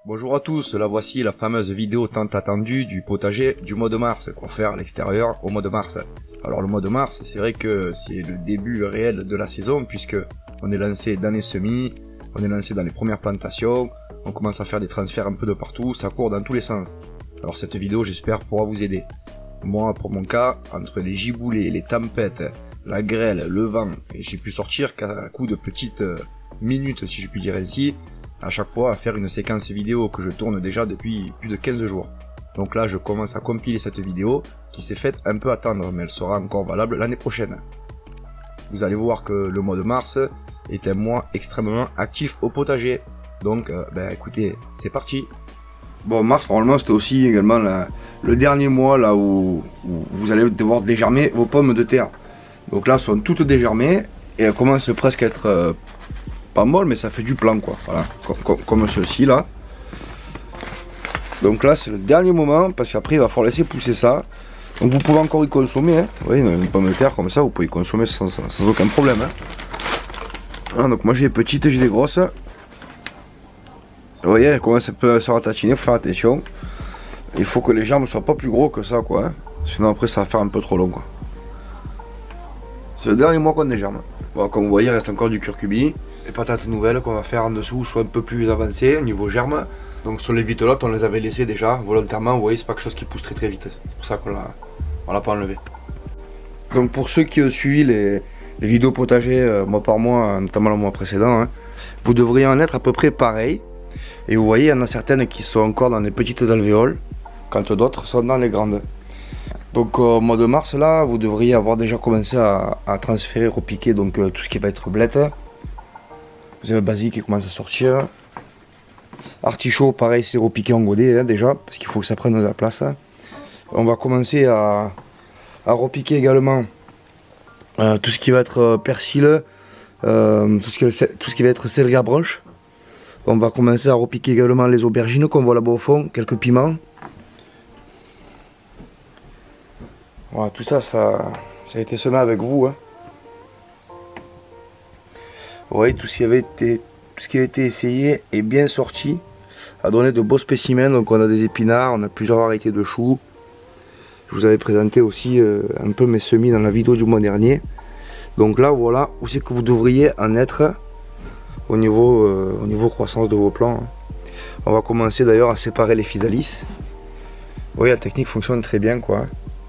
Bonjour à tous, la voici la fameuse vidéo tant attendue du potager du mois de mars, qu'on va faire à l'extérieur au mois de mars. Alors le mois de mars, c'est vrai que c'est le début réel de la saison puisque on est lancé dans les semis, on est lancé dans les premières plantations, on commence à faire des transferts un peu de partout, ça court dans tous les sens. Alors cette vidéo j'espère pourra vous aider. Moi pour mon cas, entre les giboulées, les tempêtes, la grêle, le vent, et j'ai pu sortir qu'à coup de petites minutes si je puis dire ainsi, à chaque fois à faire une séquence vidéo que je tourne déjà depuis plus de 15 jours. Donc là je commence à compiler cette vidéo qui s'est faite un peu attendre mais elle sera encore valable l'année prochaine. Vous allez voir que le mois de mars est un mois extrêmement actif au potager. Donc écoutez, c'est parti. Bon, mars normalement c'était aussi également le dernier mois là où vous allez devoir dégermer vos pommes de terre. Donc là elles sont toutes dégermées et elles commencent presque à être pas molle mais ça fait du plan quoi, voilà, comme ceci là. Donc là c'est le dernier moment parce qu'après il va falloir laisser pousser ça. Donc vous pouvez encore y consommer, hein. Vous voyez, une pomme de terre comme ça vous pouvez y consommer sans aucun problème, hein. Voilà, donc moi j'ai des petites, j'ai des grosses. Vous voyez, elle commence un peu à se ratatiner, il faut faire attention. Il faut que les germes soient pas plus gros que ça quoi, hein. Sinon après ça va faire un peu trop long quoi. C'est le dernier mois qu'on dégerme. Bon, comme vous voyez il reste encore du curcubi. Les patates nouvelles qu'on va faire en dessous sont un peu plus avancées au niveau germe. Donc sur les vitelottes on les avait laissées déjà volontairement, vous voyez c'est pas quelque chose qui pousse très vite. C'est pour ça qu'on l'a pas enlevé. Donc pour ceux qui ont suivi les vidéos potager mois par mois, notamment le mois précédent, hein, vous devriez en être à peu près pareil. Et vous voyez il y en a certaines qui sont encore dans les petites alvéoles, quand d'autres sont dans les grandes. Donc au mois de mars là vous devriez avoir déjà commencé à transférer, repiquer donc tout ce qui va être blette. Vous avez le basique qui commence à sortir. Artichaut, pareil, c'est repiqué en godet hein, déjà, parce qu'il faut que ça prenne de la place. On va commencer à repiquer également tout ce qui va être persil, tout ce qui va être céleri à branche. On va commencer à repiquer également les aubergines qu'on voit là-bas au fond, quelques piments. Voilà, tout ça, ça a été semé avec vous. Hein. Vous voyez, tout ce qui avait été essayé est bien sorti, a donné de beaux spécimens. Donc on a des épinards, on a plusieurs variétés de choux. Je vous avais présenté aussi un peu mes semis dans la vidéo du mois dernier. Donc là voilà où c'est que vous devriez en être au niveau croissance de vos plants. On va commencer d'ailleurs à séparer les physalis. Vous voyez la technique fonctionne très bien quoi.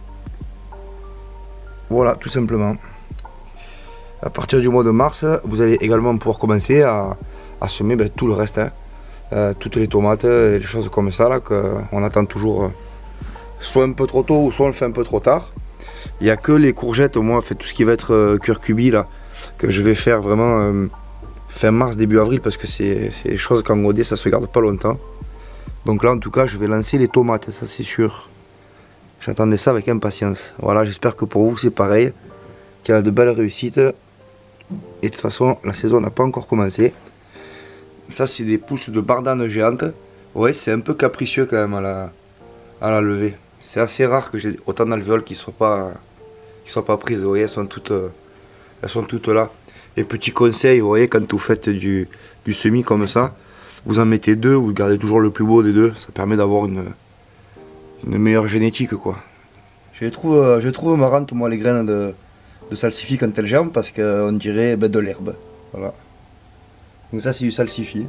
Voilà tout simplement. À partir du mois de mars, vous allez également pouvoir commencer à semer tout le reste, hein. Toutes les tomates et les choses comme ça là qu'on attend toujours soit un peu trop tôt ou soit on le fait un peu trop tard. Il n'y a que les courgettes, moi fait tout ce qui va être curcubi là que je vais faire vraiment fin mars début avril parce que c'est des choses qu'en godet ça se garde pas longtemps. Donc là en tout cas je vais lancer les tomates, ça c'est sûr. J'attendais ça avec impatience. Voilà, j'espère que pour vous c'est pareil, qu'il y a de belles réussites. Et de toute façon la saison n'a pas encore commencé. Ça c'est des pousses de bardane géantes. Ouais, c'est un peu capricieux quand même à la levée. C'est assez rare que j'ai autant d'alvéoles qui soient pas prises. Vous voyez, elles sont toutes là. Et petit conseil, vous voyez, quand vous faites du semis comme ça, vous en mettez deux, vous gardez toujours le plus beau des deux. Ça permet d'avoir une meilleure génétique quoi. Je trouve marrante moi les graines de salsifis quand elles germent parce qu'on dirait de l'herbe. Voilà. Donc ça c'est du salsifis.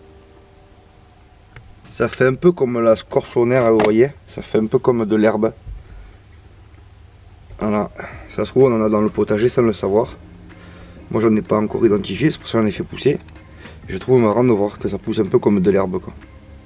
Ça fait un peu comme la scorsonère, vous voyez. Ça fait un peu comme de l'herbe. Voilà. Ça se trouve on en a dans le potager sans le savoir. Moi j'en ai pas encore identifié, c'est pour ça que j'en ai fait pousser. Je trouve marrant de voir que ça pousse un peu comme de l'herbe quoi.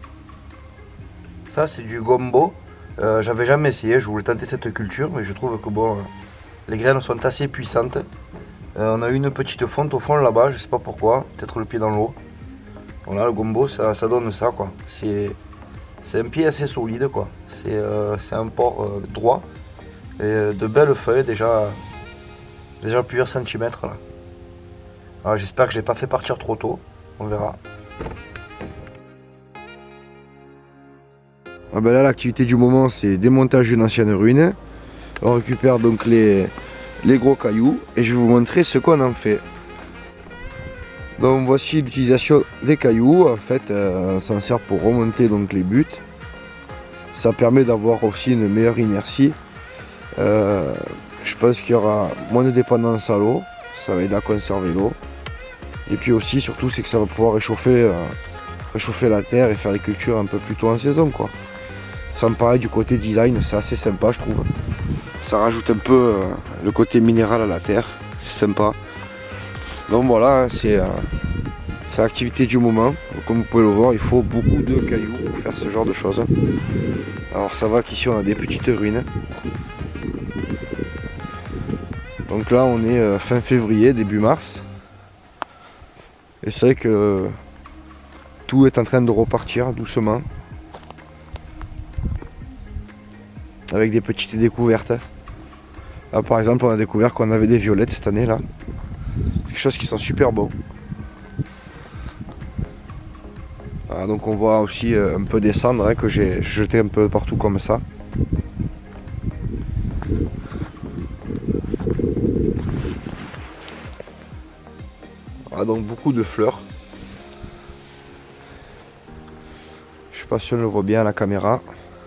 Ça c'est du gombo. J'avais jamais essayé, je voulais tenter cette culture mais je trouve que bon... les graines sont assez puissantes. On a une petite fonte au fond là-bas, je sais pas pourquoi, peut-être le pied dans l'eau. Voilà, le gombo, ça donne ça quoi. C'est un pied assez solide quoi. C'est un port droit et de belles feuilles déjà plusieurs centimètres là. Alors j'espère que je l'ai pas fait partir trop tôt, on verra. Ah ben là l'activité du moment c'est démontage d'une ancienne ruine. On récupère donc les gros cailloux et je vais vous montrer ce qu'on en fait. Donc voici l'utilisation des cailloux. En fait, on s'en sert pour remonter donc les buts. Ça permet d'avoir aussi une meilleure inertie. Je pense qu'il y aura moins de dépendance à l'eau. Ça va aider à conserver l'eau. Et puis aussi, surtout, c'est que ça va pouvoir réchauffer la terre et faire les cultures un peu plus tôt en saison, quoi. Ça me paraît, du côté design, c'est assez sympa, je trouve. Ça rajoute un peu le côté minéral à la terre. C'est sympa. Donc voilà, c'est l'activité du moment. Donc, comme vous pouvez le voir, il faut beaucoup de cailloux pour faire ce genre de choses. Alors ça va qu'ici on a des petites ruines. Donc là on est fin février, début mars. Et c'est vrai que tout est en train de repartir doucement. Avec des petites découvertes. Là par exemple on a découvert qu'on avait des violettes cette année là. C'est quelque chose qui sent super beau. Voilà, donc on voit aussi un peu des cendres hein, que j'ai jeté un peu partout comme ça. Voilà, donc beaucoup de fleurs. Je sais pas si on le voit bien à la caméra.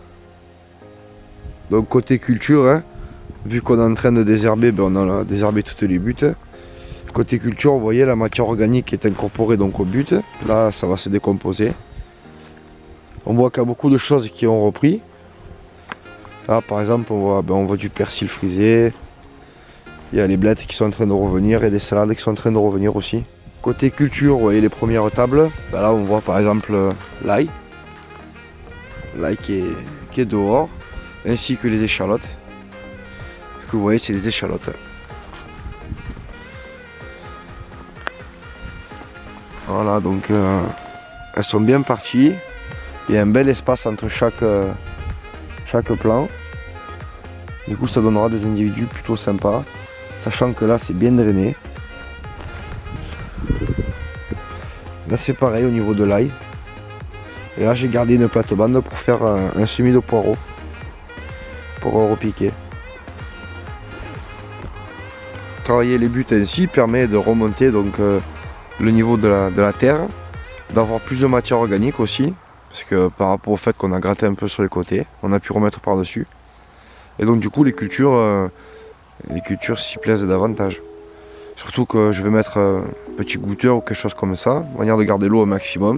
Donc côté culture, hein, vu qu'on est en train de désherber, ben on a désherbé toutes les buttes. Côté culture, vous voyez la matière organique est incorporée donc au but. Là, ça va se décomposer. On voit qu'il y a beaucoup de choses qui ont repris. Là, par exemple, on voit du persil frisé. Il y a les blettes qui sont en train de revenir et des salades qui sont en train de revenir aussi. Côté culture, vous voyez les premières tables. Ben là, on voit par exemple l'ail. L'ail qui est dehors, ainsi que les échalotes. Ce que vous voyez, c'est les échalotes. Voilà, donc elles sont bien parties. Il y a un bel espace entre chaque plan. Du coup, ça donnera des individus plutôt sympas. Sachant que là, c'est bien drainé. Là, c'est pareil au niveau de l'ail. Et là, j'ai gardé une plate-bande pour faire un semis de poireaux. Pour repiquer. Travailler les buts ainsi permet de remonter donc le niveau de la terre, d'avoir plus de matière organique aussi, parce que par rapport au fait qu'on a gratté un peu sur les côtés, on a pu remettre par-dessus. Et donc du coup les cultures s'y plaisent davantage. Surtout que je vais mettre un petit goûteur ou quelque chose comme ça, manière de garder l'eau au maximum.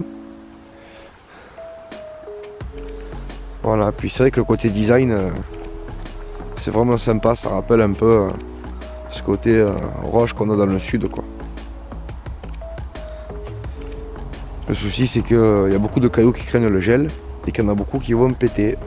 Voilà, puis c'est vrai que le côté design, c'est vraiment sympa, ça rappelle un peu ce côté roche qu'on a dans le sud, quoi. Le souci c'est qu'il y a beaucoup de cailloux qui craignent le gel et qu'il y en a beaucoup qui vont péter.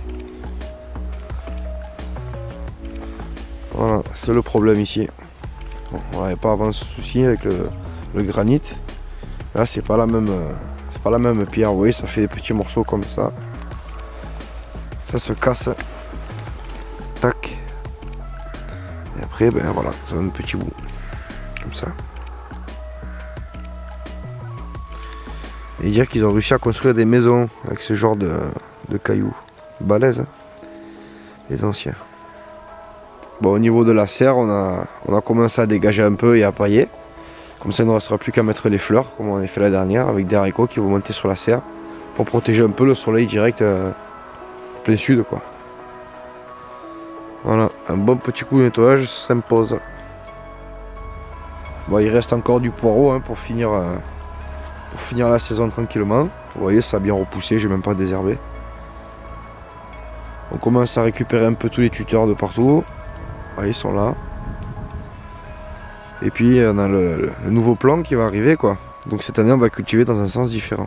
Voilà, c'est le problème ici. Bon, on n'avait pas avant ce souci avec le granit. Là c'est pas la même pierre, vous voyez, ça fait des petits morceaux comme ça. Ça se casse. Tac. Et après ben voilà, ça donne un petit bout. Comme ça. Et dire qu'ils ont réussi à construire des maisons avec ce genre de cailloux. Balèze, hein, les anciens. Bon, au niveau de la serre, on a commencé à dégager un peu et à pailler. Comme ça, il ne restera plus qu'à mettre les fleurs, comme on avait fait la dernière, avec des haricots qui vont monter sur la serre, pour protéger un peu le soleil direct plein sud, quoi. Voilà, un bon petit coup de nettoyage s'impose. Bon, il reste encore du poireau hein, pour finir la saison tranquillement. Vous voyez, ça a bien repoussé, j'ai même pas désherbé. On commence à récupérer un peu tous les tuteurs de partout. Ouais, ils sont là. Et puis on a le nouveau plan qui va arriver, quoi. Donc cette année on va cultiver dans un sens différent.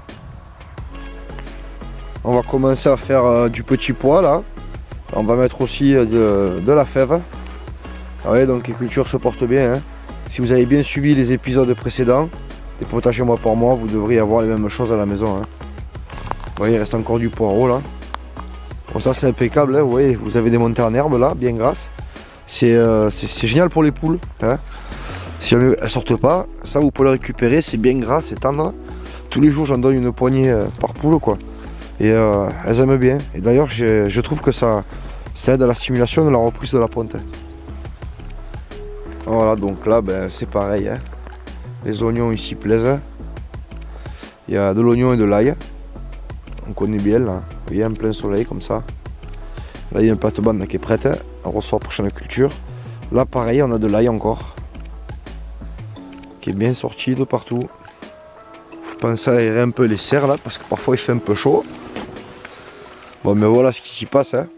On va commencer à faire du petit pois là. On va mettre aussi de la fève. Ouais, donc les cultures se portent bien. Hein. Si vous avez bien suivi les épisodes précédents, des potagers mois par mois, vous devriez avoir les mêmes choses à la maison. Hein. Vous voyez, il reste encore du poireau là. Bon, ça c'est impeccable, hein. Vous voyez, vous avez des montées en herbe là, bien grasses. C'est génial pour les poules. Hein. Si elles ne sortent pas, ça vous pouvez le récupérer, c'est bien gras, c'est tendre. Tous les jours j'en donne une poignée par poule, quoi. Et elles aiment bien. Et d'ailleurs je trouve que ça aide à la stimulation de la reprise de la ponte. Voilà, donc là ben, c'est pareil. Hein. Les oignons ici plaisent. Il y a de l'oignon et de l'ail. On connaît bien là. Vous voyez, en plein soleil comme ça. Là il y a une plate-bande qui est prête. On reçoit la prochaine culture. Là pareil, on a de l'ail encore. Qui est bien sorti de partout. Faut penser à aérer un peu les serres là, parce que parfois il fait un peu chaud. Bon mais voilà ce qui s'y passe. Hein.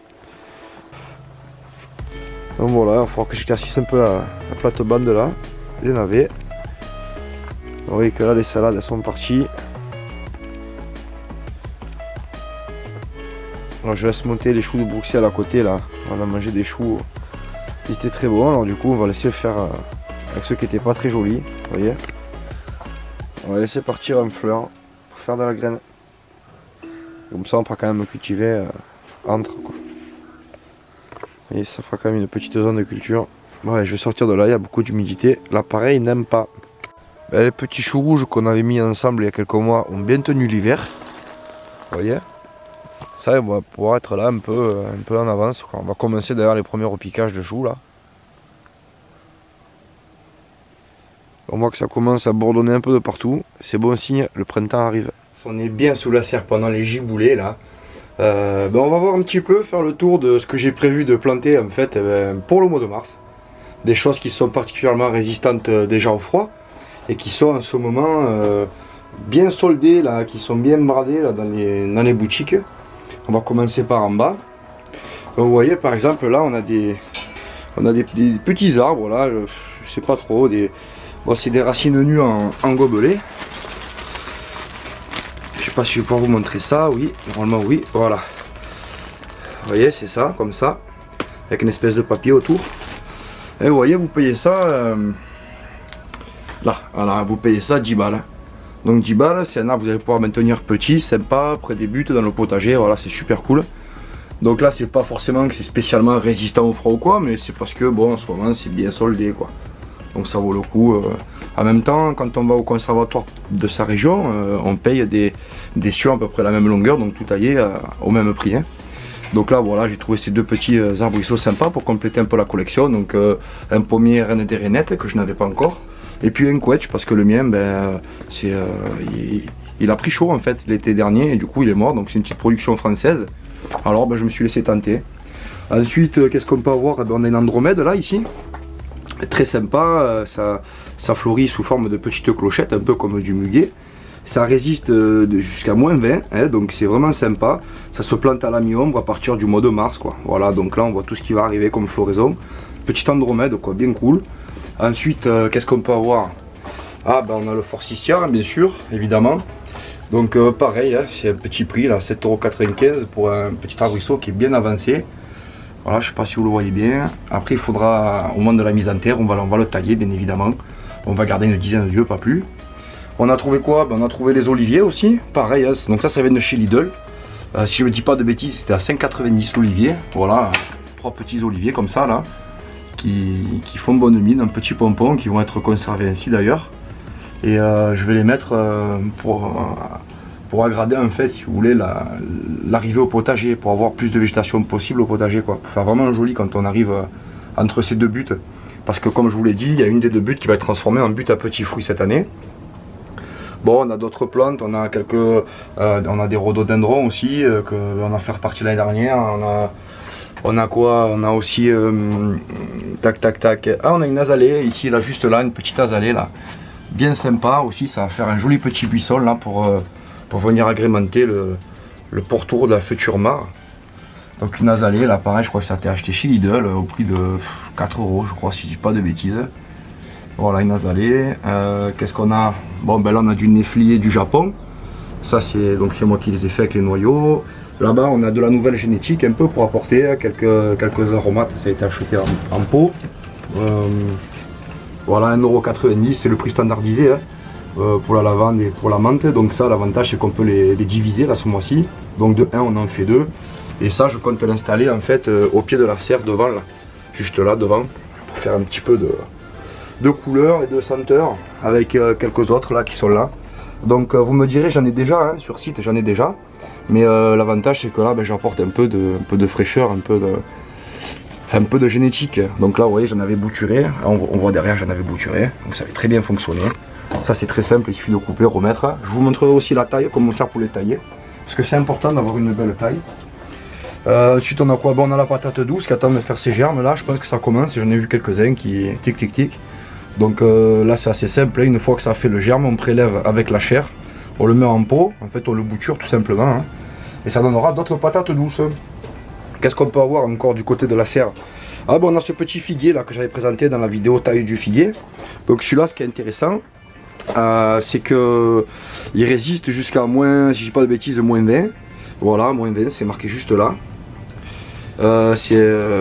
Donc voilà, il va falloir que j'éclaircisse un peu la plate-bande là. Des navets. Vous voyez que là les salades elles sont parties. Alors je laisse monter les choux de Bruxelles à côté là. On a mangé des choux. Ils étaient très bons, alors du coup on va laisser faire avec ceux qui n'étaient pas très jolis. Vous voyez. On va laisser partir en fleurs pour faire de la graine. Comme ça on pourra quand même cultiver entre quoi. Et ça fera quand même une petite zone de culture. Ouais, je vais sortir de là, il y a beaucoup d'humidité. Là pareil, il n'aime pas. Ben, les petits choux rouges qu'on avait mis ensemble il y a quelques mois ont bien tenu l'hiver. Vous voyez. Ça, on va pouvoir être là un peu en avance, quoi. On va commencer d'ailleurs les premiers repiquages de choux là. On voit que ça commence à bourdonner un peu de partout. C'est bon signe, le printemps arrive. On est bien sous la serre pendant les giboulées là. On va voir un petit peu, faire le tour de ce que j'ai prévu de planter en fait pour le mois de mars. Des choses qui sont particulièrement résistantes déjà au froid et qui sont en ce moment bien soldées là, qui sont bien bradées là, dans les boutiques. On va commencer par en bas. Donc vous voyez par exemple là on a des petits arbres là, je sais pas trop, bon, c'est des racines nues en gobelet. Je sais pas si je vais pouvoir vous montrer ça, oui, normalement oui, voilà. Vous voyez c'est ça, comme ça, avec une espèce de papier autour. Et vous voyez vous payez ça, là, voilà, vous payez ça 10 balles. Donc 10 balles, c'est un arbre que vous allez pouvoir maintenir petit, sympa, près des buttes, dans le potager, voilà, c'est super cool. Donc là, c'est pas forcément que c'est spécialement résistant au froid ou quoi, mais c'est parce que, bon, en ce moment, c'est bien soldé, quoi. Donc ça vaut le coup. En même temps, quand on va au conservatoire de sa région, on paye des cieux à peu près la même longueur, donc tout taillé au même prix. Hein. Donc là, voilà, j'ai trouvé ces deux petits arbrisseaux sympas pour compléter un peu la collection. Donc un pommier reine des rainettes que je n'avais pas encore. Et puis un quetch parce que le mien, ben, il a pris chaud en fait l'été dernier et du coup il est mort. Donc c'est une petite production française. Alors ben, je me suis laissé tenter. Ensuite, qu'est-ce qu'on peut avoir? Ben, on a une andromède là ici. Très sympa, ça fleurit sous forme de petites clochettes, un peu comme du muguet. Ça résiste jusqu'à -20, hein, donc c'est vraiment sympa. Ça se plante à la mi-ombre à partir du mois de mars, quoi. Voilà, donc là on voit tout ce qui va arriver comme floraison. Petite andromède, quoi, bien cool. Ensuite, qu'est-ce qu'on peut avoir? Ah, ben on a le forsythia, bien sûr, évidemment. Donc pareil, hein, c'est un petit prix, là, 7,95 € pour un petit arbrisseau qui est bien avancé. Voilà, je ne sais pas si vous le voyez bien. Après, il faudra, au moment de la mise en terre, on va le tailler, bien évidemment. On va garder une dizaine d'yeux, pas plus. On a trouvé quoi? Ben, on a trouvé les oliviers aussi. Pareil, hein, donc ça vient de chez Lidl. Si je ne dis pas de bêtises, c'était à 5,90 € l'olivier. Voilà, 3 petits oliviers comme ça, là. Qui font bonne mine, un petit pompon, qui vont être conservés ainsi d'ailleurs. Et je vais les mettre pour aggrader en fait, si vous voulez, l'arrivée au potager, pour avoir plus de végétation possible au potager, quoi. Pour faire vraiment joli quand on arrive entre ces deux buttes. Parce que comme je vous l'ai dit, il y a une des deux buttes qui va être transformée en butte à petits fruits cette année. Bon, on a d'autres plantes, on a on a des rhododendrons aussi, qu'on a fait repartir l'année dernière. On a quoi? On a aussi tac. Ah, on a une azalée ici, là, juste là, une petite azalée là, bien sympa aussi. Ça va faire un joli petit buisson là pour venir agrémenter le pourtour de la future mare. Donc une azalée là, pareil, je crois que ça a été acheté chez Lidl au prix de 4 €, je crois, si je dis pas de bêtises. Voilà, une azalée. Qu'est-ce qu'on a? Bon, ben là on a du néflier du Japon. Ça c'est moi qui les ai fait avec les noyaux. Là-bas, on a de la nouvelle génétique un peu pour apporter quelques aromates. Ça a été acheté en pot. Voilà, 1,90 €, c'est le prix standardisé hein, pour la lavande et pour la menthe. Donc ça, l'avantage, c'est qu'on peut les diviser là ce mois-ci. Donc de 1, on en fait 2. Et ça, je compte l'installer en fait au pied de la serre devant, là. Juste là, devant, pour faire un petit peu de couleur et de senteur avec quelques autres là qui sont là. Donc vous me direz, j'en ai déjà hein, sur site, j'en ai déjà. Mais l'avantage c'est que là ben, j'apporte un peu de fraîcheur, un peu un peu de génétique. Donc là, vous voyez, j'en avais bouturé. On voit derrière, j'en avais bouturé. Donc ça avait très bien fonctionné. Ça, c'est très simple, il suffit de couper, remettre. Je vous montrerai aussi la taille, comment faire pour les tailler. Parce que c'est important d'avoir une belle taille. Ensuite, on a quoi? Bon, on a la patate douce qui attend de faire ses germes. Là, je pense que ça commence. J'en ai vu quelques-uns qui tic tic tic. Donc là, c'est assez simple. Une fois que ça a fait le germe, on prélève avec la chair. On le met en pot. En fait, on le bouture tout simplement. Hein. Et ça donnera d'autres patates douces. Qu'est-ce qu'on peut avoir encore du côté de la serre? Ah bon, on a ce petit figuier là que j'avais présenté dans la vidéo taille du figuier. Donc celui-là, ce qui est intéressant, c'est que il résiste jusqu'à moins, si je dis pas de bêtises, moins 20. Voilà, moins 20, c'est marqué juste là. C'est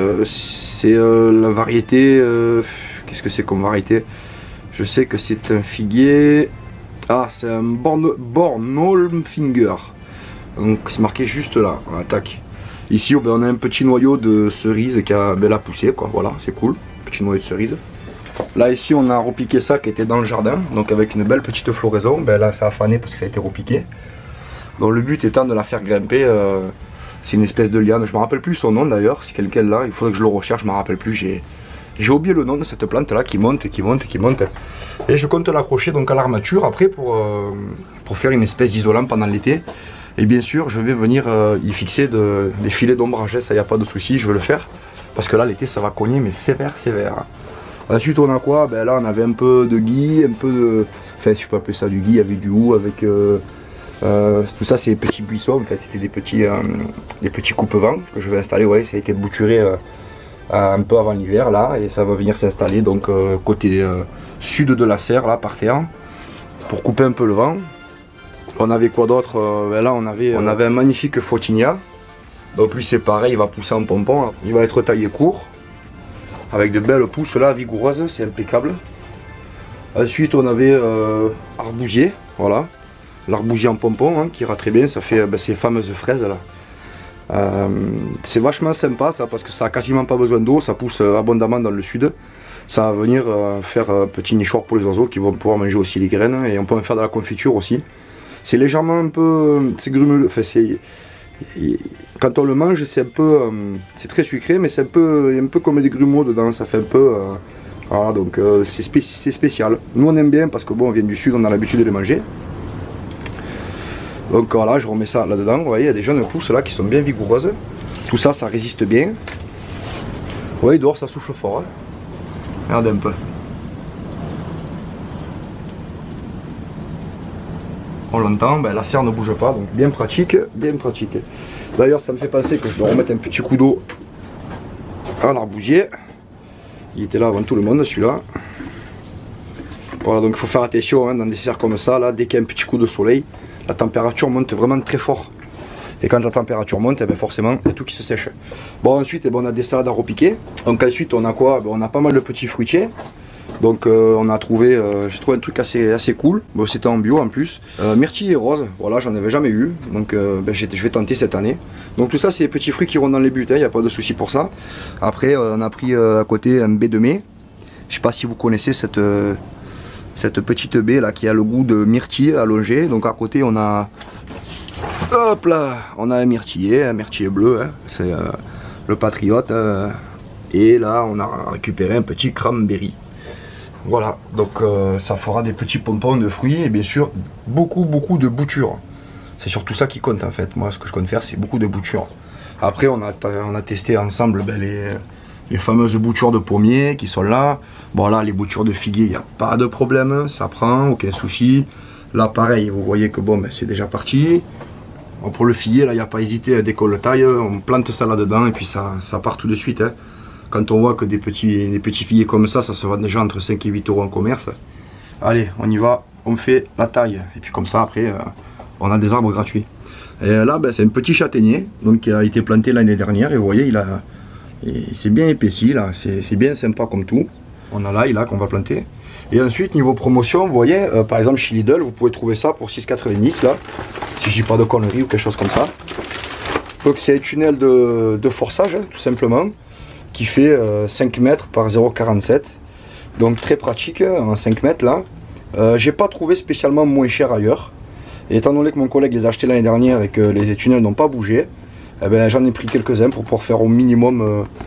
la variété. Qu'est-ce que c'est comme variété? Je sais que c'est un figuier. Ah, c'est un Bornholmfinger. Donc c'est marqué juste là. Voilà, tac. Ici, on a un petit noyau de cerise qui a la poussé, quoi. Voilà, c'est cool. Petit noyau de cerise. Là, ici, on a repiqué ça qui était dans le jardin. Donc, avec une belle petite floraison. Ben, là, ça a fané parce que ça a été repiqué. Donc, le but étant de la faire grimper. C'est une espèce de liane. Je ne me rappelle plus son nom d'ailleurs. Si quelqu'un l'a, il faudrait que je le recherche. Je ne me rappelle plus. J'ai oublié le nom de cette plante là qui monte et qui monte et qui monte. Et je compte l'accrocher donc à l'armature après pour faire une espèce d'isolant pendant l'été. Et bien sûr, je vais venir y fixer des filets d'ombrage, ça y a pas de souci, je vais le faire. Parce que là, l'été, ça va cogner, mais sévère, sévère. Ensuite, on a quoi? Ben là, on avait un peu de gui, un peu de... Enfin, je peux appeler ça du gui, avec du hou, avec... tout ça, c'est des petits buissons, en fait, c'était des petits coupe-vents que je vais installer. Ouais, ça a été bouturé un peu avant l'hiver, là, et ça va venir s'installer, donc, côté sud de la serre, là, par terre, pour couper un peu le vent. On avait quoi d'autre? Là on avait un magnifique Photinia. Donc lui c'est pareil, il va pousser en pompon. Il va être taillé court. Avec de belles pousses là, vigoureuses, c'est impeccable. Ensuite on avait arbousier, voilà. L'arbousier en pompon hein, qui ira très bien, ça fait ces fameuses fraises là. C'est vachement sympa ça parce que ça a quasiment pas besoin d'eau, ça pousse abondamment dans le sud. Ça va venir faire un petit nichoir pour les oiseaux qui vont pouvoir manger aussi les graines et on peut en faire de la confiture aussi. C'est légèrement un peu, c'est grumeux, enfin quand on le mange c'est un peu, c'est très sucré mais c'est un peu comme des grumeaux dedans, ça fait un peu, voilà donc c'est spécial. Nous on aime bien parce que bon on vient du sud, on a l'habitude de les manger. Donc voilà, je remets ça là-dedans, vous voyez il y a des jeunes pousses là qui sont bien vigoureuses. Tout ça, ça résiste bien. Vous voyez dehors ça souffle fort, hein. Regardez un peu. On l'entend, ben, la serre ne bouge pas, donc bien pratique, bien pratique. D'ailleurs ça me fait penser que je dois remettre un petit coup d'eau à l'arbousier. Il était là avant tout le monde celui-là. Voilà, donc il faut faire attention hein, dans des serres comme ça, là, dès qu'il y a un petit coup de soleil, la température monte vraiment très fort. Et quand la température monte, eh ben forcément il y a tout qui se sèche. Bon ensuite eh ben, on a des salades à repiquer. Donc ensuite on a quoi? Ben, on a pas mal de petits fruitiers. Donc on a trouvé, j'ai trouvé un truc assez cool, bon, c'était en bio en plus, myrtille rose, voilà j'en avais jamais eu, donc ben, je vais tenter cette année. Donc tout ça c'est des petits fruits qui vont dans les buts, il n'y a pas de souci pour ça. Après on a pris à côté un baie de mai, je sais pas si vous connaissez cette petite baie là qui a le goût de myrtille allongé, donc à côté on a, hop là, on a un myrtillé bleu, hein. C'est le patriote, et là on a récupéré un petit cranberry. Voilà, donc ça fera des petits pompons de fruits et bien sûr beaucoup de boutures. C'est surtout ça qui compte en fait. Moi ce que je compte faire c'est beaucoup de boutures. Après on a testé ensemble ben, les fameuses boutures de pommier qui sont là. Bon là les boutures de figuier il n'y a pas de problème, ça prend, aucun souci. Là pareil, vous voyez que bon ben, c'est déjà parti. Bon, pour le figuier là il n'y a pas hésité, dès qu'on le taille, on plante ça là dedans et puis ça part tout de suite. Hein. Quand on voit que des petits figuiers comme ça se vend déjà entre 5 et 8 euros en commerce. Allez, on y va, on fait la taille. Et puis comme ça, après, on a des arbres gratuits. Et là, ben, c'est un petit châtaignier donc, qui a été planté l'année dernière. Et vous voyez, il s'est bien épaissi, là. C'est bien sympa comme tout. On a là, qu'on va planter. Et ensuite, niveau promotion, vous voyez, par exemple, chez Lidl, vous pouvez trouver ça pour 6,90 là. Si je dis pas de conneries ou quelque chose comme ça. Donc c'est un tunnel de forçage, tout simplement, qui fait 5 mètres par 0,47. Donc très pratique en 5 mètres là. J'ai pas trouvé spécialement moins cher ailleurs. Et étant donné que mon collègue les a achetés l'année dernière et que les tunnels n'ont pas bougé, eh ben, j'en ai pris quelques-uns pour pouvoir faire au minimum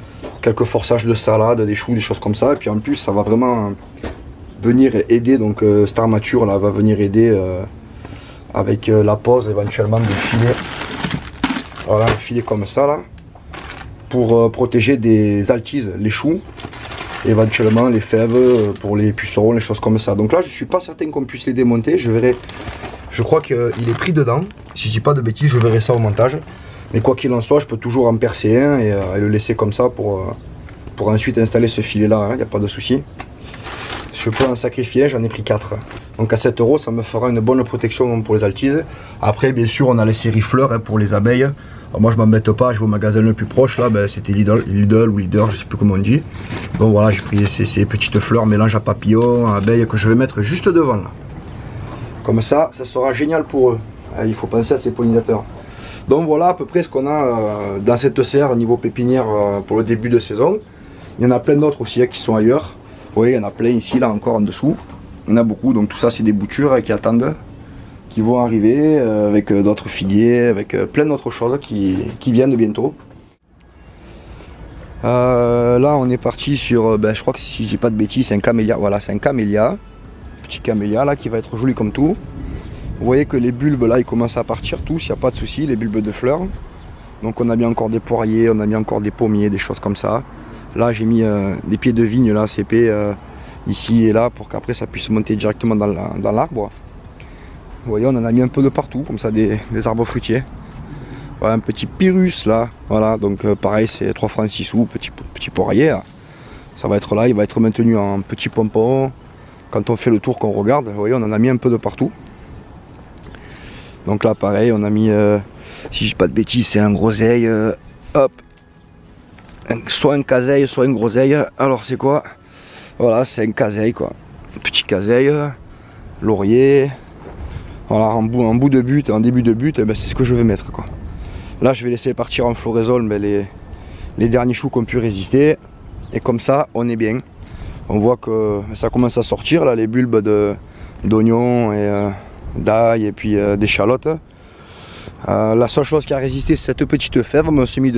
quelques forçages de salade, des choux, des choses comme ça. Et puis en plus ça va vraiment venir aider, donc cette armature là va venir aider avec la pose éventuellement des filets. Voilà, un filet comme ça là, pour protéger des altises, les choux, éventuellement les fèves pour les pucerons, les choses comme ça. Donc là je suis pas certain qu'on puisse les démonter, je verrai, je crois qu'il est pris dedans, si je dis pas de bêtises, je verrai ça au montage. Mais quoi qu'il en soit, je peux toujours en percer un et le laisser comme ça pour ensuite installer ce filet là, il n'y a pas de souci. Je peux en sacrifier, j'en ai pris 4. Donc à 7 € ça me fera une bonne protection pour les altises. Après bien sûr on a les séries fleurs hein, pour les abeilles. Alors, moi je m'embête pas, je vais au magasin le plus proche là, ben, c'était Lidl ou Leader, je sais plus comment on dit. Donc voilà, j'ai pris ces petites fleurs mélange à papillons, à abeilles que je vais mettre juste devant là. Comme ça sera génial pour eux. Il faut penser à ces pollinisateurs. Donc voilà à peu près ce qu'on a dans cette serre niveau pépinière pour le début de saison. Il y en a plein d'autres aussi hein, qui sont ailleurs. Oui, il y en a plein ici, là encore en dessous. Il y en a beaucoup, donc tout ça c'est des boutures hein, qui attendent, qui vont arriver avec d'autres filiers, avec plein d'autres choses qui viennent bientôt. Là on est parti sur, je crois que si je dis pas de bêtises, c'est un camélia. Voilà, c'est un camélia. Petit camélia là qui va être joli comme tout. Vous voyez que les bulbes là ils commencent à partir tous, il n'y a pas de souci, les bulbes de fleurs. Donc on a mis encore des poiriers, on a mis encore des pommiers, des choses comme ça. Là j'ai mis des pieds de vigne là, CP ici et là pour qu'après ça puisse monter directement dans l'arbre. Vous voyez on en a mis un peu de partout, comme ça des arbres fruitiers. Voilà un petit pyrrhus là, voilà donc pareil c'est 3 francs 6 sous, petit poirier. Là. Ça va être là, il va être maintenu en petit pompon. Quand on fait le tour qu'on regarde, vous voyez on en a mis un peu de partout. Donc là pareil on a mis, si je dis pas de bêtises c'est un groseille, hop. Soit un caseille, soit une groseille. Alors c'est quoi? Voilà, c'est un caseille quoi. Petit caseille, laurier. Voilà, en bout de but, en début de but, ben, c'est ce que je vais mettre quoi. Là je vais laisser partir en floraison ben, les derniers choux qui ont pu résister. Et comme ça, on est bien. On voit que ça commence à sortir là, les bulbes d'oignons et d'ail et puis d'échalotes. La seule chose qui a résisté c'est cette petite fève, mon semis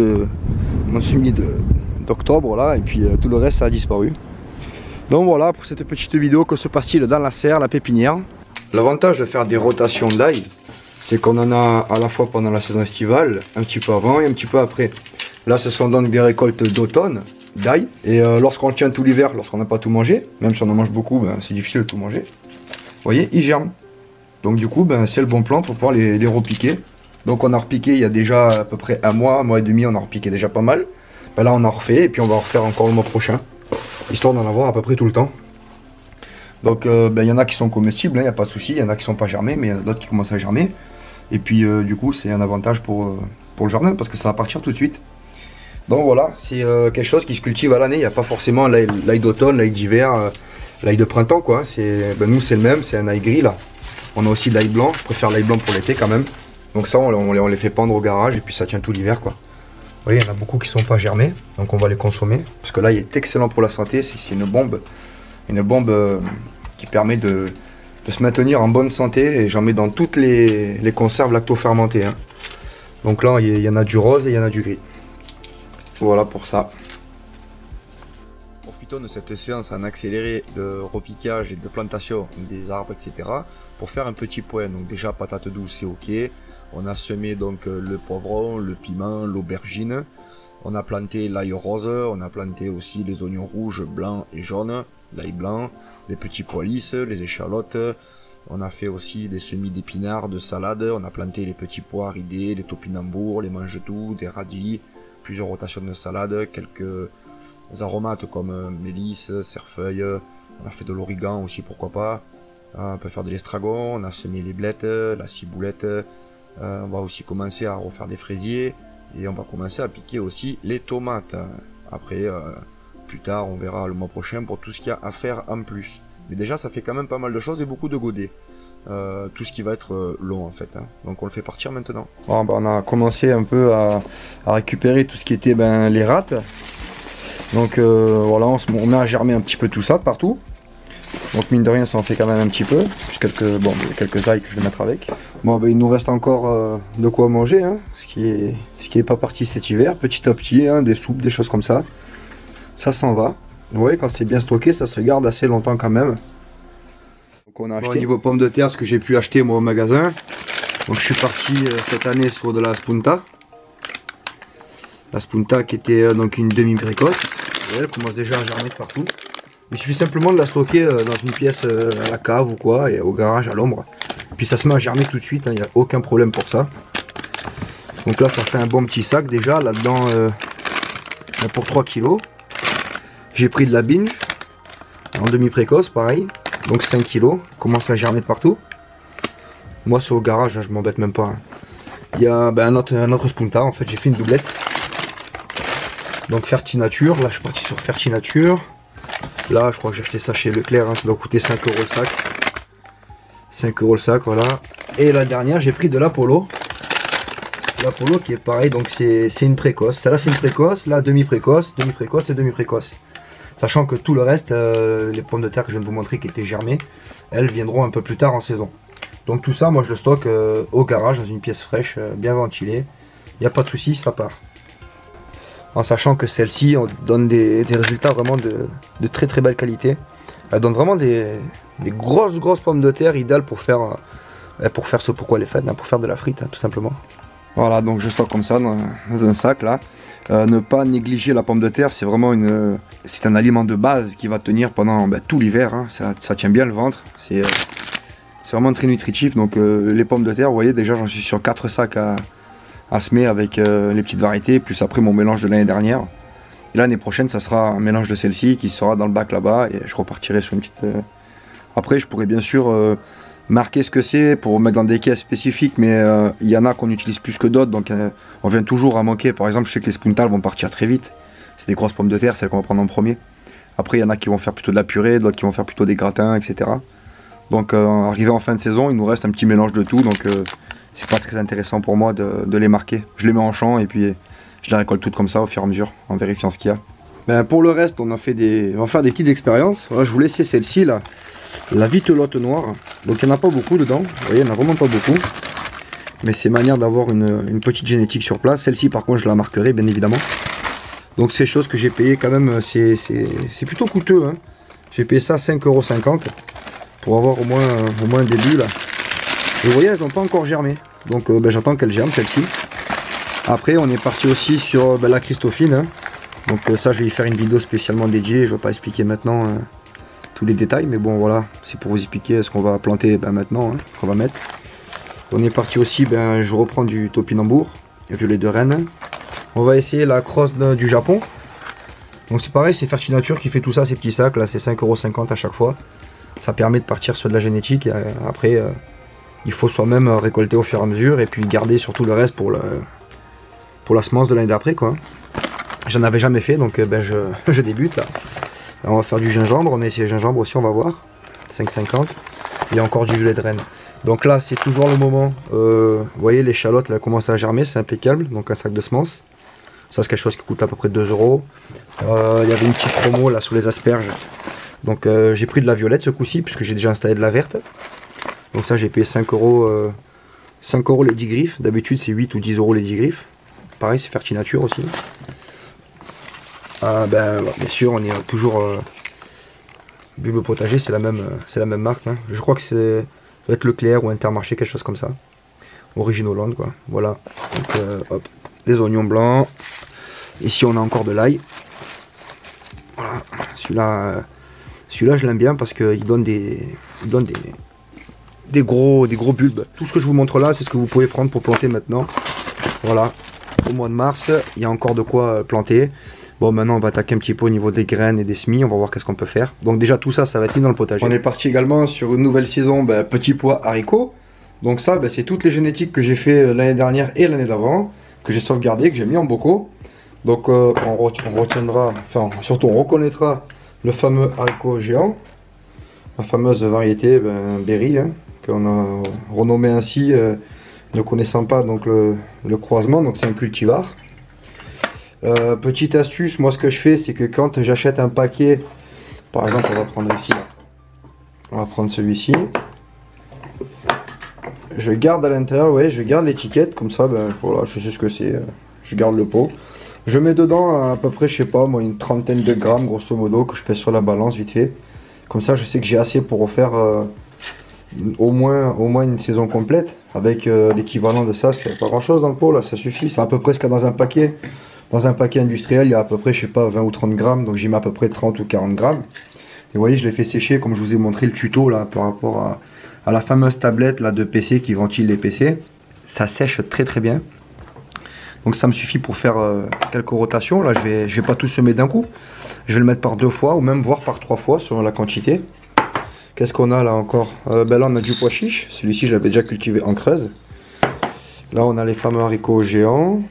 d'octobre là, et puis tout le reste ça a disparu. Donc voilà pour cette petite vidéo. Que se passe-t-il dans la serre, la pépinière? L'avantage de faire des rotations d'ail, c'est qu'on en a à la fois pendant la saison estivale, un petit peu avant et un petit peu après. Là ce sont donc des récoltes d'automne d'ail, et lorsqu'on le tient tout l'hiver, lorsqu'on n'a pas tout mangé, même si on en mange beaucoup, ben, c'est difficile de tout manger. Vous voyez, ils germent. Donc du coup ben, c'est le bon plan pour pouvoir les repiquer. Donc on a repiqué il y a déjà à peu près un mois et demi, on a repiqué déjà pas mal. Ben là on a refait et puis on va refaire encore le mois prochain, histoire d'en avoir à peu près tout le temps. Donc ben, y en a qui sont comestibles, il n'y a pas de souci, il y en a qui sont pas germés, mais il y en a d'autres qui commencent à germer. Et puis du coup c'est un avantage pour le jardin parce que ça va partir tout de suite. Donc voilà, c'est quelque chose qui se cultive à l'année, il n'y a pas forcément l'ail d'automne, l'ail d'hiver, l'ail de printemps quoi. Ben, nous c'est le même, c'est un ail gris là. On a aussi de l'ail blanc, je préfère l'ail blanc pour l'été quand même. Donc ça on les fait pendre au garage et puis ça tient tout l'hiver quoi. Vous voyez, il y en a beaucoup qui sont pas germés, donc on va les consommer. Parce que là il est excellent pour la santé, c'est une bombe qui permet de se maintenir en bonne santé. Et j'en mets dans toutes les conserves lacto-fermentées. Hein. Donc là il y en a du rose et il y en a du gris. Voilà pour ça. Profitons de cette séance en accéléré de repiquage et de plantation des arbres, etc. pour faire un petit point. Donc déjà patate douce c'est ok. On a semé donc le poivron, le piment, l'aubergine. On a planté l'ail rose, on a planté aussi les oignons rouges, blancs et jaunes, l'ail blanc, les petits pois lisses, les échalotes. On a fait aussi des semis d'épinards, de salade. On a planté les petits pois ridés, les topinambours, les mange-tout, des radis, plusieurs rotations de salade, quelques aromates comme mélisse, cerfeuil. On a fait de l'origan aussi, pourquoi pas. On peut faire de l'estragon, on a semé les blettes, la ciboulette. On va aussi commencer à refaire des fraisiers et on va commencer à piquer aussi les tomates. Après, plus tard, on verra le mois prochain pour tout ce qu'il y a à faire en plus. Mais déjà, ça fait quand même pas mal de choses et beaucoup de godets. Tout ce qui va être long en fait. Hein. Donc on le fait partir maintenant. Bon, on a commencé un peu à récupérer tout ce qui était les râtes. Donc voilà, on met à germer un petit peu tout ça de partout. Donc mine de rien ça en fait quand même un petit peu. Quelques ails que je vais mettre avec. Bon il nous reste encore de quoi manger, hein, ce qui est pas parti cet hiver, petit à petit, hein, des soupes, des choses comme ça. ça s'en va. Vous voyez, quand c'est bien stocké, ça se garde assez longtemps quand même. Donc on a acheté au niveau pommes de terre ce que j'ai pu acheter moi au magasin. Donc je suis parti cette année sur de la Spunta. La Spunta qui était donc une demi-précoce. Elle commence déjà à germer de partout. Il suffit simplement de la stocker dans une pièce à la cave ou quoi, et au garage à l'ombre. Puis ça se met à germer tout de suite, il n'y a aucun problème pour ça. Donc là ça fait un bon petit sac déjà, là-dedans pour 3 kg. J'ai pris de la binge en demi-précoce, pareil, donc 5 kg, commence à germer de partout. Moi c'est au garage, hein, je m'embête même pas. Hein. Il y a un autre Spunta, en fait j'ai fait une doublette. Donc Fertinature, là je suis parti sur Fertinature. Là je crois que j'ai acheté ça chez Leclerc, hein, ça doit coûter 5 € le sac. 5 € le sac, voilà. Et la dernière j'ai pris de l'Apollo. L'Apollo qui est pareil, donc c'est une précoce. Celle-là c'est une précoce, là demi-précoce, demi-précoce et demi-précoce. Sachant que tout le reste, les pommes de terre que je viens de vous montrer qui étaient germées, elles viendront un peu plus tard en saison. Donc tout ça moi je le stocke au garage dans une pièce fraîche, bien ventilée. Il n'y a pas de souci, ça part. En sachant que celle-ci donne des résultats vraiment de très très belle qualité. Elle donne vraiment des grosses pommes de terre idéales pour faire ce pourquoi les fêtes, hein, pour faire de la frite, hein, tout simplement. Voilà, donc je stocke comme ça dans un sac là. Ne pas négliger la pomme de terre, c'est vraiment c'est un aliment de base qui va tenir pendant tout l'hiver. Hein. Ça tient bien le ventre, c'est vraiment très nutritif. Donc les pommes de terre, vous voyez déjà j'en suis sur 4 sacs à semer avec les petites variétés, plus après mon mélange de l'année dernière. Et l'année prochaine ça sera un mélange de celle-ci qui sera dans le bac là-bas et je repartirai sur une petite... Après je pourrais bien sûr marquer ce que c'est pour mettre dans des caisses spécifiques, mais il y en a qu'on utilise plus que d'autres, donc on vient toujours à manquer. Par exemple je sais que les Spunta vont partir très vite, c'est des grosses pommes de terre, celles qu'on va prendre en premier. Après il y en a qui vont faire plutôt de la purée, d'autres qui vont faire plutôt des gratins, etc. Donc arrivé en fin de saison il nous reste un petit mélange de tout, donc c'est pas très intéressant pour moi de les marquer. Je les mets en champ et puis je les récolte toutes comme ça au fur et à mesure en vérifiant ce qu'il y a. Ben, pour le reste on va faire des petites expériences. Voilà, je vous laisse celle-ci là, la vitelotte noire. Donc il n'y en a pas beaucoup dedans, vous voyez il n'y en a vraiment pas beaucoup. Mais c'est manière d'avoir une petite génétique sur place. Celle-ci par contre je la marquerai bien évidemment. Donc c'est chose que j'ai payé quand même, c'est plutôt coûteux. Hein. J'ai payé ça 5,50 € pour avoir au moins un début là. Et vous voyez elles n'ont pas encore germé. Donc j'attends qu'elles germent celle-ci. Après on est parti aussi sur la Christophine. Hein. Donc ça je vais y faire une vidéo spécialement dédiée. Je ne vais pas expliquer maintenant tous les détails. Mais bon voilà, c'est pour vous expliquer ce qu'on va planter maintenant, hein, qu'on va mettre. On est parti aussi, je reprends du topinambour, violet de Rennes. On va essayer la crosse du Japon. Donc c'est pareil, c'est Fertinature qui fait tout ça, ces petits sacs. Là c'est 5,50 € à chaque fois. Ça permet de partir sur de la génétique. Et après il faut soi-même récolter au fur et à mesure. Et puis garder surtout le reste pour la semence de l'année d'après quoi. J'en avais jamais fait donc je débute là. On va faire du gingembre, on a essayé le gingembre aussi, on va voir. 5,50 €. Il y a encore du violet de Rennes. Donc là c'est toujours le moment, vous voyez l'échalote là commence à germer, c'est impeccable, donc un sac de semences. Ça c'est quelque chose qui coûte à peu près 2 €. Il y avait une petite promo là sur les asperges. Donc j'ai pris de la violette ce coup-ci puisque j'ai déjà installé de la verte. Donc ça j'ai payé 5 €, 5 € les 10 griffes, d'habitude c'est 8 ou 10 € les 10 griffes. Pareil c'est Fertinature aussi. Bien sûr on est toujours Bulbe Potager, c'est la même marque. Hein. Je crois que c'est doit être Leclerc ou Intermarché, quelque chose comme ça. Origine Hollande quoi. Voilà. Donc hop, des oignons blancs. Ici on a encore de l'ail. Voilà. Celui-là je l'aime bien parce qu'il donne des gros bulbes. Tout ce que je vous montre là, c'est ce que vous pouvez prendre pour planter maintenant. Voilà. Au mois de mars, il y a encore de quoi planter. Bon, maintenant on va attaquer un petit peu au niveau des graines et des semis, on va voir qu'est-ce qu'on peut faire. Donc déjà tout ça, ça va être mis dans le potager. On est parti également sur une nouvelle saison, petits pois haricots. Donc ça, c'est toutes les génétiques que j'ai fait l'année dernière et l'année d'avant, que j'ai sauvegardé, que j'ai mis en bocaux. Donc on retiendra, enfin surtout on reconnaîtra le fameux haricot géant, la fameuse variété Berry, hein, qu'on a renommé ainsi, ne connaissant pas donc le croisement, donc c'est un cultivar. Petite astuce, moi ce que je fais c'est que quand j'achète un paquet, par exemple on va prendre ici, on va prendre celui-ci, je garde à l'intérieur, ouais, je garde l'étiquette comme ça, voilà, je sais ce que c'est, je garde le pot. Je mets dedans à peu près, je sais pas moi, une trentaine de grammes grosso modo que je pèse sur la balance vite fait. Comme ça je sais que j'ai assez pour refaire au moins une saison complète. Avec l'équivalent de ça, c'est pas grand chose dans le pot là, ça suffit. C'est à peu près ce qu'il y a dans un paquet. Dans un paquet industriel, il y a à peu près, je sais pas, 20 ou 30 grammes. Donc j'y mets à peu près 30 ou 40 grammes. Et vous voyez, je l'ai fait sécher comme je vous ai montré le tuto là par rapport à la fameuse tablette là de PC qui ventile les PC. Ça sèche très très bien. Donc ça me suffit pour faire quelques rotations. Là, je vais pas tout semer d'un coup. Je vais le mettre par 2 fois ou même voire par 3 fois selon la quantité. Qu'est-ce qu'on a là encore? Ben là, on a du pois chiche. Celui-ci, je l'avais déjà cultivé en creuse. Là, on a les fameux haricots géants.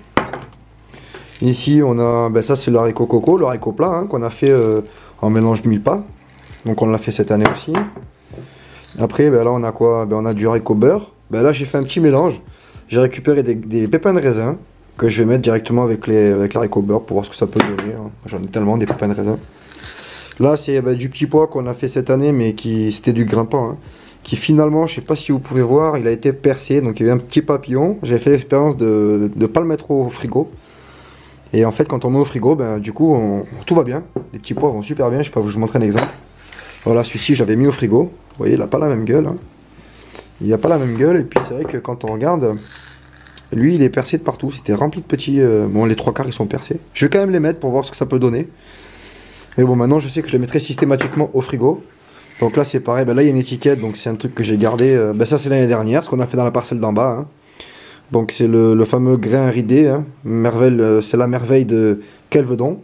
Ici, on a, ben ça c'est le haricot coco, le haricot plat hein, qu'on a fait en mélange de mille pas. Donc on l'a fait cette année aussi. Après, ben là, on a quoi? Ben, on a du haricot beurre. Ben là, j'ai fait un petit mélange. J'ai récupéré des pépins de raisin que je vais mettre directement avec l'haricot beurre pour voir ce que ça peut donner. Hein. J'en ai tellement des pépins de raisin. Là, c'est du petit pois qu'on a fait cette année, mais c'était du grimpant. Hein, qui finalement, je sais pas si vous pouvez voir, il a été percé. Donc il y avait un petit papillon. J'ai fait l'expérience de ne pas le mettre au frigo. Et en fait, quand on met au frigo, ben, du coup, tout va bien. Les petits pois vont super bien. Je sais pas, je vous montrer un exemple. Voilà, celui-ci, je l'avais mis au frigo. Vous voyez, il n'a pas la même gueule. Hein. Il n'a pas la même gueule. Et puis, c'est vrai que quand on regarde, lui, il est percé de partout. C'était rempli de petits... bon, les 3/4, ils sont percés. Je vais quand même les mettre pour voir ce que ça peut donner. Mais bon, maintenant, je sais que je les mettrai systématiquement au frigo. Donc là, c'est pareil. Ben, là, il y a une étiquette. Donc, c'est un truc que j'ai gardé. Ben, ça, c'est l'année dernière, ce qu'on a fait dans la parcelle d'en bas. Hein. Donc c'est le fameux grain ridé, hein. C'est la merveille de Kelvedon.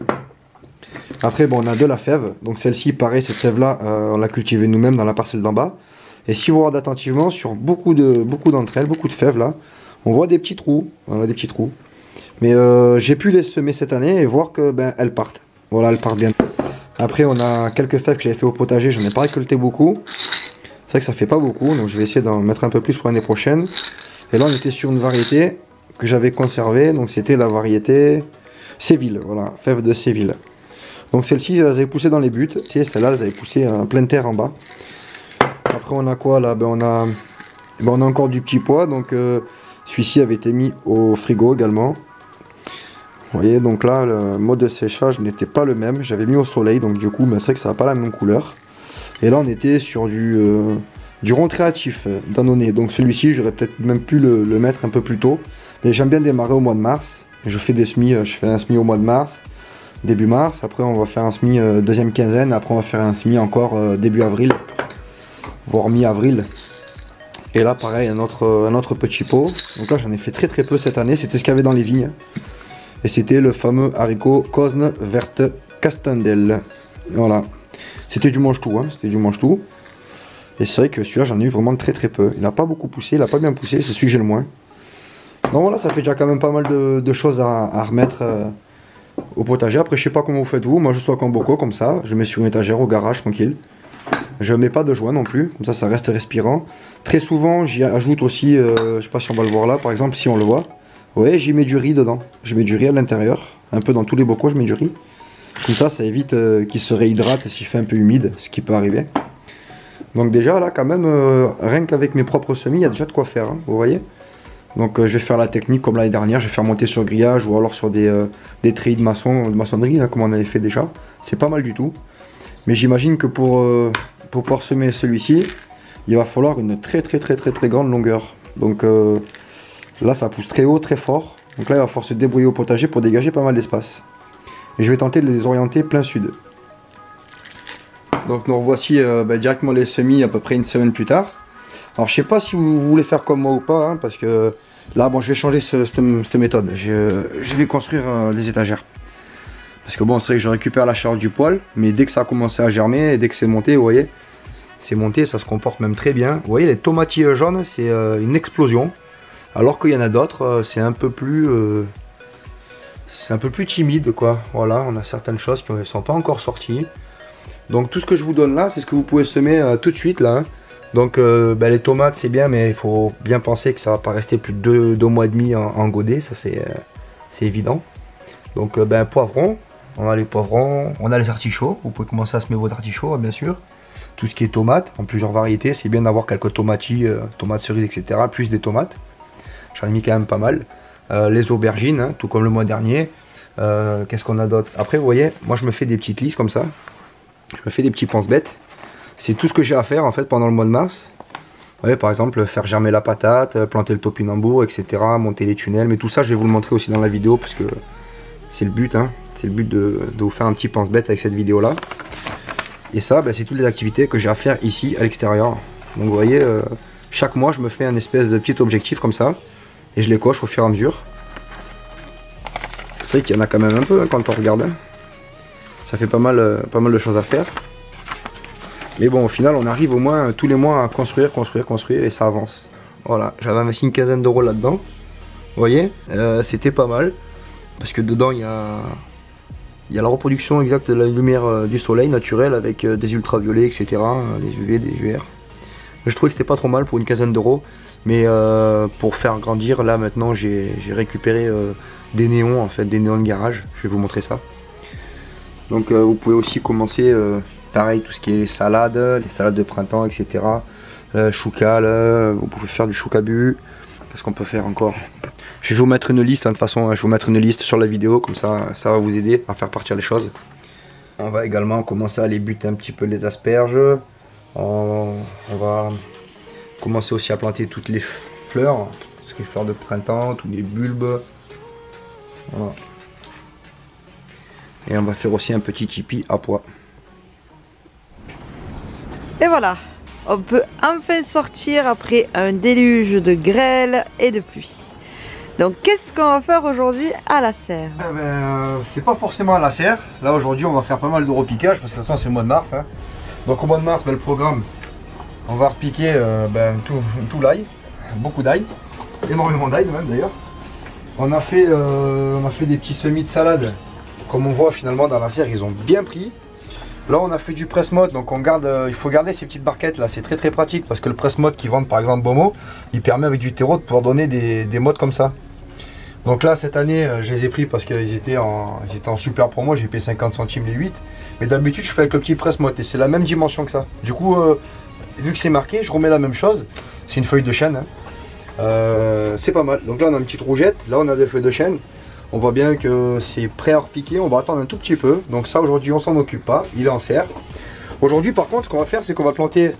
Après bon, on a de la fève, donc celle-ci pareil, cette fève là on l'a cultivée nous-mêmes dans la parcelle d'en bas. Et si vous regardez attentivement sur beaucoup d'entre elles, beaucoup de fèves là, on voit des petits trous, on a des petits trous. Mais j'ai pu les semer cette année et voir que ben elles partent. Voilà, elles partent bien. Après on a quelques fèves que j'avais fait au potager, j'en ai pas récolté beaucoup. C'est vrai que ça fait pas beaucoup, donc je vais essayer d'en mettre un peu plus pour l'année prochaine. Et là, on était sur une variété que j'avais conservée. Donc, c'était la variété Séville. Voilà, fève de Séville. Donc, celle-ci, elles avaient poussé dans les buttes. Celle-là, elles avaient poussé en pleine terre en bas. Après, on a quoi là? Ben, on a encore du petit pois. Donc, celui-ci avait été mis au frigo également. Vous voyez, donc là, le mode de séchage n'était pas le même. J'avais mis au soleil. Donc, du coup, ben, c'est vrai que ça n'a pas la même couleur. Et là, on était sur du rond créatif Danone. Donc celui-ci, j'aurais peut-être même pu le mettre un peu plus tôt. Mais j'aime bien démarrer au mois de mars. Je fais des semis, je fais un semis au mois de mars, début mars. Après, on va faire un semis deuxième quinzaine. Après, on va faire un semis encore début avril, voire mi-avril. Et là, pareil, un autre petit pot. Donc là, j'en ai fait très très peu cette année. C'était ce qu'il y avait dans les vignes. Et c'était le fameux haricot Cosne Verte Castandel. Voilà. C'était du mange-tout, hein. C'était du mange-tout. Et c'est vrai que celui-là, j'en ai eu vraiment très très peu. Il n'a pas beaucoup poussé, il n'a pas bien poussé, c'est celui que j'ai le moins. Donc voilà, ça fait déjà quand même pas mal de choses à remettre au potager. Après, je sais pas comment vous faites vous. Moi, je stocke en bocaux comme ça. Je mets sur une étagère au garage, tranquille. Je mets pas de joint non plus, comme ça reste respirant. Très souvent, j'y ajoute aussi, je sais pas si on va le voir là, par exemple, si on le voit. Vous voyez, j'y mets du riz dedans. Je mets du riz à l'intérieur. Un peu dans tous les bocaux, je mets du riz. Comme ça évite qu'il se réhydrate s'il fait un peu humide, ce qui peut arriver. Donc déjà là quand même, rien qu'avec mes propres semis, il y a déjà de quoi faire, hein, vous voyez. Donc je vais faire la technique comme l'année dernière, je vais faire monter sur grillage ou alors sur des treillis de maçonnerie, hein, comme on avait fait déjà. C'est pas mal du tout. Mais j'imagine que pour pouvoir semer celui-ci, il va falloir une très grande longueur. Donc là ça pousse très haut, très fort. Donc là il va falloir se débrouiller au potager pour dégager pas mal d'espace. Et je vais tenter de les orienter plein sud. Donc nous revoici directement les semis à peu près une semaine plus tard. Alors je sais pas si vous voulez faire comme moi ou pas, hein, parce que là bon je vais changer cette méthode. Je vais construire les étagères. Parce que bon c'est vrai que je récupère la chaleur du poêle, mais dès que ça a commencé à germer et dès que c'est monté, vous voyez, c'est monté, ça se comporte même très bien. Vous voyez les tomatilles jaunes, c'est une explosion. Alors qu'il y en a d'autres, c'est un peu plus timide quoi. Voilà, on a certaines choses qui ne sont pas encore sorties. Donc tout ce que je vous donne là, c'est ce que vous pouvez semer tout de suite là. Hein. Donc les tomates c'est bien, mais il faut bien penser que ça va pas rester plus de 2 mois et demi en godet, ça c'est évident. Donc poivrons, on a les poivrons, on a les artichauts, vous pouvez commencer à semer vos artichauts bien sûr. Tout ce qui est tomates, en plusieurs variétés, c'est bien d'avoir quelques tomatilles, tomates cerises etc. Plus des tomates, j'en ai mis quand même pas mal. Les aubergines, hein, tout comme le mois dernier. Qu'est-ce qu'on a d'autre? Après vous voyez, moi je me fais des petites listes comme ça. Je me fais des petits pense-bêtes. C'est tout ce que j'ai à faire en fait pendant le mois de mars. Vous voyez, par exemple faire germer la patate, planter le topinambour, etc. Monter les tunnels. Mais tout ça je vais vous le montrer aussi dans la vidéo parce que c'est le but. Hein. C'est le but de vous faire un petit pense-bête avec cette vidéo là. Et ça c'est toutes les activités que j'ai à faire ici à l'extérieur. Donc vous voyez, chaque mois je me fais un espèce de petit objectif comme ça. Et je les coche au fur et à mesure. C'est vrai qu'il y en a quand même un peu hein, quand on regarde. Hein. Ça fait pas mal de choses à faire. Mais bon, au final, on arrive au moins tous les mois à construire et ça avance. Voilà, j'avais investi une quinzaine d'euros là-dedans. Vous voyez, c'était pas mal. Parce que dedans, il y a la reproduction exacte de la lumière du soleil naturelle avec des ultraviolets, etc. Des UV, des UR. Je trouvais que c'était pas trop mal pour une quinzaine d'euros. Mais pour faire grandir, là maintenant, j'ai récupéré des néons, en fait, des néons de garage. Je vais vous montrer ça. Donc vous pouvez aussi commencer, pareil, tout ce qui est les salades de printemps, etc. Chouca, vous pouvez faire du choucabu. Qu'est-ce qu'on peut faire encore? Je vais vous mettre une liste, hein, de toute façon, je vais vous mettre une liste sur la vidéo, comme ça va vous aider à faire partir les choses. On va également commencer à les buter un petit peu les asperges. On va commencer aussi à planter toutes les fleurs, tout ce qui est fleurs de printemps, tous les bulbes. Voilà. Et on va faire aussi un petit tipi à pois. Et voilà, on peut enfin sortir après un déluge de grêle et de pluie. Donc qu'est-ce qu'on va faire aujourd'hui à la serre? C'est pas forcément à la serre. Là aujourd'hui on va faire pas mal de repiquage parce que de toute façon c'est le mois de mars. Hein. Donc au mois de mars, le programme, on va repiquer tout l'ail, beaucoup d'ail, énormément d'ail même d'ailleurs. On a fait des petits semis de salade. Comme on voit finalement dans la serre, ils ont bien pris. Là on a fait du presse-mode, donc il faut garder ces petites barquettes là, c'est très pratique parce que le presse-mode qui vendent par exemple Bomo, il permet avec du terreau de pouvoir donner des modes comme ça. Donc là cette année je les ai pris parce qu'ils étaient en super promo, j'ai payé 50 centimes les 8. Mais d'habitude je fais avec le petit presse-mode et c'est la même dimension que ça. Du coup vu que c'est marqué, je remets la même chose, c'est une feuille de chêne. Hein. C'est pas mal, donc là on a une petite rougette, là on a des feuilles de chêne. On voit bien que c'est prêt à repiquer, on va attendre un tout petit peu. Donc ça aujourd'hui on s'en occupe pas, il est en serre. Aujourd'hui par contre ce qu'on va faire c'est qu'on va planter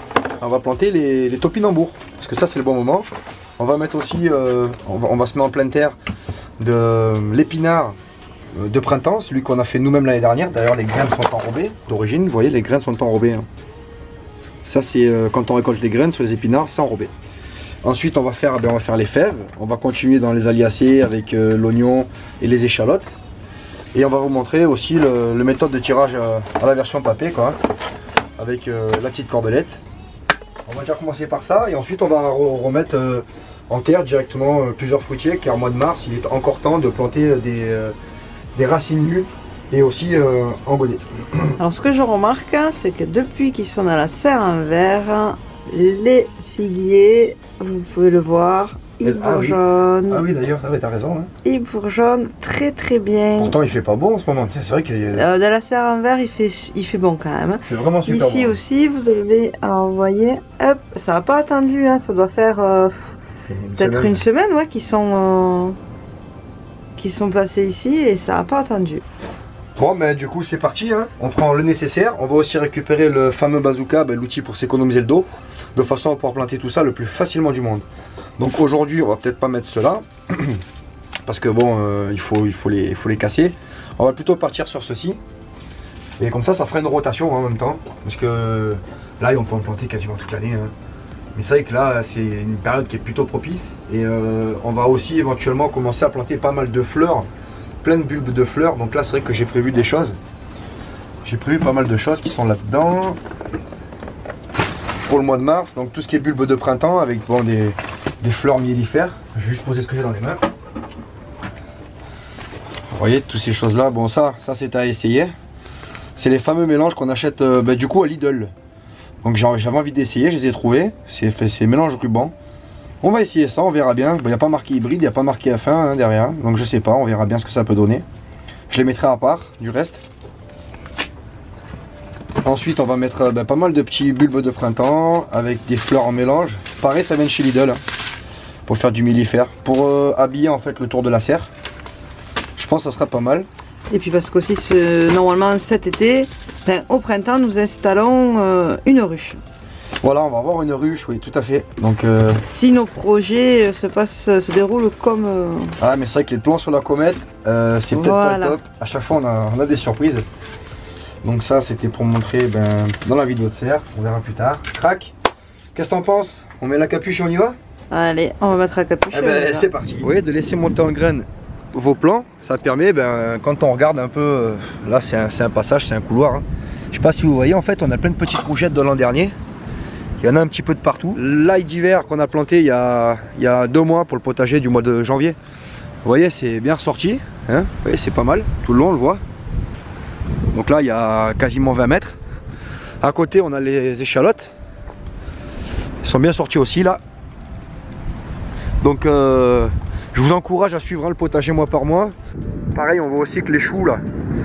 les topinambours. Parce que ça c'est le bon moment. On va mettre aussi, on va se mettre en pleine terre de l'épinard de printemps, celui qu'on a fait nous-mêmes l'année dernière. D'ailleurs les graines sont enrobées d'origine, vous voyez les graines sont enrobées. Hein. Ça c'est quand on récolte les graines sur les épinards, c'est enrobé. Ensuite on va faire les fèves, on va continuer dans les aliacées avec l'oignon et les échalotes. Et on va vous montrer aussi le méthode de tirage à la version papé quoi, avec la petite cordelette. On va déjà commencer par ça et ensuite on va remettre en terre directement plusieurs fruitiers car au mois de mars il est encore temps de planter des racines nues et aussi en godet. Alors ce que je remarque c'est que depuis qu'ils sont dans la serre en verre, les figuiers, vous pouvez le voir, ils bourgeonnent. Ah oui d'ailleurs, t'as raison. Hein. Ils bourgeonnent très bien. Pourtant il fait pas bon en ce moment, c'est vrai qu'il dans la serre en verre il fait bon quand même. C'est vraiment super ici bon. Aussi vous avez, alors vous voyez, hop, ça n'a pas attendu, hein, ça doit faire peut-être une semaine ouais, qui sont placés ici et ça n'a pas attendu. Bon mais du coup c'est parti, hein. On prend le nécessaire, on va aussi récupérer le fameux bazooka, l'outil pour s'économiser le dos, de façon à pouvoir planter tout ça le plus facilement du monde. Donc aujourd'hui on va peut-être pas mettre cela, parce que bon il faut les casser. On va plutôt partir sur ceci, et comme ça fera une rotation en même temps, parce que là on peut en planter quasiment toute l'année. Hein. Mais c'est vrai que là c'est une période qui est plutôt propice, et on va aussi éventuellement commencer à planter pas mal de fleurs, plein de bulbes de fleurs. Donc là c'est vrai que j'ai prévu des choses, j'ai prévu pas mal de choses qui sont là-dedans pour le mois de mars. Donc tout ce qui est bulbes de printemps avec bon, des fleurs mellifères. Je vais juste poser ce que j'ai dans les mains. Vous voyez toutes ces choses là, bon ça c'est à essayer. C'est les fameux mélanges qu'on achète du coup à Lidl. Donc j'avais envie d'essayer, je les ai trouvés, c'est mélange ruban. On va essayer ça, on verra bien. Il n'y a pas marqué hybride, il n'y a pas marqué F1 hein, derrière. Donc je sais pas, on verra bien ce que ça peut donner. Je les mettrai à part du reste. Ensuite on va mettre pas mal de petits bulbes de printemps avec des fleurs en mélange. Pareil ça vient de chez Lidl. Pour faire du mellifère. Pour habiller en fait le tour de la serre. Je pense que ça sera pas mal. Et puis parce qu'aussi normalement cet été, enfin, au printemps, nous installons une ruche. Voilà, on va avoir une ruche, oui, tout à fait. Donc, si nos projets se déroulent comme... Ah, mais c'est vrai que les plans sur la comète, c'est peut-être pas le top. À chaque fois, on a des surprises. Donc ça, c'était pour montrer dans la vidéo de serre. On verra plus tard. Crac. Qu'est-ce que t'en penses? On met la capuche et on y va? Allez, on va mettre la capuche. C'est parti. Vous voyez, de laisser monter en graines vos plans, ça permet, quand on regarde un peu, là c'est un passage, c'est un couloir. Hein. Je sais pas si vous voyez, en fait, on a plein de petites rougettes de l'an dernier. Il y en a un petit peu de partout. L'ail d'hiver qu'on a planté il y a 2 mois pour le potager du mois de janvier. Vous voyez, c'est bien ressorti. Hein, vous voyez, c'est pas mal. Tout le long, on le voit. Donc là, il y a quasiment 20 mètres. À côté, on a les échalotes. Ils sont bien sortis aussi, là. Donc, je vous encourage à suivre le potager mois par mois. Pareil, on voit aussi que les choux, là,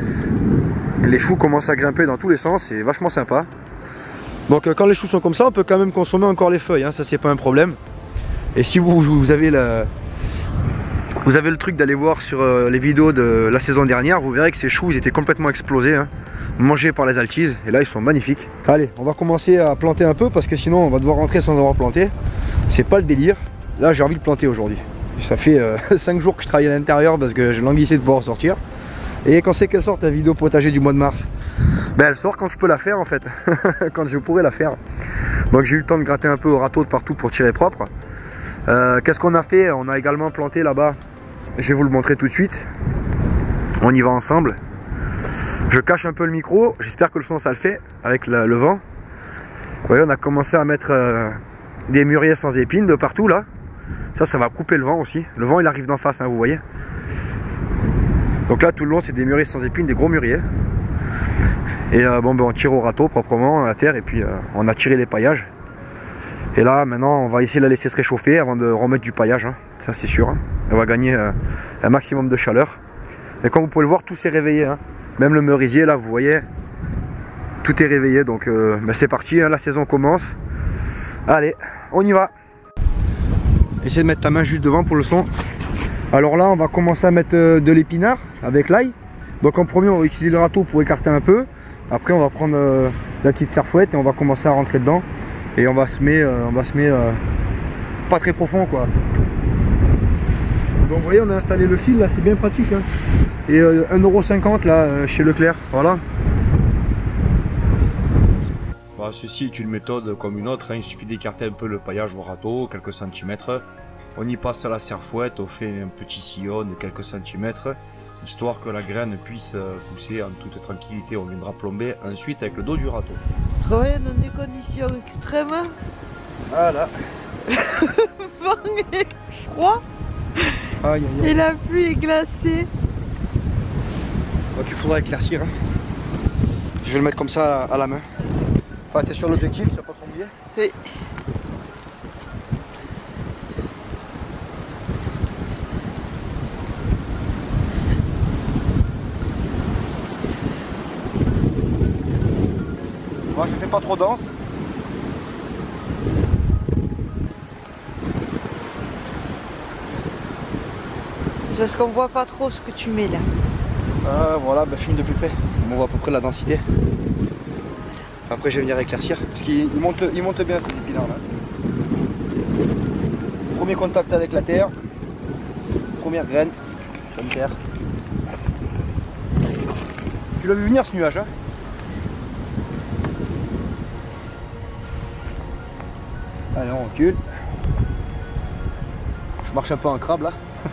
les choux commencent à grimper dans tous les sens. C'est vachement sympa. Donc quand les choux sont comme ça, on peut quand même consommer encore les feuilles, hein, ça c'est pas un problème. Et si vous avez le truc d'aller voir sur les vidéos de la saison dernière, vous verrez que ces choux ils étaient complètement explosés, hein, mangés par les altises, et là ils sont magnifiques. Allez, on va commencer à planter un peu parce que sinon on va devoir rentrer sans avoir planté. C'est pas le délire. Là j'ai envie de planter aujourd'hui. Ça fait 5 jours que je travaille à l'intérieur parce que j'ai languissé de pouvoir sortir. Et quand c'est qu'elle sort la vidéo potager du mois de mars? Elle sort quand je peux la faire en fait, quand je pourrais la faire. Donc j'ai eu le temps de gratter un peu au râteau de partout pour tirer propre. Qu'est-ce qu'on a fait? On a également planté là-bas, je vais vous le montrer tout de suite. On y va ensemble. Je cache un peu le micro, j'espère que le son ça le fait avec le vent. Vous voyez, on a commencé à mettre des mûriers sans épines de partout là. Ça va couper le vent aussi. Le vent il arrive d'en face, hein, vous voyez. Donc là tout le long c'est des mûriers sans épines, des gros mûriers. Et on tire au râteau proprement à terre et puis on a tiré les paillages. Et là maintenant on va essayer de la laisser se réchauffer avant de remettre du paillage, hein. Ça c'est sûr, hein. On va gagner un maximum de chaleur. Et comme vous pouvez le voir, tout s'est réveillé, hein. Même le merisier là, vous voyez, tout est réveillé. Donc c'est parti, hein, la saison commence. Allez, on y va. Essaye de mettre ta main juste devant pour le son. Alors là on va commencer à mettre de l'épinard avec l'ail. Donc en premier on va utiliser le râteau pour écarter un peu. Après on va prendre la petite serfouette et on va commencer à rentrer dedans. Et on va semer pas très profond quoi. Donc vous voyez on a installé le fil là, c'est bien pratique, hein. Et 1,50 € là chez Leclerc, voilà. Ceci est une méthode comme une autre, hein. Il suffit d'écarter un peu le paillage au râteau, quelques centimètres. On y passe la serfouette, on fait un petit sillon de quelques centimètres, histoire que la graine puisse pousser en toute tranquillité. On viendra plomber ensuite avec le dos du râteau. Travailler dans des conditions extrêmes. Voilà. Vent et froid. Aïe, aïe, aïe. Et la pluie est glacée. Donc il faudra éclaircir, hein. Je vais le mettre comme ça à la main. Enfin, t'es sur l'objectif, ça va pas trop mouiller? Oui. Moi je fais pas trop dense. C'est parce qu'on voit pas trop ce que tu mets là. Voilà, filme de plus près. On voit à peu près la densité. Après je vais venir éclaircir. Parce qu'il monte bien ces épinards là. Premier contact avec la terre. Première graine. Bonne terre. Tu l'as vu venir ce nuage, hein? Allez, on recule. Je marche un peu en crabe là.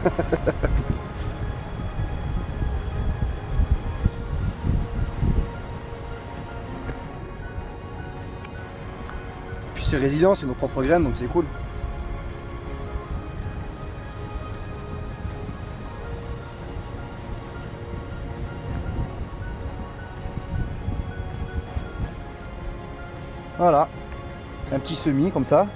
Puis c'est résilient, c'est nos propres graines donc c'est cool. Voilà, un petit semis comme ça.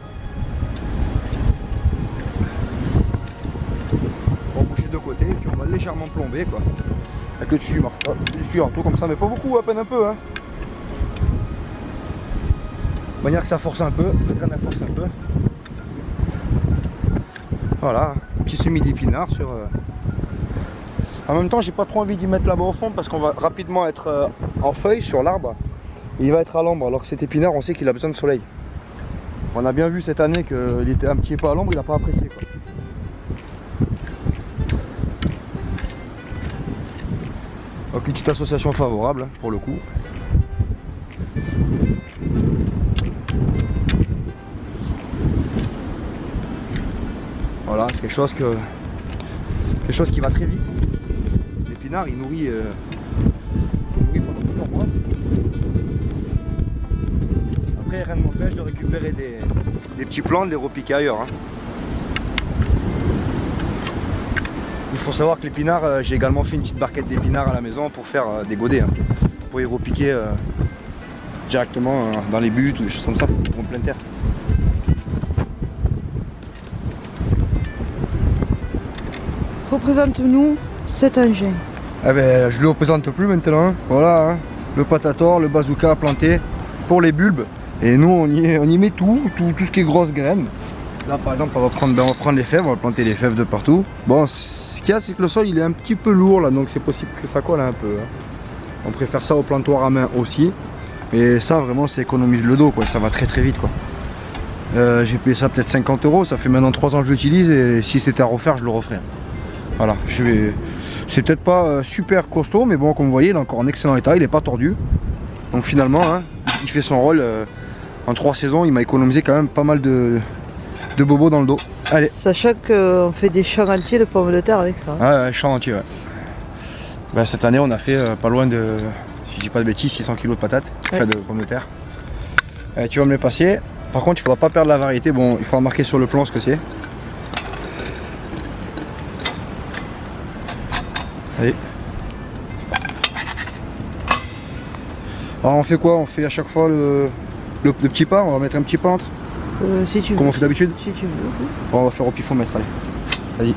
On va boucher de côté et puis on va légèrement plomber quoi. Avec le dessus du marteau, comme ça, mais pas beaucoup, à peine un peu, hein. De manière que ça force un peu, la graine force un peu. Voilà, un petit semis d'épinards En même temps, j'ai pas trop envie d'y mettre là-bas au fond parce qu'on va rapidement être en feuille sur l'arbre. Et il va être à l'ombre, alors que cet épinard, on sait qu'il a besoin de soleil. On a bien vu cette année qu'il était un petit peu à l'ombre, il n'a pas apprécié, quoi. Donc une petite association favorable pour le coup. Voilà, c'est quelque chose qui va très vite. L'épinard, il nourrit pendant plusieurs mois. Après, rien ne m'empêche de récupérer des petits plants, de les repiquer ailleurs. Hein. Il faut savoir que l'épinard, j'ai également fait une petite barquette d'épinards à la maison pour faire des godets. Hein. Pour y repiquer directement dans les buts ou des choses comme ça, en pleine terre. Représente-nous cet engin. Eh ben, je ne le représente plus maintenant. Hein. Voilà, hein. Le patator, le bazooka à planter pour les bulbes. Et nous, on y met tout ce qui est grosses graines. Là, par exemple, on va prendre les fèves, on va planter les fèves de partout. Bon, ce qu'il y a, c'est que le sol, il est un petit peu lourd là, donc c'est possible que ça colle un peu. Hein. On préfère ça au plantoir à main aussi. Mais ça, vraiment, ça économise le dos, quoi. Ça va très très vite, quoi. J'ai payé ça peut-être 50 €. Ça fait maintenant 3 ans que je l'utilise et si c'était à refaire, je le referais. Voilà, c'est peut-être pas super costaud, mais bon, comme vous voyez, il est encore en excellent état, il n'est pas tordu. Donc finalement, hein, il fait son rôle. En 3 saisons, il m'a économisé quand même pas mal de bobos dans le dos. Allez. Sachant qu'on fait des champs entiers de pommes de terre avec ça. Ouais, champs entiers, ouais. Ben, cette année, on a fait pas loin de, si je dis pas de bêtises, 600 kg de patates, ouais. De pommes de terre. Tu vas me les passer. Par contre, il ne faudra pas perdre la variété. Bon, il faudra marquer sur le plan ce que c'est. Allez. Alors on fait quoi? On fait à chaque fois le petit pas, on va mettre un petit pas entre. Si tu veux. Comme on fait d'habitude? Si tu veux. Bon, on va faire au pifomètre, allez. Vas-y.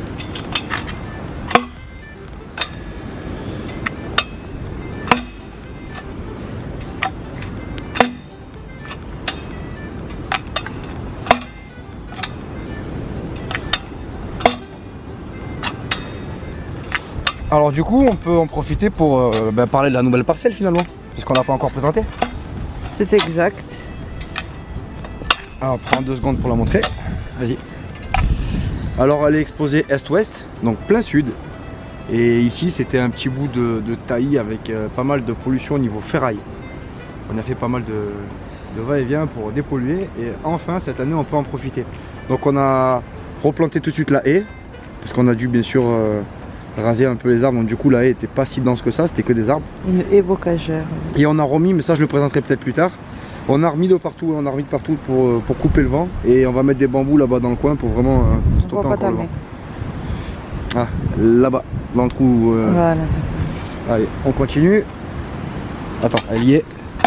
Alors du coup, on peut en profiter pour parler de la nouvelle parcelle finalement, puisqu'on n'a pas encore présenté. C'est exact. Alors, prends 2 secondes pour la montrer. Vas-y. Alors, elle est exposée est-ouest, donc plein sud. Et ici, c'était un petit bout de taillis avec pas mal de pollution au niveau ferraille. On a fait pas mal de va-et-vient pour dépolluer. Et enfin, cette année, on peut en profiter. Donc, on a replanté tout de suite la haie, parce qu'on a dû bien sûr raser un peu les arbres. Donc, du coup, la haie n'était pas si dense que ça, c'était que des arbres. Une haie bocagère. Et on a remis, mais ça, je le présenterai peut-être plus tard. On a remis de partout, pour couper le vent. Et on va mettre des bambous là-bas dans le coin pour vraiment stopper encore le vent. Ah, là-bas, dans le trou. Voilà. Allez, on continue. Attends, elle y est.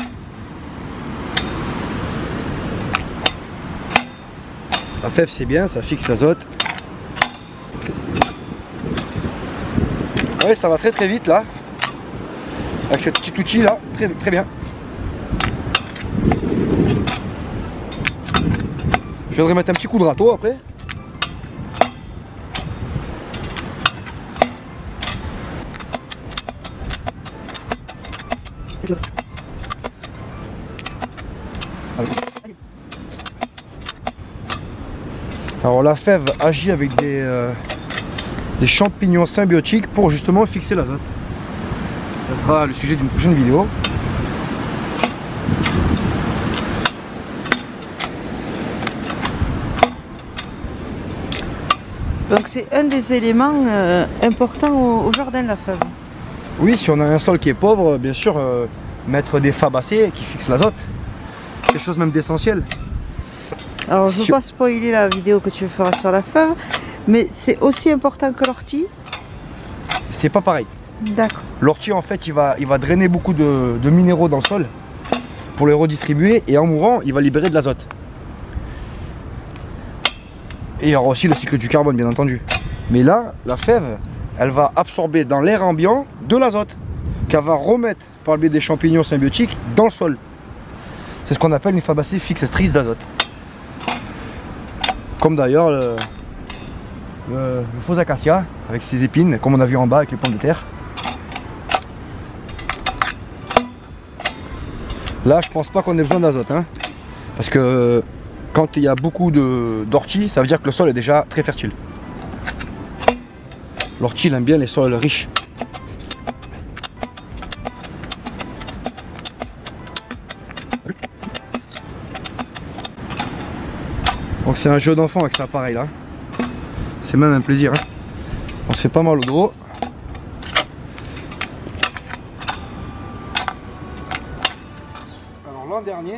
La fève, c'est bien, ça fixe l'azote. Ouais, ça va très très vite là. Avec ce petit outil là, très, très bien. Je viendrai mettre un petit coup de râteau après. Alors la fève agit avec des champignons symbiotiques pour justement fixer l'azote. Ça sera le sujet d'une prochaine vidéo. Donc c'est un des éléments importants au jardin, la fève. Oui, si on a un sol qui est pauvre, bien sûr, mettre des fabacées qui fixent l'azote. C'est quelque chose même d'essentiel. Alors je ne veux pas spoiler la vidéo que tu feras sur la fève, mais c'est aussi important que l'ortie. C'est pas pareil. D'accord. L'ortie en fait il va drainer beaucoup de minéraux dans le sol pour les redistribuer et en mourant il va libérer de l'azote. Et il y aura aussi le cycle du carbone bien entendu. Mais là, la fève, elle va absorber dans l'air ambiant de l'azote qu'elle va remettre par le biais des champignons symbiotiques dans le sol. C'est ce qu'on appelle une fabacée fixatrice d'azote. Comme d'ailleurs le faux acacia avec ses épines, comme on a vu en bas avec les pommes de terre. Là, je pense pas qu'on ait besoin d'azote, hein, parce que quand il y a beaucoup d'ortie, ça veut dire que le sol est déjà très fertile. L'ortie aime bien les sols riches. Donc c'est un jeu d'enfant avec cet appareil là. C'est même un plaisir, hein. On se fait pas mal au dos. Alors l'an dernier,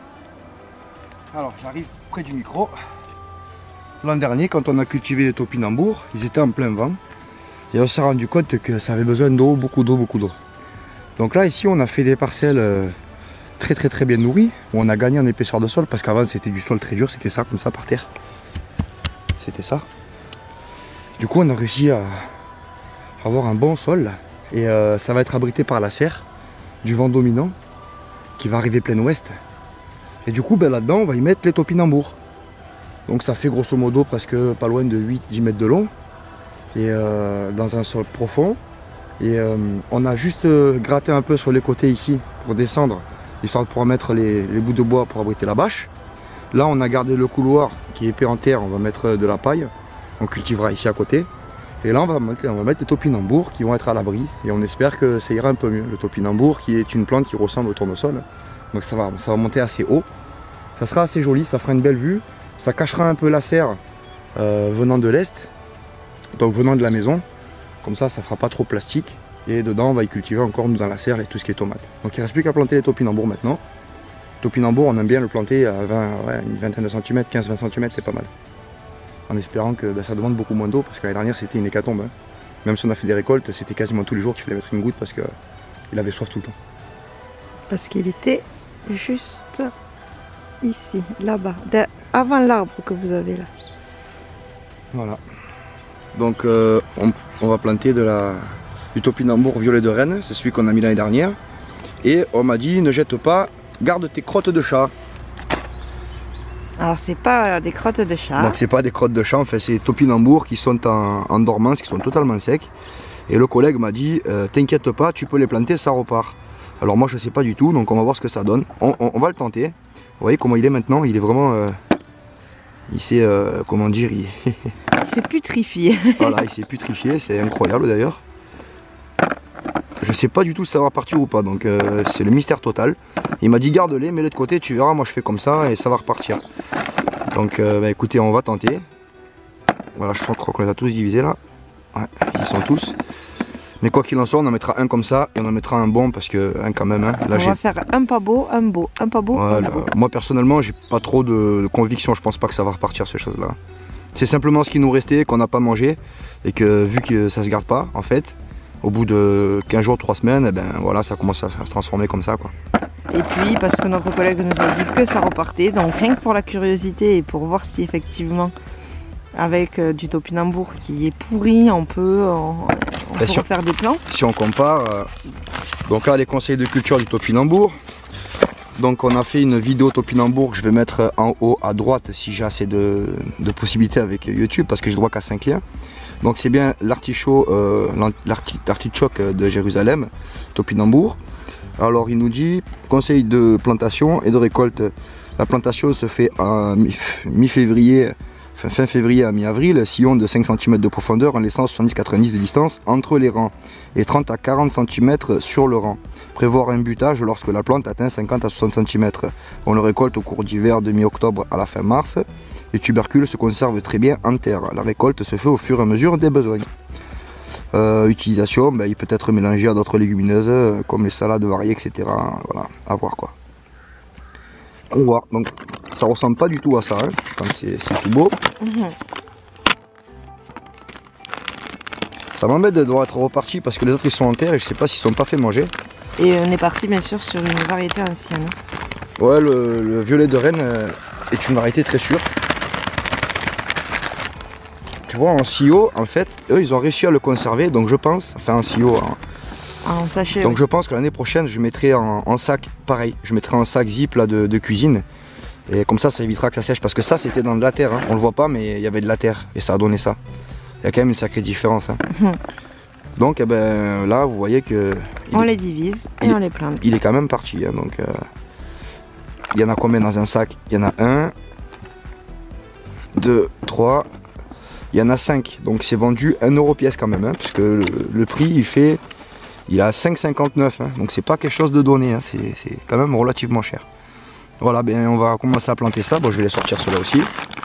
j'arrive près du micro. L'an dernier, quand on a cultivé les topinambours, ils étaient en plein vent. Et on s'est rendu compte que ça avait besoin d'eau, beaucoup d'eau, beaucoup d'eau. Donc là ici on a fait des parcelles très bien nourries, où on a gagné en épaisseur de sol, parce qu'avant c'était du sol très dur, c'était ça comme ça par terre. C'était ça. Du coup on a réussi à avoir un bon sol, et ça va être abrité par la serre du vent dominant qui va arriver plein ouest. Et du coup là-dedans on va y mettre les topinambours. Donc ça fait grosso modo presque pas loin de 8-10 mètres de long, et dans un sol profond. Et on a juste gratté un peu sur les côtés ici pour descendre, histoire de pouvoir mettre les bouts de bois pour abriter la bâche. Là on a gardé le couloir qui est épais en terre, on va mettre de la paille, on cultivera ici à côté. Et là on va mettre les topinambours qui vont être à l'abri, et on espère que ça ira un peu mieux. Le topinambour qui est une plante qui ressemble au tournesol, donc ça va monter assez haut, ça sera assez joli, ça fera une belle vue, ça cachera un peu la serre venant de l'est, donc venant de la maison, comme ça fera pas trop plastique. Et dedans on va y cultiver encore nous dans la serre et tout ce qui est tomate. Donc il ne reste plus qu'à planter les topinambours maintenant. Topinambour on aime bien le planter à une vingtaine de centimètres, 15-20 cm, c'est pas mal. En espérant que ça demande beaucoup moins d'eau, parce que l'année dernière c'était une hécatombe, hein. Même si on a fait des récoltes, c'était quasiment tous les jours qu'il fallait mettre une goutte, parce qu'il avait soif tout le temps. Parce qu'il était juste ici, là-bas, avant l'arbre que vous avez là. Voilà. Donc on va planter du topinambour violet de Rennes, c'est celui qu'on a mis l'année dernière. Et on m'a dit ne jette pas, garde tes crottes de chat. Alors c'est pas des crottes de chat. Donc c'est pas des crottes de chat, en fait c'est des topinambours qui sont en dormance, qui sont totalement secs. Et le collègue m'a dit t'inquiète pas, tu peux les planter, ça repart. Alors moi je sais pas du tout, donc on va voir ce que ça donne. On va le tenter. Vous voyez comment il est maintenant, il est vraiment... il s'est, comment dire, il s'est putrifié. Voilà, il s'est putrifié, c'est incroyable d'ailleurs. Je sais pas du tout si ça va repartir ou pas, donc c'est le mystère total. Il m'a dit garde-les, mets-les de côté, tu verras, moi je fais comme ça et ça va repartir. Donc écoutez, on va tenter. Voilà, je crois qu'on les a tous divisés là. Ouais, ils sont tous. Mais quoi qu'il en soit, on en mettra un comme ça et on en mettra un bon parce que quand même. Hein, là, on va faire un pas beau, un beau, un pas beau. Voilà. Moi personnellement, j'ai pas trop de conviction. Je pense pas que ça va repartir ces choses-là. C'est simplement ce qui nous restait, qu'on n'a pas mangé et que vu que ça se garde pas, en fait, au bout de 15 jours, 3 semaines, eh ben voilà, ça commence à se transformer comme ça, quoi. Et puis parce que notre collègue nous a dit que ça repartait, donc rien que pour la curiosité et pour voir si effectivement avec du topinambour qui est pourri, on peut refaire des plans. Si on compare, donc là les conseils de culture du topinambour. Donc on a fait une vidéo topinambour que je vais mettre en haut à droite si j'ai assez de possibilités avec YouTube parce que j'ai droit qu'à 5 liens. Donc c'est bien l'artichoke de Jérusalem, topinambour. Alors il nous dit conseil de plantation et de récolte. La plantation se fait à mi-février, fin février à mi-avril, sillon de 5 cm de profondeur en laissant 70-90 de distance entre les rangs et 30 à 40 cm sur le rang. Prévoir un butage lorsque la plante atteint 50 à 60 cm. On le récolte au cours d'hiver de mi-octobre à la fin mars. Les tubercules se conservent très bien en terre. La récolte se fait au fur et à mesure des besoins. Utilisation, il peut être mélangé à d'autres légumineuses comme les salades variées, etc. Voilà, à voir quoi. On voit, donc ça ressemble pas du tout à ça, hein, quand c'est tout beau. Ça m'embête de devoir être reparti parce que les autres ils sont en terre et je sais pas s'ils sont pas fait manger. Et on est parti bien sûr sur une variété ancienne. Ouais, le violet de Rennes est une variété très sûre. Tu vois, en silo, en fait, eux ils ont réussi à le conserver, donc je pense, enfin en silo, en sachet. Donc je pense que l'année prochaine je mettrai en sac pareil, je mettrai un sac zip là de cuisine. Et comme ça évitera que ça sèche parce que ça c'était dans de la terre, hein. On le voit pas mais il y avait de la terre et ça a donné ça. Il y a quand même une sacrée différence. Hein. Donc eh ben, là, vous voyez que... On les divise et on les plante. Il est quand même parti. Hein, donc, il y en a combien dans un sac? Il y en a 1, 2, 3, il y en a 5. Donc c'est vendu 1 € pièce quand même. Hein, puisque le prix, il a 5,59. Hein, donc c'est pas quelque chose de donné. Hein, c'est quand même relativement cher. Voilà, ben, on va commencer à planter ça. Bon, je vais les sortir ceux-là aussi.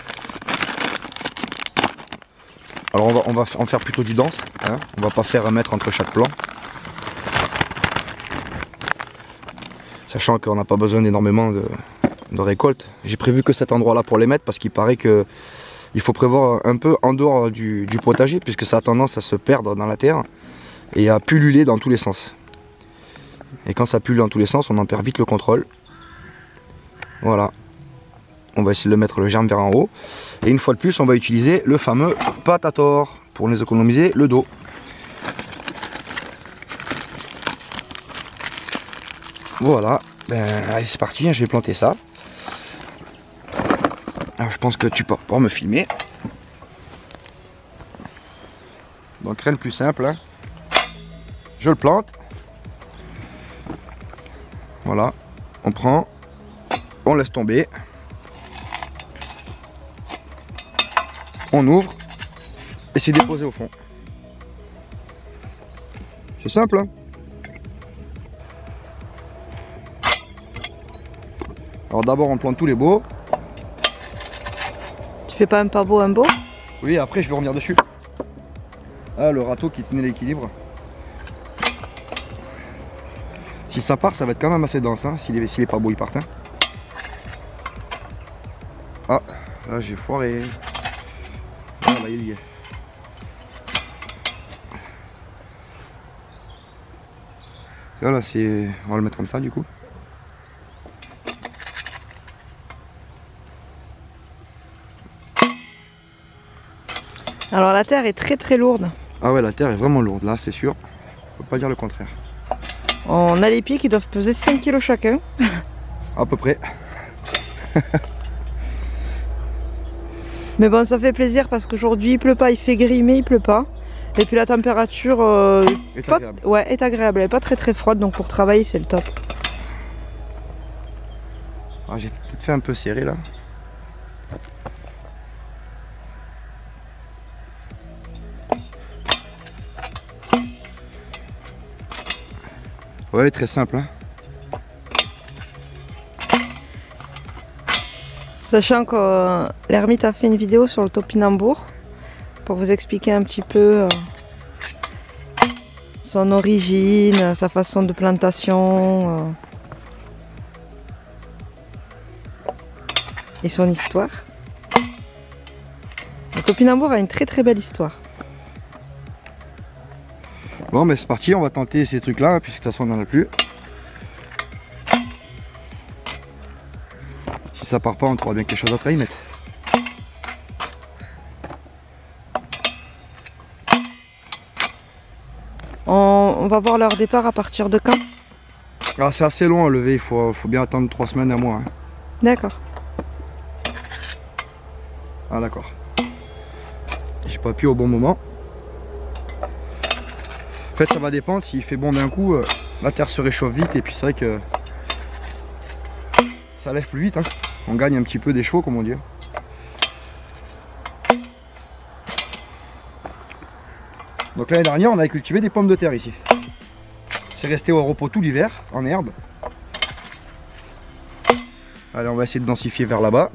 Alors on va en faire plutôt du dense. Hein, on va pas faire 1 mètre entre chaque plant. Sachant qu'on n'a pas besoin d'énormément de récolte. J'ai prévu que cet endroit là pour les mettre parce qu'il paraît que il faut prévoir un peu en dehors du potager puisque ça a tendance à se perdre dans la terre et à pulluler dans tous les sens. Et quand ça pullule dans tous les sens, on en perd vite le contrôle. Voilà. On va essayer de le mettre le germe vers en haut. Et une fois de plus, on va utiliser le fameux Patator pour nous économiser le dos. Voilà, ben, allez c'est parti, je vais planter ça. Alors je pense que tu peux pouvoir me filmer. Donc rien de plus simple. Hein. Je le plante. Voilà, on prend, on laisse tomber. On ouvre et c'est déposé au fond. C'est simple. Hein. Alors d'abord on plante tous les beaux. Tu fais pas un pas beau, un beau? Oui, après je vais revenir dessus. Ah, le râteau qui tenait l'équilibre. Si ça part, ça va être quand même assez dense. Hein, s'il est pas beau, il part. Hein. Ah, là j'ai foiré. Ah, là il y est. Là, c'est... On va le mettre comme ça du coup. Alors la terre est très lourde. Ah ouais, la terre est vraiment lourde, là c'est sûr. On peut pas dire le contraire. On a les pieds qui doivent peser 5 kg chacun. À peu près. Mais bon, ça fait plaisir parce qu'aujourd'hui il pleut pas, il fait gris mais il pleut pas. Et puis la température est agréable. Ouais, est agréable, elle est pas très froide, donc pour travailler c'est le top. Ah, j'ai peut-être fait un peu serré là. Ouais, très simple. Hein. Sachant que l'ermite a fait une vidéo sur le topinambour pour vous expliquer un petit peu son origine, sa façon de plantation et son histoire. Le topinambour a une très belle histoire. Bon, mais c'est parti, on va tenter ces trucs là, puisque de toute façon on n'en a plus. Si ça part pas, on trouvera bien quelque chose d'autre à y mettre. On va voir leur départ à partir de quand? Alors c'est assez long à lever, il faut bien attendre 3 semaines, 1 mois. Hein. D'accord. Ah d'accord. J'ai pas appuyé au bon moment. En fait ça va dépendre, s'il fait bon d'un coup, la terre se réchauffe vite et puis c'est vrai que ça lève plus vite. Hein. On gagne un petit peu des chevaux comme on dit. Donc l'année dernière on avait cultivé des pommes de terre ici. C'est resté au repos tout l'hiver, en herbe. Allez, on va essayer de densifier vers là-bas.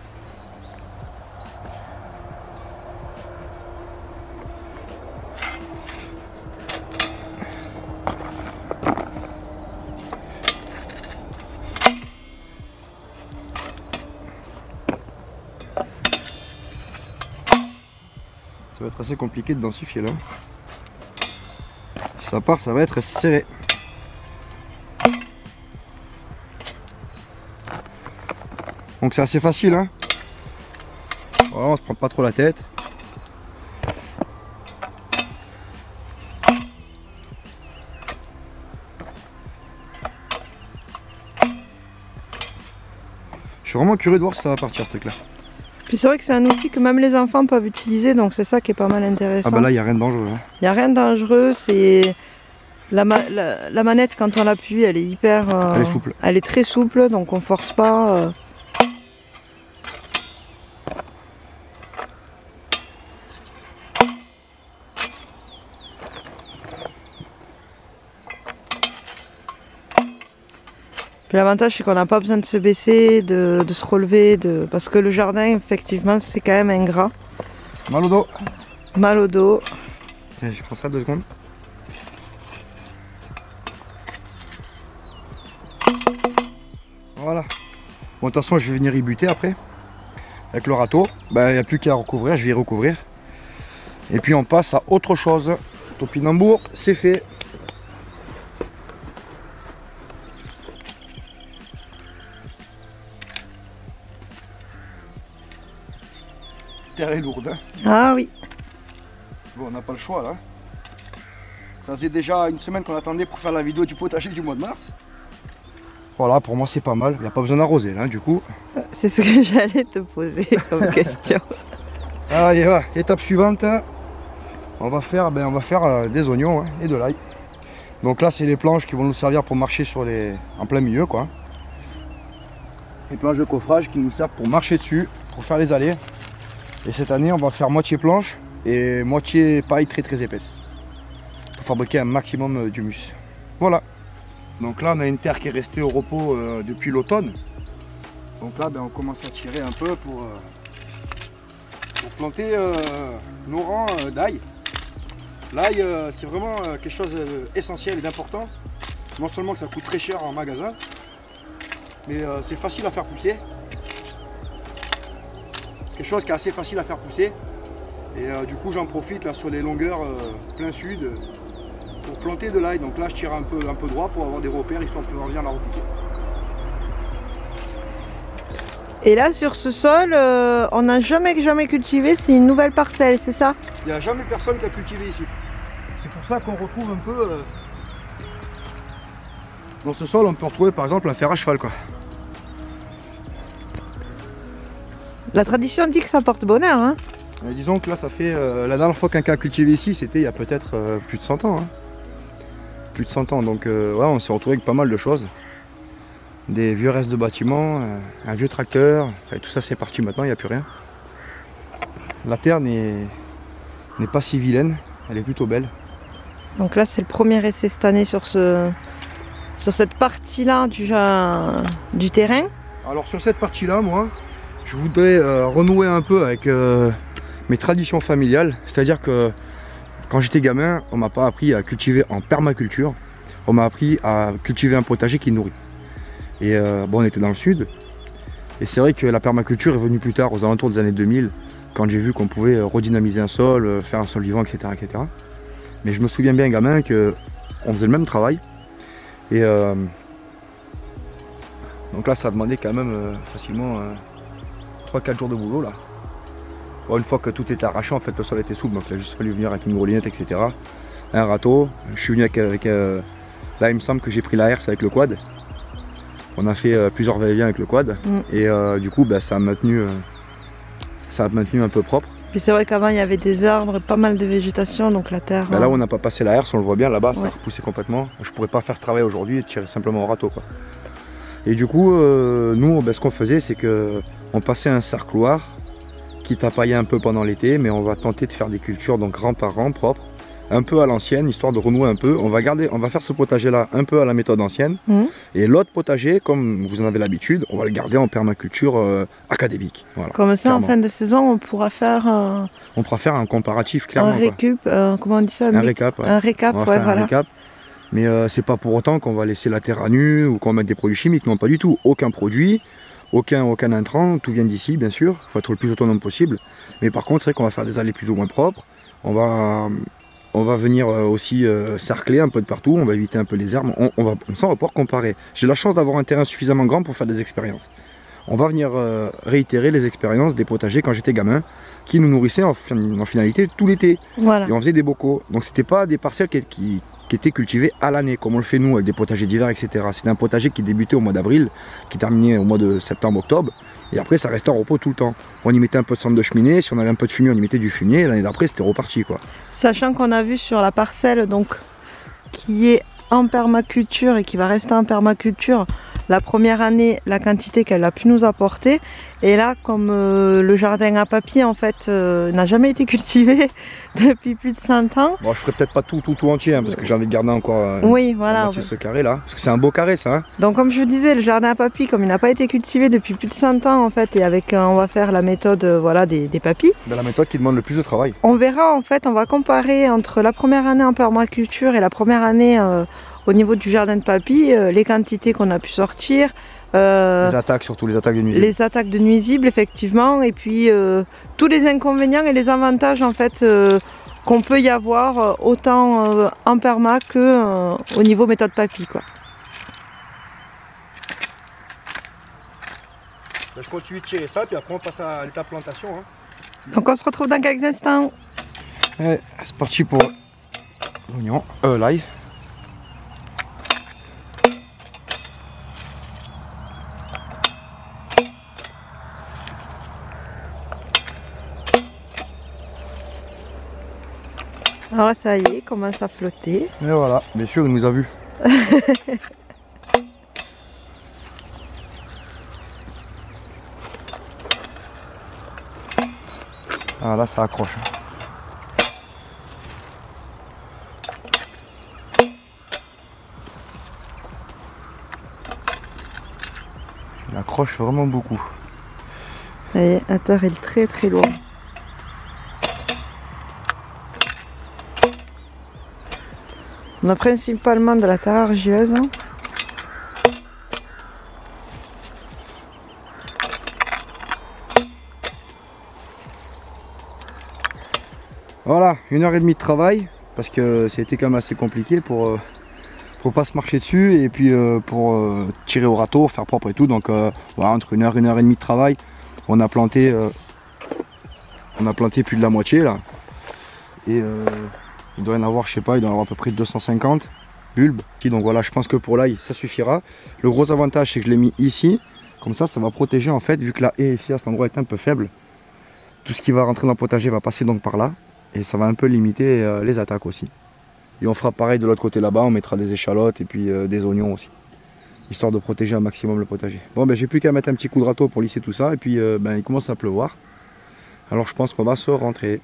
Ça va être assez compliqué de densifier là. Si ça part, ça va être serré. Donc c'est assez facile, hein. Voilà, on se prend pas trop la tête. Je suis vraiment curieux de voir si ça va partir ce truc là. Puis c'est vrai que c'est un outil que même les enfants peuvent utiliser, donc c'est ça qui est pas mal intéressant. Ah bah là, il n'y a rien de dangereux. Hein. Il n'y a rien de dangereux, c'est... La manette, quand on l'appuie, elle est hyper... elle est souple. Elle est très souple, donc on force pas. Puis l'avantage, c'est qu'on n'a pas besoin de se baisser, de se relever, parce que le jardin, effectivement, c'est quand même ingrat. Mal au dos. Mal au dos. Tiens, je prends ça 2 secondes. Voilà. Bon, de toute façon, je vais venir y buter après. Avec le râteau. Ben, il n'y a plus qu'à recouvrir, je vais y recouvrir. Et puis on passe à autre chose. Topinambour, c'est fait. La terre est lourde. Hein. Ah oui. Bon, on n'a pas le choix là. Ça faisait déjà une semaine qu'on attendait pour faire la vidéo du potager du mois de mars. Voilà, pour moi c'est pas mal. Il n'y a pas besoin d'arroser là, du coup. C'est ce que j'allais te poser comme question. Allez, va. Étape suivante. On va faire, des oignons hein, et de l'ail. Donc là, c'est les planches qui vont nous servir pour marcher en plein milieu, quoi. Les planches de coffrage qui nous servent pour marcher dessus, pour faire les allées. Et cette année, on va faire moitié planche et moitié paille très très épaisse. Pour fabriquer un maximum d'humus. Voilà. Donc là, on a une terre qui est restée au repos depuis l'automne. Donc là, on commence à tirer un peu pour planter nos rangs d'ail. L'ail, c'est vraiment quelque chose d'essentiel et d'important. Non seulement que ça coûte très cher en magasin, mais c'est facile à faire pousser. C'est quelque chose qui est assez facile à faire pousser. Et du coup, j'en profite là sur les longueurs plein sud pour planter de l'ail. Donc là, je tire un peu droit pour avoir des repères, histoire de pouvoir venir la repiquer. Et là, sur ce sol, on n'a jamais cultivé, c'est une nouvelle parcelle, c'est ça? Il n'y a jamais personne qui a cultivé ici. C'est pour ça qu'on retrouve un peu... Dans ce sol, on peut retrouver par exemple un fer à cheval, quoi. La tradition dit que ça porte bonheur, hein? Et disons que là, ça fait... la dernière fois qu'un a cultivé ici, c'était il y a peut-être plus de 100 ans. Hein. Plus de 100 ans, donc ouais, on s'est retrouvé avec pas mal de choses. Des vieux restes de bâtiments, un vieux tracteur, enfin, tout ça c'est parti maintenant, il n'y a plus rien. La terre n'est pas si vilaine, elle est plutôt belle. Donc là c'est le premier essai cette année sur cette partie-là du terrain. Alors sur cette partie-là, moi, je voudrais renouer un peu avec mes traditions familiales. C'est-à-dire que quand j'étais gamin, on m'a pas appris à cultiver en permaculture, on m'a appris à cultiver un potager qui nourrit. Et bon, on était dans le sud, et c'est vrai que la permaculture est venue plus tard, aux alentours des années 2000, quand j'ai vu qu'on pouvait redynamiser un sol, faire un sol vivant, etc., etc. Mais je me souviens bien, gamin, qu'on faisait le même travail. Et donc là, ça demandait quand même facilement 3-4 jours de boulot, là. Bon, une fois que tout était arraché, en fait, le sol était souple, donc il a juste fallu venir avec une grelinette, etc. Un râteau. Je suis venu avec là, il me semble que j'ai pris la herse avec le quad. On a fait plusieurs va-et-vient avec le quad et du coup ça a maintenu un peu propre. Puis c'est vrai qu'avant il y avait des arbres, pas mal de végétation, donc la terre... Là où on n'a pas passé la herse, on le voit bien là-bas, ouais. Ça a repoussé complètement. Je pourrais pas faire ce travail aujourd'hui et tirer simplement au râteau, quoi. Et du coup, nous, ce qu'on faisait, c'est qu'on passait un sarcloir qui tapaillait un peu pendant l'été, mais on va tenter de faire des cultures donc rang par rang, propres. Un peu à l'ancienne, histoire de renouer un peu. On va faire ce potager là un peu à la méthode ancienne. Et l'autre potager, comme vous en avez l'habitude, on va le garder en permaculture académique. Voilà, comme ça, clairement. En fin de saison, on pourra faire... on pourra faire un comparatif, clairement. Un récup, comment on dit ça? Un récap. Ouais. Un récap, ouais, voilà. Un récap. Mais c'est pas pour autant qu'on va laisser la terre à nu ou qu'on va mettre des produits chimiques. Non, pas du tout. Aucun produit, aucun intrant, tout vient d'ici, bien sûr. Il faut être le plus autonome possible. Mais par contre, c'est vrai qu'on va faire des allées plus ou moins propres. On va venir aussi cercler un peu de partout, on va éviter un peu les herbes, on va pouvoir comparer. J'ai la chance d'avoir un terrain suffisamment grand pour faire des expériences. on va venir réitérer les expériences des potagers quand j'étais gamin, qui nous nourrissaient en finalité tout l'été. Voilà. Et on faisait des bocaux. Donc c'était pas des parcelles qui étaient cultivées à l'année, comme on le fait nous, avec des potagers d'hiver, etc. C'était un potager qui débutait au mois d'avril, qui terminait au mois de septembre-octobre, et après ça restait en repos tout le temps. On y mettait un peu de cendre de cheminée, si on avait un peu de fumier, on y mettait du fumier, et l'année d'après c'était reparti, quoi. Sachant qu'on a vu sur la parcelle donc qui est en permaculture et qui va rester en permaculture la première année, la quantité qu'elle a pu nous apporter, et là comme le jardin à papier en fait n'a jamais été cultivé depuis plus de 100 ans. Bon, je ferai peut-être pas tout entier hein, parce que j'ai envie de garder encore oui, voilà, ce carré là, parce que c'est un beau carré ça. Hein. Donc comme je vous disais, le jardin à papy, comme il n'a pas été cultivé depuis plus de 100 ans en fait, et avec on va faire la méthode voilà, des papys. La méthode qui demande le plus de travail. On verra en fait, on va comparer entre la première année en permaculture et la première année au niveau du jardin de papy, les quantités qu'on a pu sortir. Les attaques, surtout les attaques de nuisibles. Les attaques de nuisibles, effectivement, et puis tous les inconvénients et les avantages en fait qu'on peut y avoir autant en perma que au niveau méthode papy, quoi. Je continue de tirer ça, puis après on passe à l'étape plantation. Hein. Donc on se retrouve dans quelques instants. C'est parti pour l'oignon, l'ail. Alors là, ça y est, il commence à flotter. Et voilà, bien sûr, il nous a vus. Ah là, ça accroche. Il accroche vraiment beaucoup. Ça y est, la terre est très très lourde. On a principalement de la terre argileuse. Voilà, 1h30 de travail, parce que ça a été quand même assez compliqué pour pas se marcher dessus et puis pour tirer au râteau, faire propre et tout. Donc voilà, entre 1h et 1h30 de travail, on a planté plus de la moitié là. Et il doit y en avoir, je sais pas, il doit y en avoir à peu près 250 bulbes. Donc voilà, je pense que pour l'ail, ça suffira. Le gros avantage, c'est que je l'ai mis ici. Comme ça va protéger en fait, vu que la haie ici à cet endroit est un peu faible. Tout ce qui va rentrer dans le potager va passer donc par là. Et ça va un peu limiter les attaques aussi. Et on fera pareil de l'autre côté là-bas, on mettra des échalotes et puis des oignons aussi. Histoire de protéger un maximum le potager. Bon, ben j'ai plus qu'à mettre un petit coup de râteau pour lisser tout ça. Et puis il commence à pleuvoir. Alors je pense qu'on va se rentrer.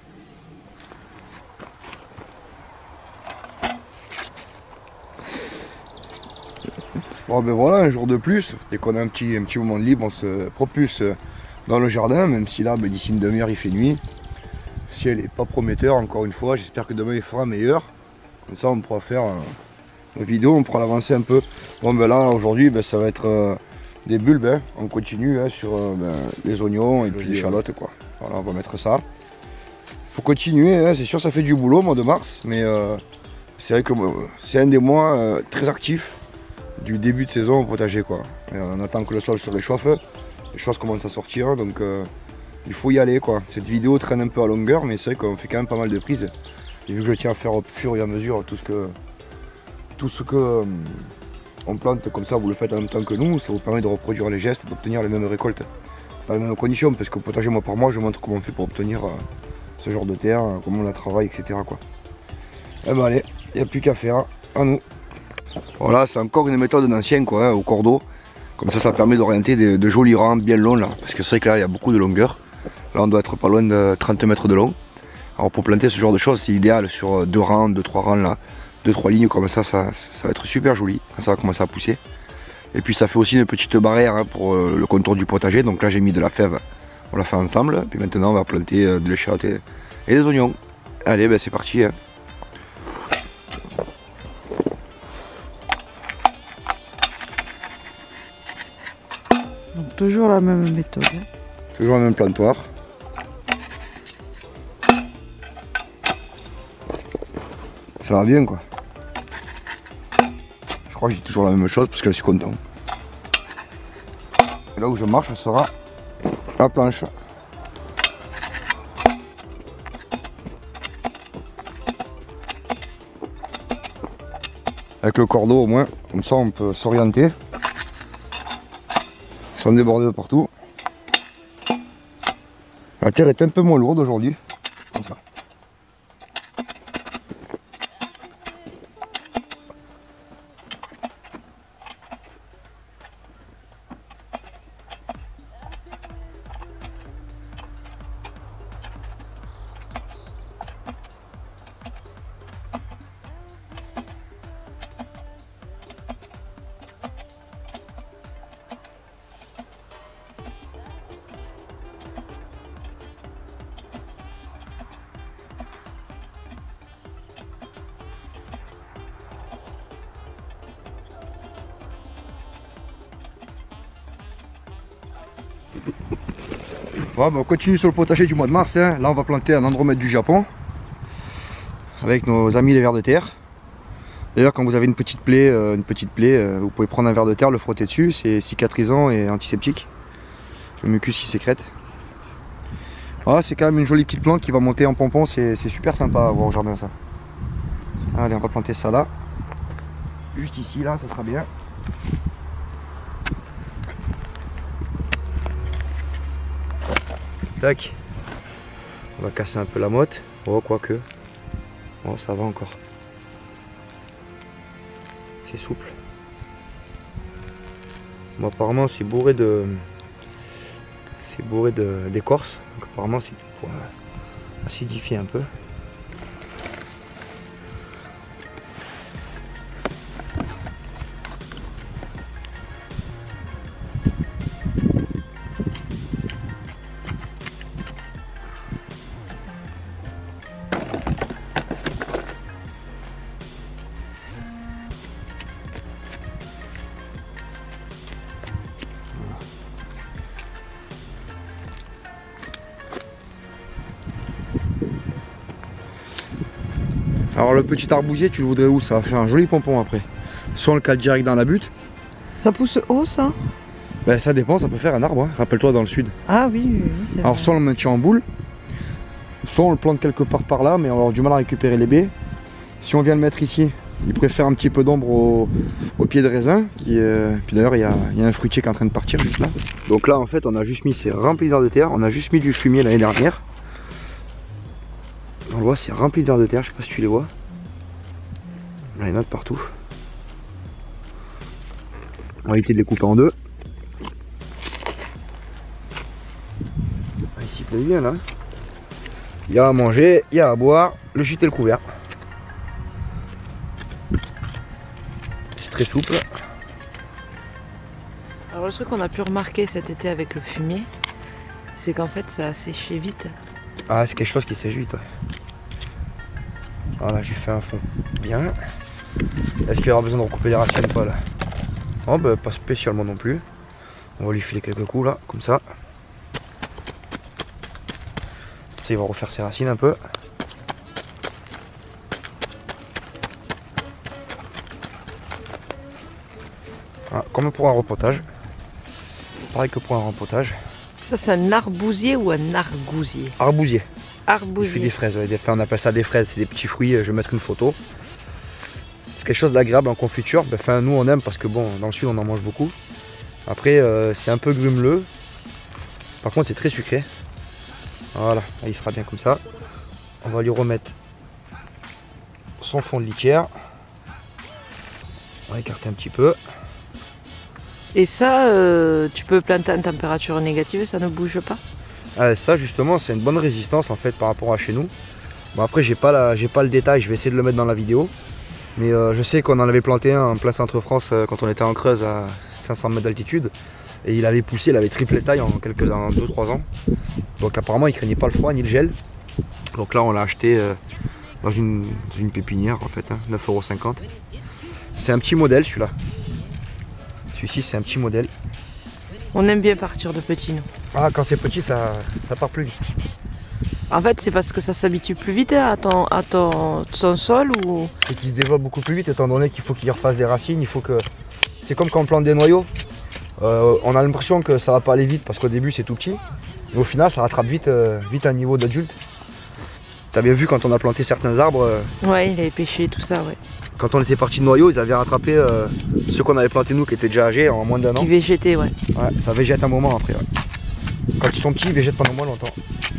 Bon ben voilà, un jour de plus, dès qu'on a un petit moment de libre, on se propulse dans le jardin, même si là, d'ici une demi-heure, il fait nuit. Le ciel n'est pas prometteur, encore une fois, j'espère que demain il fera meilleur. Comme ça, on pourra faire une vidéo, on pourra l'avancer un peu. Bon ben là, aujourd'hui, ça va être des bulbes, hein. On continue sur les oignons et puis les échalotes, quoi. Voilà, on va mettre ça. Faut continuer, hein. C'est sûr, ça fait du boulot au mois de mars, mais c'est vrai que c'est un des mois très actifs du début de saison au potager, quoi. Et on attend que le sol se réchauffe, les choses commencent à sortir, donc il faut y aller, quoi. Cette vidéo traîne un peu à longueur, mais c'est vrai qu'on fait quand même pas mal de prises. Et vu que je tiens à faire au fur et à mesure tout ce que on plante comme ça, vous le faites en même temps que nous, ça vous permet de reproduire les gestes et d'obtenir les mêmes récoltes dans les mêmes conditions, parce qu'au potager mois par mois, je montre comment on fait pour obtenir ce genre de terre, comment on la travaille, etc., quoi. Et ben allez, il n'y a plus qu'à faire, à nous. Voilà, c'est encore une méthode d'ancien, quoi, hein, au cordeau. Comme ça permet d'orienter de jolis rangs bien longs là. Parce que c'est vrai que là, il y a beaucoup de longueur. Là, on doit être pas loin de 30 mètres de long. Alors pour planter ce genre de choses, c'est idéal sur 2 rangs, 2-3 rangs là. 2-3 lignes comme ça va être super joli. Quand ça va commencer à pousser. Et puis ça fait aussi une petite barrière hein, pour le contour du potager. Donc là, j'ai mis de la fève. On l'a fait ensemble. Puis maintenant, on va planter de l'échalote et des oignons. Allez, c'est parti. Hein. Donc toujours la même méthode. Toujours le même plantoir. Ça va bien, quoi. Je crois que j'ai toujours la même chose parce que je suis content. là où je marche, ça sera la planche. Avec le cordeau au moins, comme ça on peut s'orienter sans déborder de partout. La terre est un peu moins lourde aujourd'hui. Comme ça. Bon, on continue sur le potager du mois de mars. Hein. Là on va planter un andromède du Japon avec nos amis les vers de terre. D'ailleurs quand vous avez une petite plaie, vous pouvez prendre un ver de terre, le frotter dessus, c'est cicatrisant et antiseptique. Le mucus qui sécrète. Voilà, c'est quand même une jolie petite plante qui va monter en pompon, c'est super sympa à voir au jardin ça. Allez, on va planter ça là. Juste ici là, ça sera bien. Tac. On va casser un peu la motte. Oh, quoique. Oh, ça va encore. C'est souple. Bon, apparemment, c'est bourré d'écorce. Donc, apparemment, c'est pour acidifier un peu. Alors le petit arbousier, tu le voudrais où? Ça va faire un joli pompon après. Soit on le cale direct dans la butte. Ça pousse haut ça? Ben, ça dépend, ça peut faire un arbre, hein. Rappelle-toi dans le sud. Ah oui, oui, c'est vrai. Alors soit on le maintient en boule, soit on le plante quelque part par là, mais on va avoir du mal à récupérer les baies. Si on vient le mettre ici, il préfère un petit peu d'ombre au pied de raisin. Puis d'ailleurs il y a un fruitier qui est en train de partir juste là. Donc là en fait on a juste mis, c'est rempli de vers de terre, on a juste mis du fumier l'année dernière. On le voit, c'est rempli de vers de terre, je sais pas si tu les vois. Il y en a de partout. On va éviter de les couper en deux. Ici il plaît bien là. Il y a à manger, il y a à boire, le gîte et le couvert. C'est très souple. Alors le truc qu'on a pu remarquer cet été avec le fumier, c'est qu'en fait ça a séché vite. Ah, c'est quelque chose qui sèche vite, ouais. Voilà, j'ai fait un fond bien. Est-ce qu'il y aura besoin de recouper les racines ou pas là? Oh bah pas spécialement non plus. On va lui filer quelques coups là, comme ça. Ça, il va refaire ses racines un peu. Voilà, comme pour un repotage. Pareil que pour un repotage. Ça c'est un arbousier ou un argousier? Arbousier. Arbousier. Il fait des fraises, ouais. On appelle ça des fraises, c'est des petits fruits, je vais mettre une photo. C'est quelque chose d'agréable en confiture. Enfin, nous on aime parce que bon, dans le sud on en mange beaucoup. Après c'est un peu grumeleux. Par contre c'est très sucré. Voilà, il sera bien comme ça. On va lui remettre son fond de litière. On va écarter un petit peu. Et ça, tu peux planter en température négative, ça ne bouge pas? Ça justement c'est une bonne résistance en fait par rapport à chez nous. Bon après j'ai pas le détail, je vais essayer de le mettre dans la vidéo. Mais je sais qu'on en avait planté un en plein centre-France quand on était en Creuse à 500 mètres d'altitude. Et il avait poussé, il avait triplé taille en 2-3 ans. Donc apparemment il craignait pas le froid ni le gel. Donc là on l'a acheté dans une pépinière en fait, hein, 9,50 €. C'est un petit modèle celui-là. Celui-ci c'est un petit modèle. On aime bien partir de petit nous. Ah quand c'est petit ça part plus vite. En fait c'est parce que ça s'habitue plus vite à ton sol ou... C'est qu'il se développe beaucoup plus vite étant donné qu'il faut qu'il refasse des racines, il faut que... C'est comme quand on plante des noyaux. On a l'impression que ça va pas aller vite parce qu'au début c'est tout petit. Mais au final ça rattrape vite, vite un niveau d'adulte. T'as bien vu quand on a planté certains arbres. Ouais, il avait pêché tout ça, ouais. Quand on était parti de noyau, ils avaient rattrapé ceux qu'on avait plantés nous qui étaient déjà âgés en moins d'un an. Qui végétaient, ouais. Ouais, ça végète un moment après. Ouais. Quand ils sont petits, ils végètent pendant moins longtemps.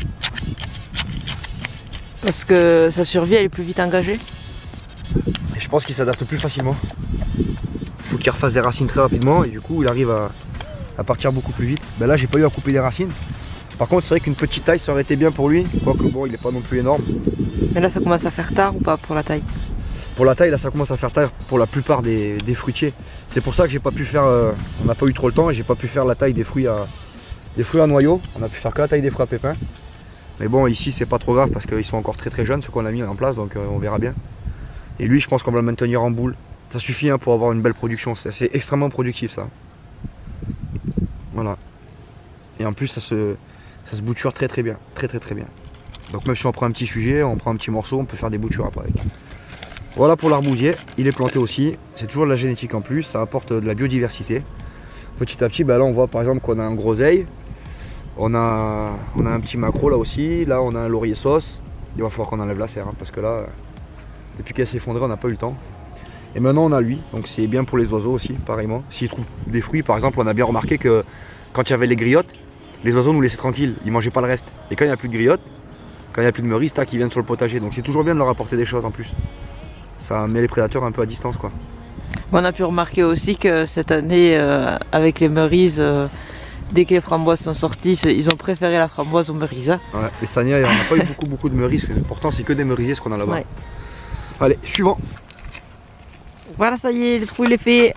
Parce que sa survie elle est plus vite engagée. Et je pense qu'ils s'adaptent plus facilement. Il faut qu'il refasse des racines très rapidement et du coup il arrive à partir beaucoup plus vite. Ben là j'ai pas eu à couper des racines. Par contre c'est vrai qu'une petite taille ça aurait été bien pour lui. Quoique bon il est pas non plus énorme. Mais là ça commence à faire tard ou pas pour la taille? Pour la taille là ça commence à faire tard pour la plupart des fruitiers. C'est pour ça que j'ai pas pu faire, on n'a pas eu trop le temps et j'ai pas pu faire la taille des fruits à noyau. On a pu faire que la taille des fruits à pépins. Mais bon ici c'est pas trop grave parce qu'ils sont encore très jeunes ceux qu'on a mis en place donc on verra bien. Et lui je pense qu'on va le maintenir en boule. Ça suffit hein, pour avoir une belle production, c'est extrêmement productif ça. Voilà. Et en plus ça se bouture très bien, très bien. Donc même si on prend un petit sujet, on prend un petit morceau, on peut faire des boutures après avec. Voilà pour l'arbousier, il est planté aussi, c'est toujours de la génétique en plus, ça apporte de la biodiversité. Petit à petit, bah là on voit par exemple qu'on a un groseille, on a un petit maquereau là aussi, là on a un laurier sauce. Il va falloir qu'on enlève la serre hein, parce que là, depuis qu'elle s'est effondrée, on n'a pas eu le temps. Et maintenant on a lui, donc c'est bien pour les oiseaux aussi, pareillement. S'ils trouvent des fruits, par exemple, on a bien remarqué que quand il y avait les griottes, les oiseaux nous laissaient tranquilles, ils mangeaient pas le reste. Et quand il n'y a plus de griottes, quand il n'y a plus de meuris, tac, ils viennent sur le potager. Donc c'est toujours bien de leur apporter des choses en plus. Ça met les prédateurs un peu à distance quoi. On a pu remarquer aussi que cette année, avec les merises, dès que les framboises sont sorties, ils ont préféré la framboise aux merises. Hein. Ouais, et cette année, on n'a pas eu beaucoup de merises. Pourtant, c'est que des merisiers ce qu'on a là-bas. Ouais. Allez, suivant. Voilà, ça y est, le trou il est fait.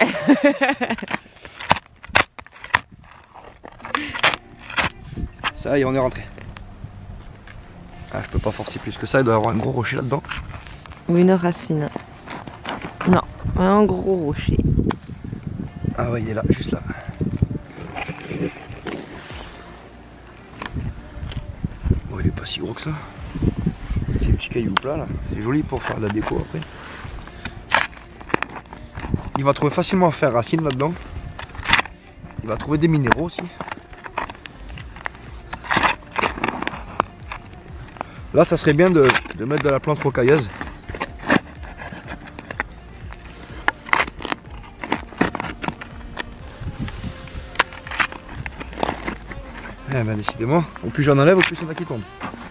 Ça y est, on est rentré. Ah, je peux pas forcer plus que ça, il doit y avoir un gros rocher là-dedans. Ou une racine. Non, un gros rocher. Ah ouais, il est là, juste là. Bon, il est pas si gros que ça. C'est un petit caillou plat là. C'est joli pour faire de la déco après. Il va trouver facilement à faire racine là-dedans. Il va trouver des minéraux aussi. Là, ça serait bien de mettre de la plante rocailleuse. Eh ben décidément, au plus j'en enlève, au plus il y en a qui tombent.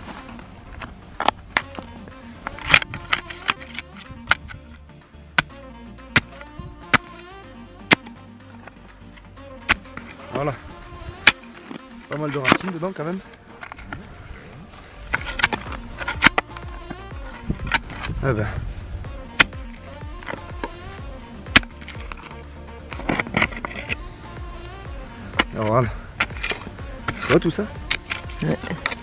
Voilà. Pas mal de racines dedans quand même. Eh ben. Alors voilà. Tu vois tout ça? Ouais.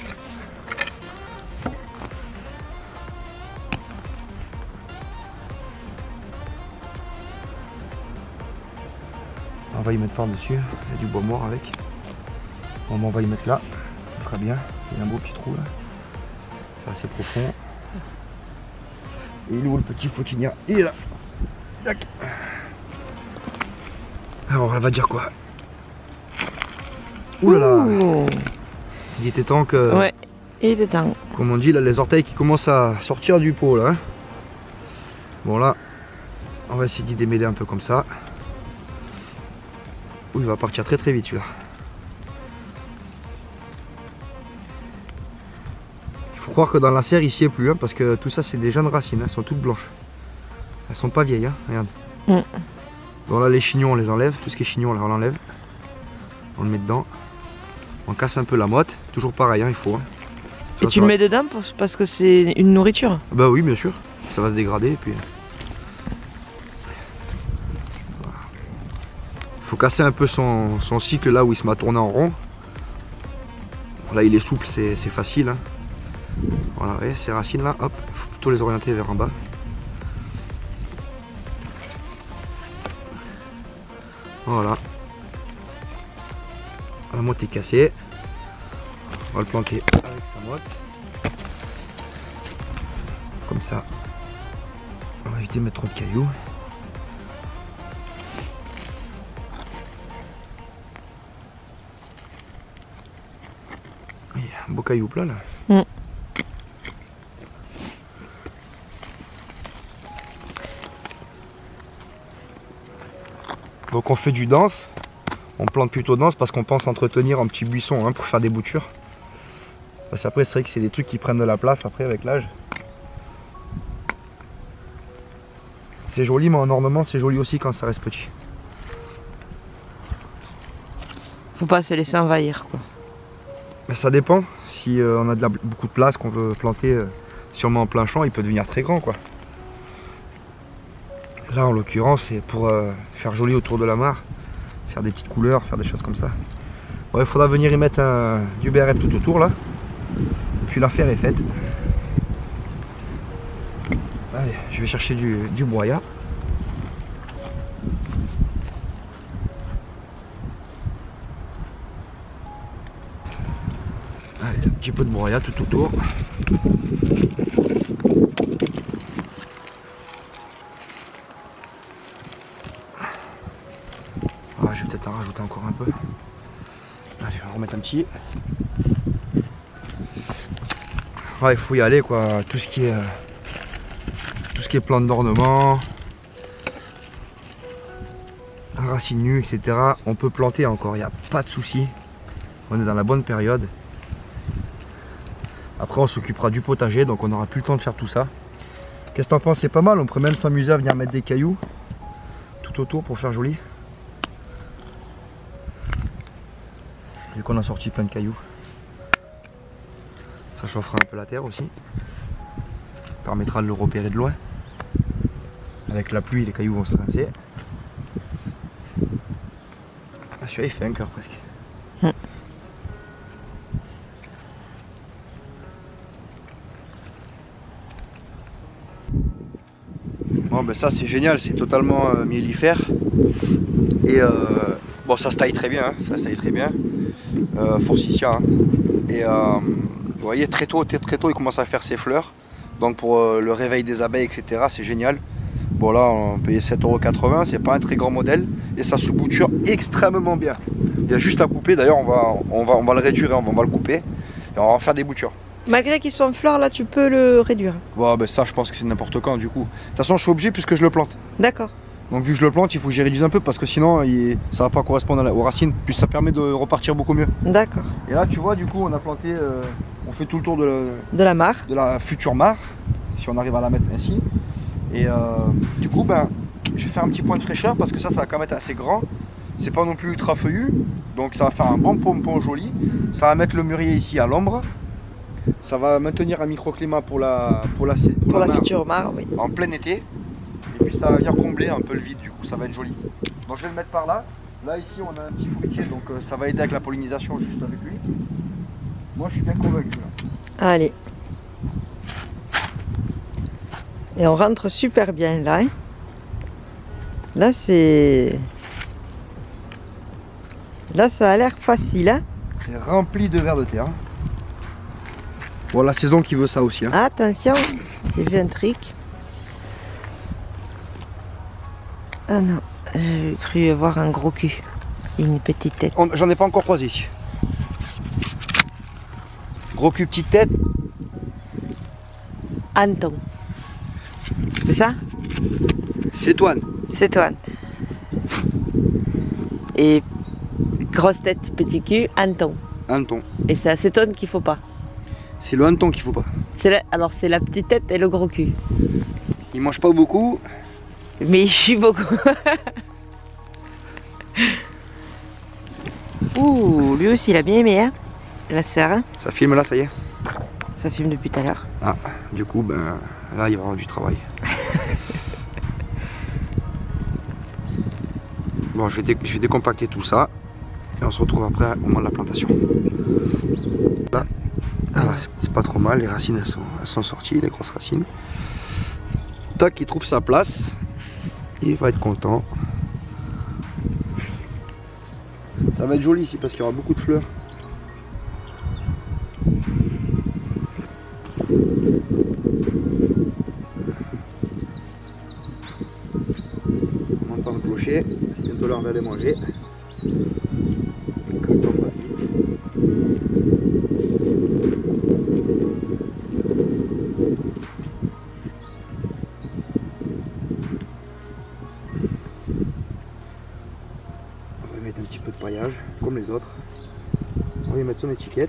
On va y mettre par-dessus, il y a du bois mort avec. Bon, on va y mettre là, ça sera bien. Il y a un beau petit trou là. C'est assez profond. Et il est où le petit fautinien? Il est là. Tac. Alors on va dire quoi? Ouh là là. Il était temps que... Ouais, il était temps. Comme on dit, là, les orteils qui commencent à sortir du pot là. Hein. Bon là, on va essayer d'y démêler un peu comme ça. Ouh, il va partir très vite celui-là. Il faut croire que dans la serre ici il n'y a plus, hein, parce que tout ça c'est des jeunes racines, hein, elles sont toutes blanches. Elles sont pas vieilles, hein, regarde. Bon là les chignons on les enlève, tout ce qui est chignon là on l'enlève. On le met dedans. On casse un peu la motte, toujours pareil, hein, il faut. Hein. Et tu le mets dedans parce que c'est une nourriture? Bah oui bien sûr, ça va se dégrader et puis... Il faut casser un peu son cycle là où il se met à tourner en rond. Là il est souple, c'est facile. Hein. Voilà, et ces racines là, hop, il faut plutôt les orienter vers en bas. Voilà. La motte est cassée. On va le planter avec sa motte. Comme ça. On va éviter de mettre trop de cailloux. Il y a un beau caillou plat là. Donc on fait du dense, on plante plutôt dense parce qu'on pense entretenir un petit buisson hein, pour faire des boutures. Parce qu'après c'est vrai que c'est des trucs qui prennent de la place après avec l'âge. C'est joli mais en ornement c'est joli aussi quand ça reste petit. Faut pas se laisser envahir quoi. Mais ça dépend, si on a beaucoup de place qu'on veut planter sûrement en plein champ, il peut devenir très grand quoi. Là en l'occurrence c'est pour faire joli autour de la mare, faire des petites couleurs, faire des choses comme ça. Bon, il faudra venir y mettre du BRF tout autour là, puis l'affaire est faite. Allez, je vais chercher du broyat. Allez, un petit peu de broyat tout autour. Ah, je vais peut-être en rajouter encore un peu. Allez, je vais en remettre un petit. Ouais, il faut y aller quoi, tout ce qui est plantes d'ornement, racines nues, etc. On peut planter encore, il n'y a pas de souci. On est dans la bonne période. Après on s'occupera du potager, donc on n'aura plus le temps de faire tout ça. Qu'est-ce que t'en penses? C'est pas mal, on pourrait même s'amuser à venir mettre des cailloux tout autour pour faire joli. Vu qu'on a sorti plein de cailloux. Ça chauffera un peu la terre aussi. Permettra de le repérer de loin. Avec la pluie, les cailloux vont se rincer. Ah, celui-là, il fait un cœur presque. Bon, ben ça c'est génial, c'est totalement mellifère. Et bon, ça se taille très bien, hein, ça se taille très bien. Forsythia. Hein. Et vous voyez, très tôt, il commence à faire ses fleurs. Donc pour le réveil des abeilles, etc., c'est génial. Bon là, on payait 7,80 €, c'est pas un très grand modèle. Et ça se bouture extrêmement bien. Il y a juste à couper, d'ailleurs on va le réduire, on va le couper. Et on va en faire des boutures. Malgré qu'il soit en fleurs, là tu peux le réduire. Bon, ben ça je pense que c'est n'importe quand du coup. De toute façon je suis obligé puisque je le plante. D'accord. Donc vu que je le plante, il faut que j'y réduise un peu parce que sinon ça va pas correspondre aux racines. Puis ça permet de repartir beaucoup mieux. D'accord. Et là tu vois du coup on a planté, on fait tout le tour de la mare. De la future mare, si on arrive à la mettre ainsi. Et du coup ben, je vais faire un petit point de fraîcheur parce que ça va quand même être assez grand. C'est pas non plus ultra feuillu, donc ça va faire un bon pompon joli. Ça va mettre le mûrier ici à l'ombre. Ça va maintenir un microclimat pour la future mare, oui. En plein été. Et puis ça va venir combler un peu le vide, du coup ça va être joli. Donc je vais le mettre par là. Là ici on a un petit fruitier, donc ça va aider avec la pollinisation juste avec lui. Moi je suis bien convaincu là. Allez. Et on rentre super bien là. Hein. Là c'est... Là ça a l'air facile. Hein. C'est rempli de vers de terre. Bon, la saison qui veut ça aussi. Hein. Attention, j'ai vu un truc. Ah non, j'ai cru voir un gros cul. Une petite tête. J'en ai pas encore croisé ici. Gros cul, petite tête. Anton. C'est ça? C'est Toine. C'est Toine. Et grosse tête, petit cul, Anton. Anton. Et c'est à Toine qu'il faut pas. C'est le hanneton qu'il faut pas. Alors c'est la petite tête et le gros cul. Il mange pas beaucoup. Mais il chie beaucoup. Ouh, lui aussi il a bien aimé, hein. La serre. Hein. Ça filme là, ça y est. Ça filme depuis tout à l'heure. Ah, du coup, ben là il va y avoir du travail. Bon, je vais décompacter tout ça. Et on se retrouve après au moment de la plantation. Là. Ah, c'est pas trop mal, les racines elles sont sorties, les grosses racines. Tac, il trouve sa place. Il va être content. Ça va être joli ici parce qu'il y aura beaucoup de fleurs. On entend le clocher, c'est bientôt l'heure d'aller manger. l'étiquette.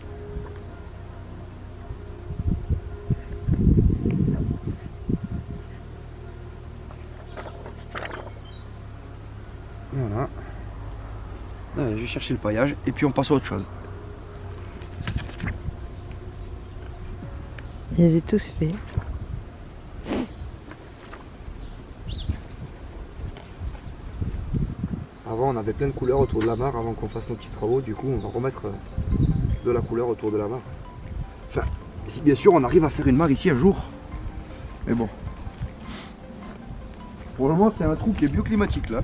Voilà. Je vais chercher le paillage et puis on passe à autre chose. Je les ai tous faits. Avant on avait plein de couleurs autour de la mare avant qu'on fasse nos petits travaux, du coup on va remettre de la couleur autour de la mare. Enfin, si bien sûr on arrive à faire une mare ici un jour. Mais bon. Pour le moment c'est un trou qui est bioclimatique là.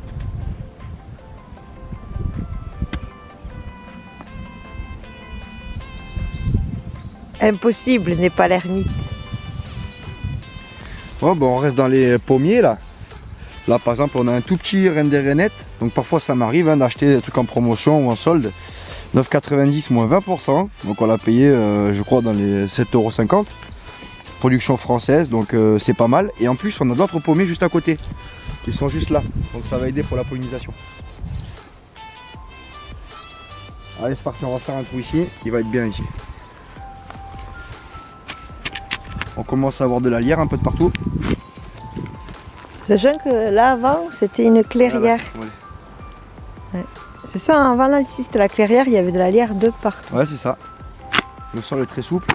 Impossible, n'est pas l'ermite. Bon, on reste dans les pommiers là. Là par exemple on a un tout petit reine des rainettes. Donc parfois ça m'arrive d'acheter des trucs en promotion ou en solde. 9,90 moins 20%. Donc on l'a payé je crois dans les 7,50 €. Production française, donc c'est pas mal. Et en plus on a d'autres pommiers juste à côté. Qui sont juste là. Donc ça va aider pour la pollinisation. Allez c'est parti, on va faire un trou ici. Il va être bien ici. On commence à avoir de la lierre un peu de partout. Sachant que là avant c'était une clairière. Voilà. Ouais. C'est ça, hein, avant là ici c'était la clairière, il y avait de la lierre de partout. Ouais c'est ça. Le sol est très souple.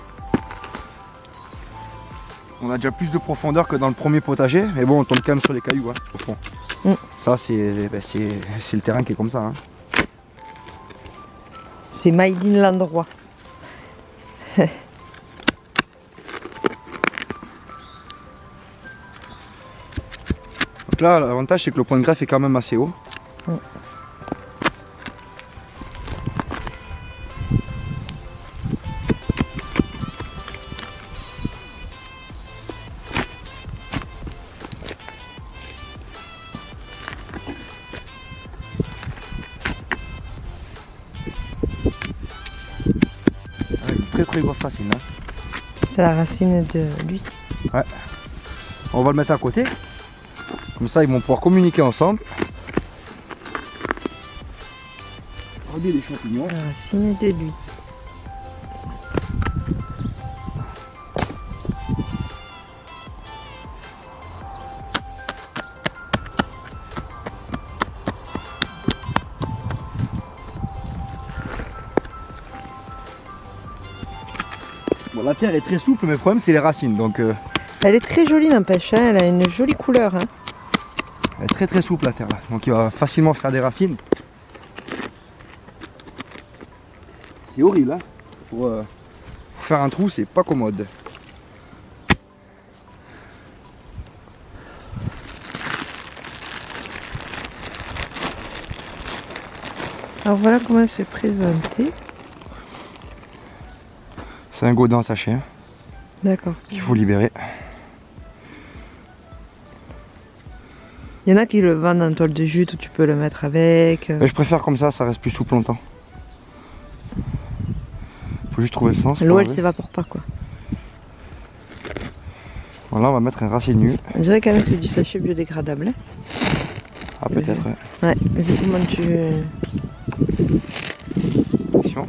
On a déjà plus de profondeur que dans le premier potager, mais bon on tombe quand même sur les cailloux hein, au fond. Ça c'est le terrain qui est comme ça. Hein. C'est made in l'endroit. Donc là l'avantage c'est que le point de greffe est quand même assez haut. Très grosse racine. Hein. C'est la racine de lui. Ouais. On va le mettre à côté. Comme ça ils vont pouvoir communiquer ensemble. Regardez les champignons. La racine de lui. Bon, la terre est très souple, mais le problème c'est les racines. Donc, elle est très jolie n'empêche, hein, elle a une jolie couleur. Hein. Elle est très souple la terre là. Donc il va facilement faire des racines. C'est horrible hein. Pour faire un trou c'est pas commode. Alors voilà comment c'est présenté. C'est un godin sachet hein, D'accord. qu'il faut libérer. Il y en a qui le vendent en toile de jute où tu peux le mettre avec. Mais je préfère comme ça reste plus souple longtemps. Faut juste trouver le sens. L'eau elle s'évapore pas quoi. Voilà, on va mettre un racine nu. On dirait quand même que c'est du sachet biodégradable. Hein. Ah peut-être ouais. Ouais, mais vu comment tu... Attention.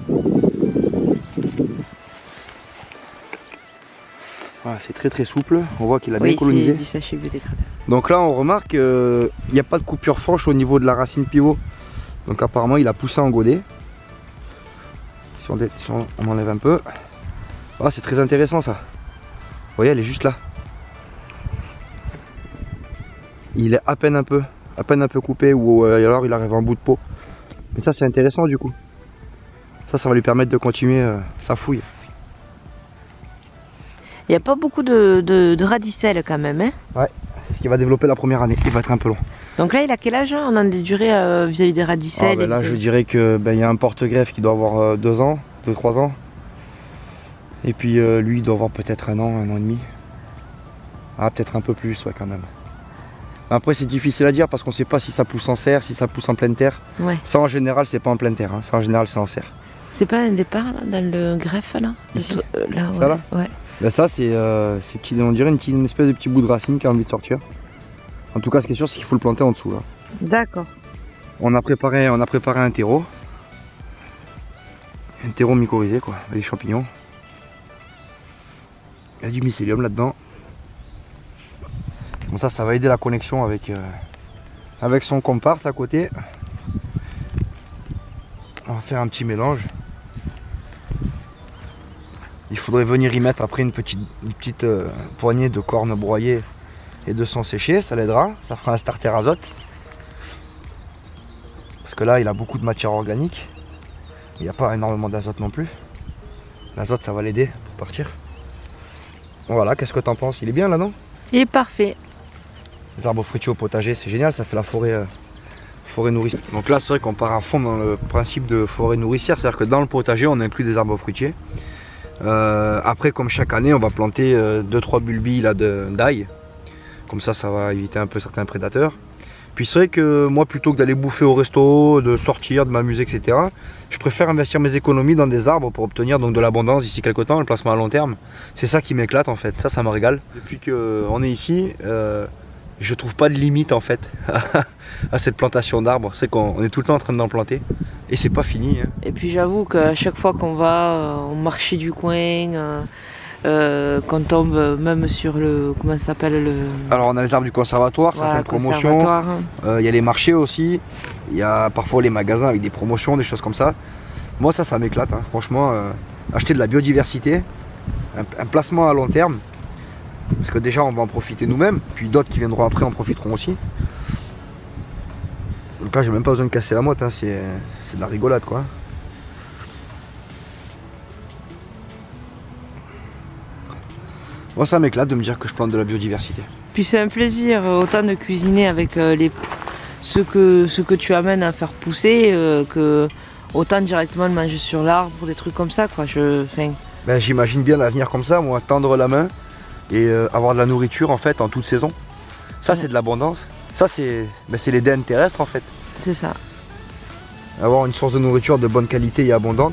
Voilà, c'est très souple, on voit qu'il a bien colonisé. C'est du sachet biodégradable. Donc là on remarque qu'il n'y a pas de coupure franche au niveau de la racine pivot. Donc apparemment il a poussé en godet. Si on enlève un peu. Ah, c'est très intéressant ça. Vous voyez elle est juste là. Il est à peine un peu coupé ou alors il arrive en bout de peau. Mais ça c'est intéressant du coup. Ça va lui permettre de continuer sa fouille. Il n'y a pas beaucoup de radicelles quand même. Hein. Ouais, c'est ce qui va développer la première année. Il va être un peu long. Donc là, il a quel âge? On a des durées vis-à-vis des radicelles. Là, je dirais que y a un porte-greffe qui doit avoir 2 ans, 2-3 ans. Et puis lui, il doit avoir peut-être 1 an et demi. Ah, peut-être un peu plus, ouais, quand même. Après, c'est difficile à dire parce qu'on ne sait pas si ça pousse en serre, si ça pousse en pleine terre. Ouais. Ça, en général, c'est pas en pleine terre. Hein. Ça, en général, c'est en serre. C'est pas un départ là, dans le greffe là? Ici. Là, ça, là ouais. Ben ça c'est on dirait une espèce de petit bout de racine qui a envie de sortir. En tout cas ce qui est sûr c'est qu'il faut le planter en dessous là. D'accord. On a préparé un terreau. Un terreau mycorhizé quoi, avec des champignons. Il y a du mycélium là-dedans. Comme ça va aider la connexion avec, avec son comparse à côté. On va faire un petit mélange. Il faudrait venir y mettre après une petite poignée de cornes broyées et de sang séché, ça l'aidera, ça fera un starter azote. Parce que là il a beaucoup de matière organique, il n'y a pas énormément d'azote non plus. L'azote ça va l'aider pour partir. Voilà, qu'est-ce que t'en penses? Il est bien là, non? Il est parfait. Les arbres fruitiers au potager, c'est génial, ça fait la forêt, forêt nourricière. Donc là c'est vrai qu'on part à fond dans le principe de forêt nourricière, c'est-à-dire que dans le potager on inclut des arbres fruitiers. Après comme chaque année on va planter 2-3 bulbilles d'ail. Comme ça va éviter un peu certains prédateurs. Puis c'est vrai que moi plutôt que d'aller bouffer au resto, de sortir, de m'amuser, etc. Je préfère investir mes économies dans des arbres pour obtenir donc de l'abondance d'ici quelques temps, le placement à long terme. C'est ça qui m'éclate en fait, ça me régale. Depuis qu'on est ici, je trouve pas de limite en fait à cette plantation d'arbres. C'est qu'on est tout le temps en train d'en planter et c'est pas fini. Hein. Et puis j'avoue qu'à chaque fois qu'on va au marché du coin, qu'on tombe même sur le... comment ça s'appelle le... Alors on a les arbres du conservatoire, voilà, certaines promotions, il y a les marchés aussi, il y a parfois les magasins avec des promotions, des choses comme ça. Moi ça m'éclate, hein. Franchement, acheter de la biodiversité, un placement à long terme, parce que déjà on va en profiter nous-mêmes, puis d'autres qui viendront après en profiteront aussi. Donc là j'ai même pas besoin de casser la motte, hein. C'est de la rigolade quoi. Moi ça m'éclate de me dire que je plante de la biodiversité. Puis c'est un plaisir autant de cuisiner avec ce que tu amènes à faire pousser que autant directement de manger sur l'arbre ou des trucs comme ça quoi. J'imagine bien l'avenir comme ça, moi, tendre la main et avoir de la nourriture en fait en toute saison. Ça c'est de l'abondance. Ça c'est l'Éden terrestre en fait. C'est ça. Avoir une source de nourriture de bonne qualité et abondante.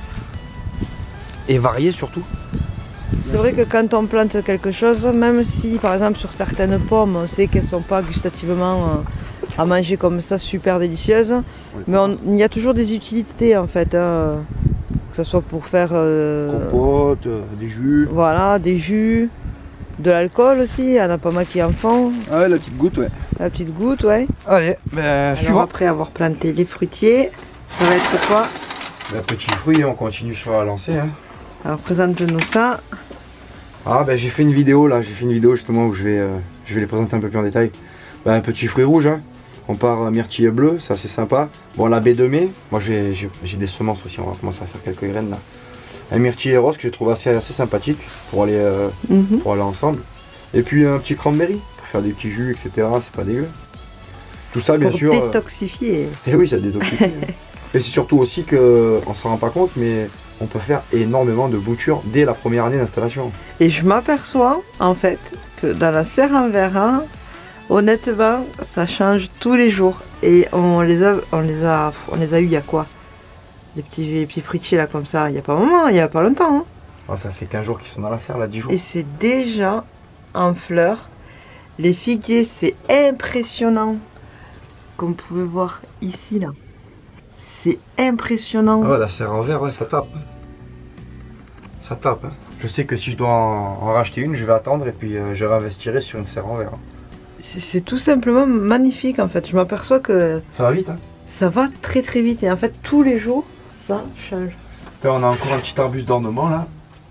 Et variée surtout. C'est vrai que quand on plante quelque chose, même si par exemple sur certaines pommes, on sait qu'elles ne sont pas gustativement à manger comme ça super délicieuses, oui. Mais il y a toujours des utilités en fait, hein, que ce soit pour faire compote, des jus. Voilà, des jus, de l'alcool aussi, il y en a pas mal qui en font. Ah ouais, la petite goutte, ouais. La petite goutte, ouais. Allez, suivant. Après avoir planté les fruitiers, ça va être quoi? Petit fruit, on continue sur la lancée. Hein. Alors présente-nous ça. Ah j'ai fait une vidéo là, justement où je vais les présenter un peu plus en détail. Un petit fruit rouge, hein. On part myrtille bleu, ça c'est sympa. Bon la baie de mai, moi j'ai des semences aussi, on va commencer à faire quelques graines là. Un myrtille rose que je trouve assez sympathique pour aller ensemble. Et puis un petit cranberry pour faire des petits jus, etc. C'est pas dégueu. Tout ça bien sûr. Détoxifier. Et oui, ça détoxifie. Et c'est surtout aussi que on s'en rend pas compte, mais on peut faire énormément de boutures dès la première année d'installation. Et je m'aperçois en fait que dans la serre en verre, honnêtement, ça change tous les jours. Et on les a eu il y a quoi? Les petits fruitiers là comme ça, il y a pas un moment, il y a pas longtemps. Hein. Oh, ça fait 15 jours qu'ils sont dans la serre là, 10 jours. Et c'est déjà en fleurs. Les figuiers, c'est impressionnant. Comme vous pouvez voir ici là. C'est impressionnant. Ah ouais, la serre en verre, ouais, ça tape. Ça tape. Hein. Je sais que si je dois en racheter une, je vais attendre et puis je réinvestirai sur une serre en verre. C'est tout simplement magnifique en fait. Je m'aperçois que... Ça va vite, hein. Ça va très très vite et en fait tous les jours, ça change. Là, on a encore un petit arbuste d'ornement là.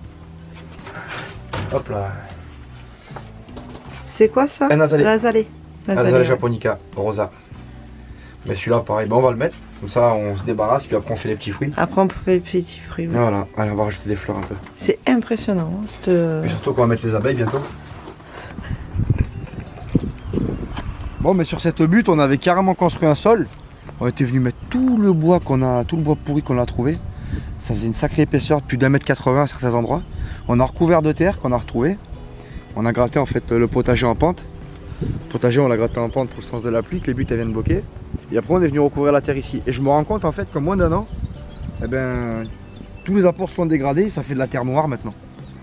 Hop là. C'est quoi ça? Un azalée. L'azalée. Azalea japonica, rosa. Mais celui-là pareil, bon, on va le mettre. Comme ça on se débarrasse, puis après on fait les petits fruits. Après on fait les petits fruits. Oui. Voilà, allez on va rajouter des fleurs un peu. C'est impressionnant. Hein, Et surtout qu'on va mettre les abeilles bientôt. Bon mais sur cette butte on avait carrément construit un sol. On était venu mettre tout le bois pourri qu'on a trouvé. Ça faisait une sacrée épaisseur de plus d'1,80 m à certains endroits. On a recouvert de terre qu'on a retrouvé. On a gratté en fait le potager en pente. Le potager on l'a gratté en pente pour le sens de la pluie, que les buttes elles viennent bloquer. Et après on est venu recouvrir la terre ici. Et je me rends compte en fait qu'en moins d'un an, eh ben, tous les apports sont dégradés, ça fait de la terre noire maintenant.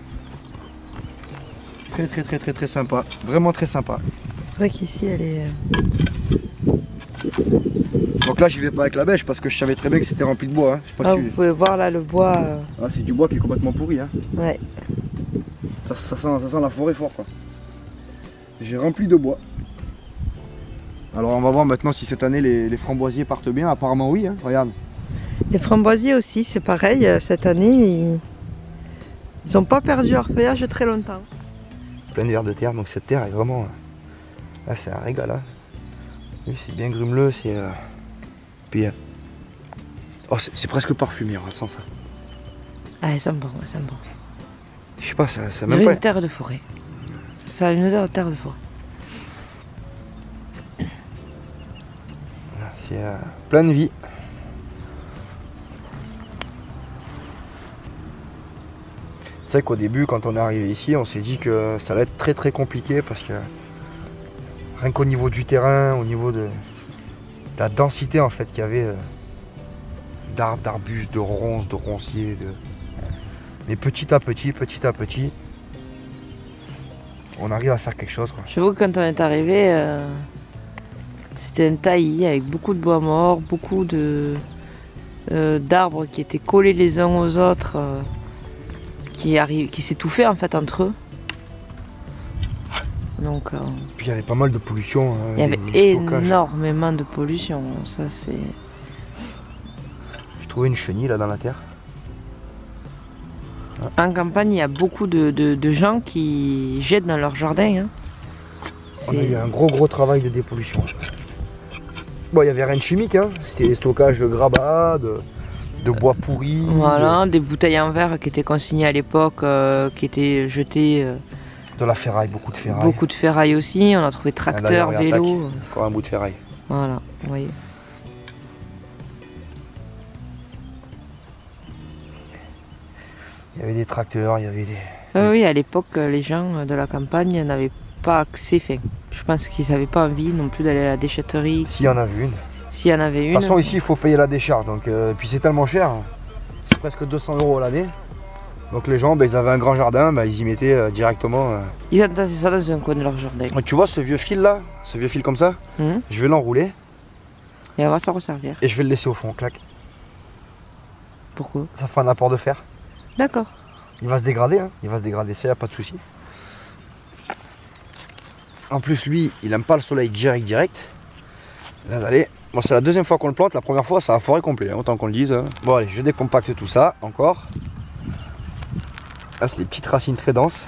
Très sympa, vraiment très sympa. C'est vrai qu'ici elle est... Donc là j'y vais pas avec la bêche parce que je savais très bien que c'était rempli de bois. Hein. Je sais pas si... Vous pouvez voir là le bois. Ah, c'est du bois qui est complètement pourri. Hein. Ouais. Ça sent la forêt fort quoi. J'ai rempli de bois. Alors on va voir maintenant si cette année les framboisiers partent bien. Apparemment oui, hein. Regarde. Les framboisiers aussi, c'est pareil. Cette année, ils n'ont pas perdu leur feuillage très longtemps. Plein de vers de terre, donc cette terre est vraiment... Là c'est un régal. Hein. Oui, c'est bien grumeleux, c'est... Puis... Oh, c'est presque parfumé, on sent ça. Ah, ça sent bon, ça sent bon. Je sais pas, ça même même pas... une terre de forêt. Ça a une odeur de terre de forêt. C'est plein de vie. C'est vrai qu'au début, quand on est arrivé ici, on s'est dit que ça allait être très très compliqué parce que rien qu'au niveau du terrain, au niveau de la densité en fait qu'il y avait d'arbres, d'arbustes, de ronces, de ronciers, mais petit à petit, on arrive à faire quelque chose, quoi. J'avoue que quand on est arrivé, c'était un taillis avec beaucoup de bois mort, beaucoup d'arbres qui étaient collés les uns aux autres, qui s'étouffaient en fait entre eux. Donc, puis il y avait pas mal de pollution. Il y avait énormément de pollution. Ça c'est. J'ai trouvé une chenille là dans la terre. En campagne, il y a beaucoup de gens qui jettent dans leur jardin. Hein. On a eu un gros travail de dépollution. Bon, il n'y avait rien de chimique, hein. C'était des stockages de grabat, de bois pourri. Voilà, des bouteilles en verre qui étaient consignées à l'époque, qui étaient jetées. De la ferraille, beaucoup de ferraille. Beaucoup de ferraille aussi, on a trouvé tracteurs, vélos. Encore un bout de ferraille. Voilà, vous voyez. Il y avait des tracteurs, il y avait des... Oui, à l'époque, les gens de la campagne n'avaient pas accès, enfin, je pense qu'ils n'avaient pas envie non plus d'aller à la déchetterie. S'il y en avait une. S'il y en avait une. De toute façon, ici, il faut payer la décharge, donc, puis c'est tellement cher, hein. C'est presque 200 € à l'année. Donc les gens, ils avaient un grand jardin, ils y mettaient directement... Ils entassaient ça dans un coin de leur jardin. Tu vois ce vieux fil là, ce vieux fil comme ça, je vais l'enrouler. Et on va s'en resservir. Et je vais le laisser au fond, clac. Pourquoi? Ça fait un apport de fer. D'accord. Il va se dégrader, hein. Il va se dégrader, ça y a pas de souci. En plus lui, il aime pas le soleil direct. Là, allez. Bon, c'est la deuxième fois qu'on le plante, la première fois ça a foiré complet, hein, autant qu'on le dise. Bon allez, je décompacte tout ça, encore. Là c'est des petites racines très denses.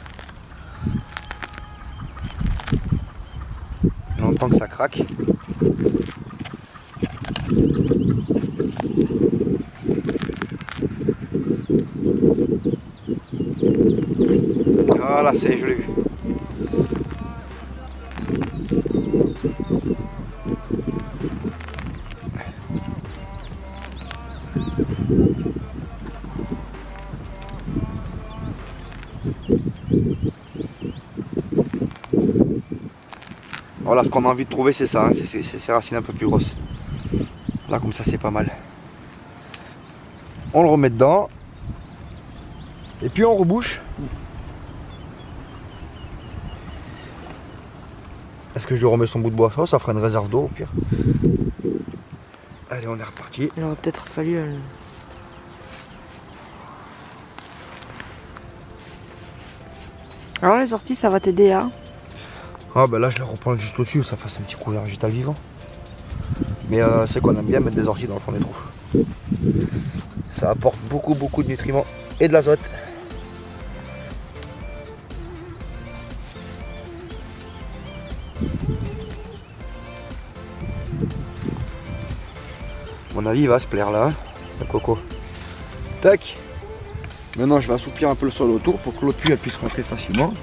On entend que ça craque. Voilà, c'est, je l'ai vu. Voilà, ce qu'on a envie de trouver, c'est ça, hein, c'est ces racines un peu plus grosses. Là, comme ça, c'est pas mal. On le remet dedans. Et puis on rebouche. Est-ce que je remets son bout de bois? Ça fera une réserve d'eau au pire. Allez, on est reparti. Il aurait peut-être fallu... Alors les orties, ça va t'aider à... Ah bah là je les reprends juste au-dessus, ça fasse un petit couvert végétal vivant. Mais c'est qu'on aime bien mettre des orties dans le fond des trous. Ça apporte beaucoup de nutriments et de l'azote. À mon avis il va se plaire là, le coco. Tac. Maintenant je vais assouplir un peu le sol autour pour que l'eau de pluie elle puisse rentrer facilement.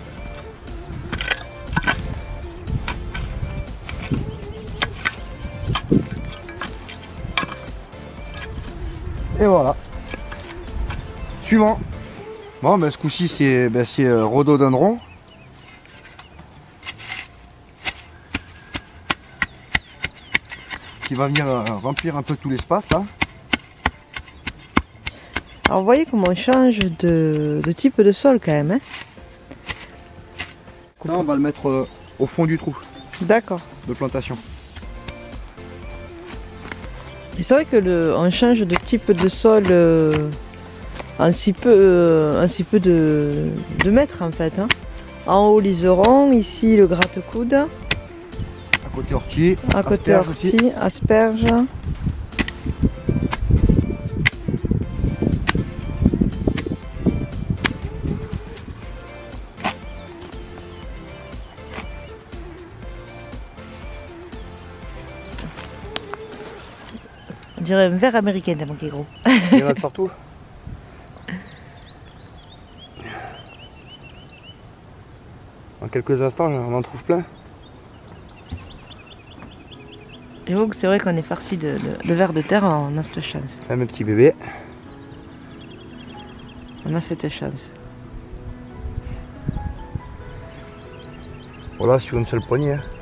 Et voilà. Suivant. Bon, ben, ce coup-ci, c'est rhododendron. Qui va venir remplir un peu tout l'espace là. Alors, vous voyez comment on change de type de sol quand même. Hein, ça, on va le mettre au fond du trou. D'accord. De plantation. Et c'est vrai que on change de type de sol en si peu de mètres en fait. Hein. En haut liseron, ici le gratte-coude. À côté ortie. À côté ortie, asperge. On dirait un verre américain tellement qu'il est gros. Il y en a de partout. En quelques instants, on en trouve plein. J'avoue que c'est vrai qu'on est farci de vers de terre, on a cette chance. Mes petits bébés. On a cette chance. Voilà, sur une seule poignée. Hein.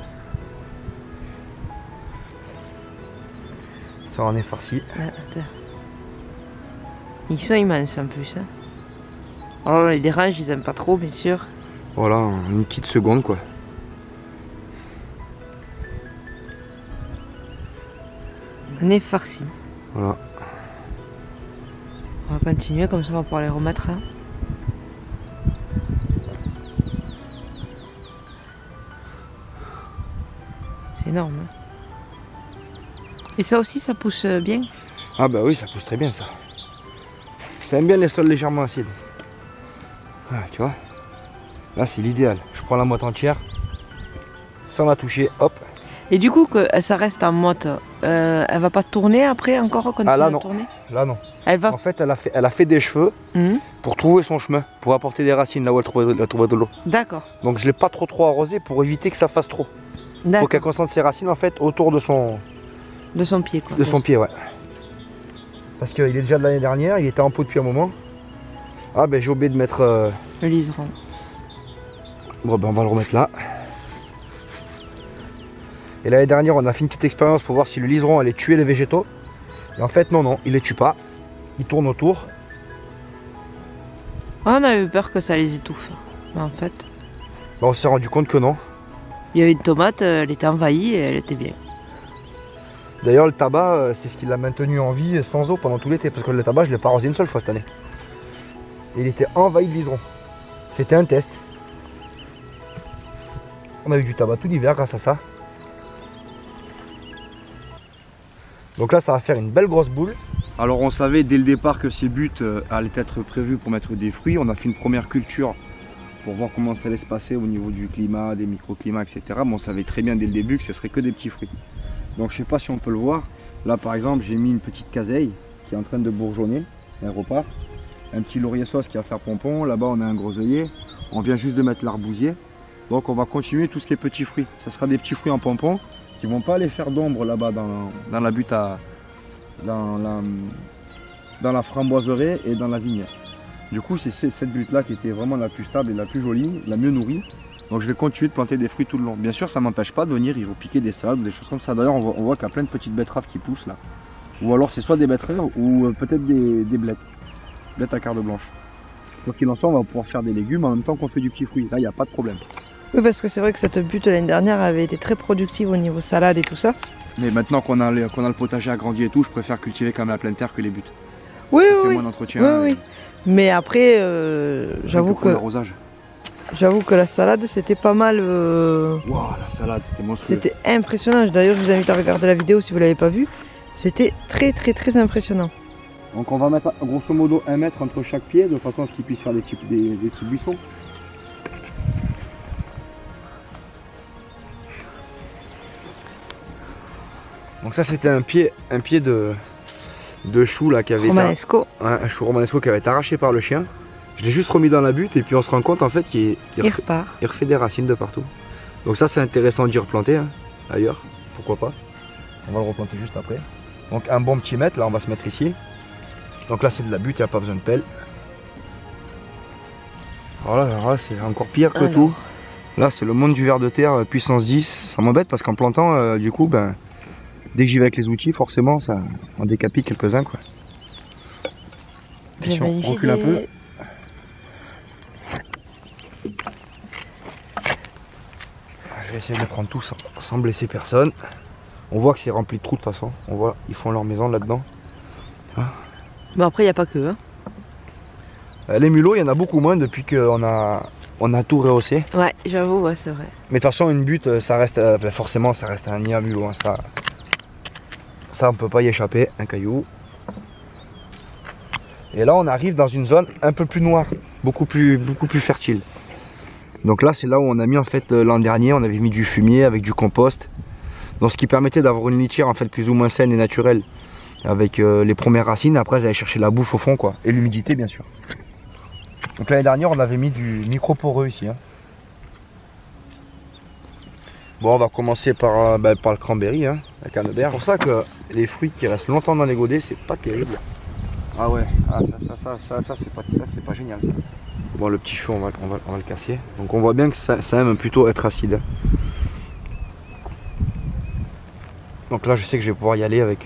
Ça en est farci. Ouais, ils sont immenses en plus. Hein. Alors les dérange, ils aiment pas trop, bien sûr. Voilà, une petite seconde quoi. On est farci. Voilà. On va continuer, comme ça on va pouvoir les remettre. Hein. C'est énorme. Hein. Et ça aussi, ça pousse bien? Ah bah oui, ça pousse très bien ça. Ça aime bien les sols légèrement acides. Voilà, tu vois. Là c'est l'idéal. Je prends la motte entière, sans la toucher, hop. Et du coup, que ça reste en motte, elle va pas tourner après encore continuer là, à non. tourner? Là non. Elle va. En fait, elle a fait des cheveux pour trouver son chemin, pour apporter des racines là où elle trouvait de l'eau. D'accord. Donc je l'ai pas trop arrosé pour éviter que ça fasse trop. Pour qu'elle concentre ses racines en fait autour de son pied quoi. De son pied, ouais. Parce qu'il est déjà de l'année dernière, il était en pot depuis un moment. Ah ben j'ai oublié de mettre le liseron. Bon ben on va le remettre là. Et l'année dernière on a fait une petite expérience pour voir si le liseron allait tuer les végétaux. Et en fait non, il les tue pas. Il tourne autour. On a eu peur que ça les étouffe. Mais en fait. Ben, on s'est rendu compte que non. Il y a eu une tomate, elle était envahie et elle était bien. D'ailleurs le tabac c'est ce qui l'a maintenu en vie sans eau pendant tout l'été. Parce que le tabac je l'ai pas arrosé une seule fois cette année. Et il était envahi de liseron. C'était un test. On a eu du tabac tout l'hiver grâce à ça. Donc là ça va faire une belle grosse boule. Alors on savait dès le départ que ces buttes allaient être prévues pour mettre des fruits. On a fait une première culture pour voir comment ça allait se passer au niveau du climat, des microclimats, etc. Mais on savait très bien dès le début que ce serait que des petits fruits. Donc je sais pas si on peut le voir. Là par exemple j'ai mis une petite caseille qui est en train de bourgeonner. Elle repart. Un petit laurier sauce qui va faire pompon. Là-bas on a un gros œillet. On vient juste de mettre l'arbousier. Donc on va continuer tout ce qui est petits fruits. Ce sera des petits fruits en pompon qui vont pas aller faire d'ombre là-bas dans la butte dans la framboiserie et dans la vigne. Du coup c'est cette butte là qui était vraiment la plus stable et la plus jolie, la mieux nourrie. Donc je vais continuer de planter des fruits tout le long. Bien sûr ça m'empêche pas de venir, ils vont piquer des salades, des choses comme ça. D'ailleurs on voit qu'il y a plein de petites betteraves qui poussent là. Ou alors c'est soit des betteraves ou peut-être des blettes. Blettes à carte blanche. Quoi qu'il en soit on va pouvoir faire des légumes en même temps qu'on fait du petit fruit. Là il n'y a pas de problème. Oui parce que c'est vrai que cette butte l'année dernière avait été très productive au niveau salade et tout ça. Mais maintenant qu'on a le potager agrandi et tout, je préfère cultiver quand même à pleine terre que les buttes. Oui, ça oui. fait moins d'entretien. Oui. Mais après, j'avoue que la salade c'était pas mal. Wow, la salade c'était monstrueux. C'était impressionnant. D'ailleurs, je vous invite à regarder la vidéo si vous l'avez pas vue. C'était très impressionnant. Donc on va mettre grosso modo 1 mètre entre chaque pied de façon à ce qu'il puisse faire des petits buissons. Donc ça c'était un pied de chou là qui avait romanesco. Un chou romanesco qui avait été arraché par le chien. Je l'ai juste remis dans la butte et puis on se rend compte en fait qu'il refait des racines de partout. Donc ça c'est intéressant d'y replanter hein, ailleurs, pourquoi pas. On va le replanter juste après. Donc un bon petit mètre, là on va se mettre ici. Donc là c'est de la butte, il n'y a pas besoin de pelle. Alors là c'est encore pire que tout. Là c'est le monde du ver de terre puissance 10. Ça m'embête parce qu'en plantant du coup dès que j'y vais avec les outils forcément ça en décapite quelques-uns quoi. Si on recule un peu. Je vais essayer de prendre tout sans blesser personne. On voit que c'est rempli de trous de toute façon. On voit, ils font leur maison là-dedans. Mais après, il n'y a pas que. Hein. Les mulots, il y en a beaucoup moins depuis qu'on a tout rehaussé. Ouais, j'avoue, ouais, c'est vrai. Mais de toute façon, une butte, ça reste forcément, ça reste un nid à mulot. Hein, ça, on peut pas y échapper. Un caillou. Et là, on arrive dans une zone un peu plus noire, beaucoup plus fertile. Donc là, c'est là où on a mis en fait l'an dernier, on avait mis du fumier avec du compost. Donc ce qui permettait d'avoir une litière en fait plus ou moins saine et naturelle avec les premières racines. Après, j'allais chercher la bouffe au fond, quoi, et l'humidité bien sûr. Donc l'année dernière, on avait mis du micro-poreux ici. Hein. Bon, on va commencer par le cranberry, hein, la canneberge. C'est pour ça que les fruits qui restent longtemps dans les godets, c'est pas terrible. Ah ouais, ça c'est pas génial ça. Bon, le petit cheveu, on va le casser. Donc on voit bien que ça aime plutôt être acide. Donc là, je sais que je vais pouvoir y aller avec...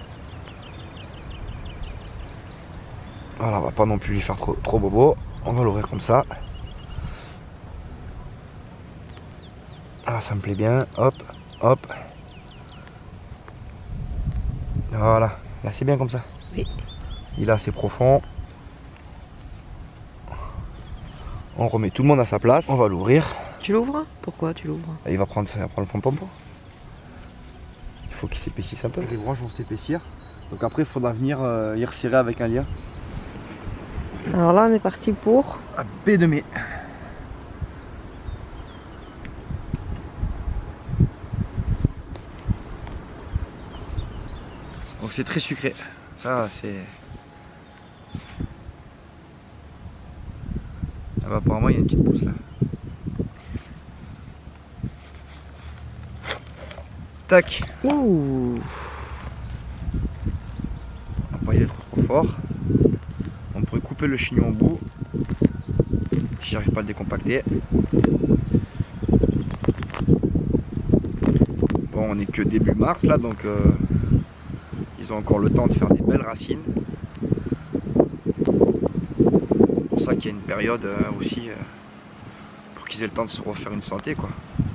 Voilà, on va pas non plus lui faire trop bobo. On va l'ouvrir comme ça. Ah, ça me plaît bien. Hop, hop. Voilà, là c'est bien comme ça. Oui. Il est assez profond. On remet tout le monde à sa place. On va l'ouvrir. Tu l'ouvres? Pourquoi tu l'ouvres? Il va prendre le pompon. Il faut qu'il s'épaississe un peu. Les branches vont s'épaissir. Donc après, il faudra venir y resserrer avec un lien. Alors là, on est parti pour Un baie de mai. Donc c'est très sucré. Ça, c'est... Ah bah, apparemment, il y a une petite pousse là. Tac. Ouh. Après, il est trop fort. On pourrait couper le chignon au bout. Si j'arrive pas à le décompacter. Bon, on est que début mars là, donc ils ont encore le temps de faire des belles racines. C'est pour ça qu'il y a une période aussi pour qu'ils aient le temps de se refaire une santé, quoi.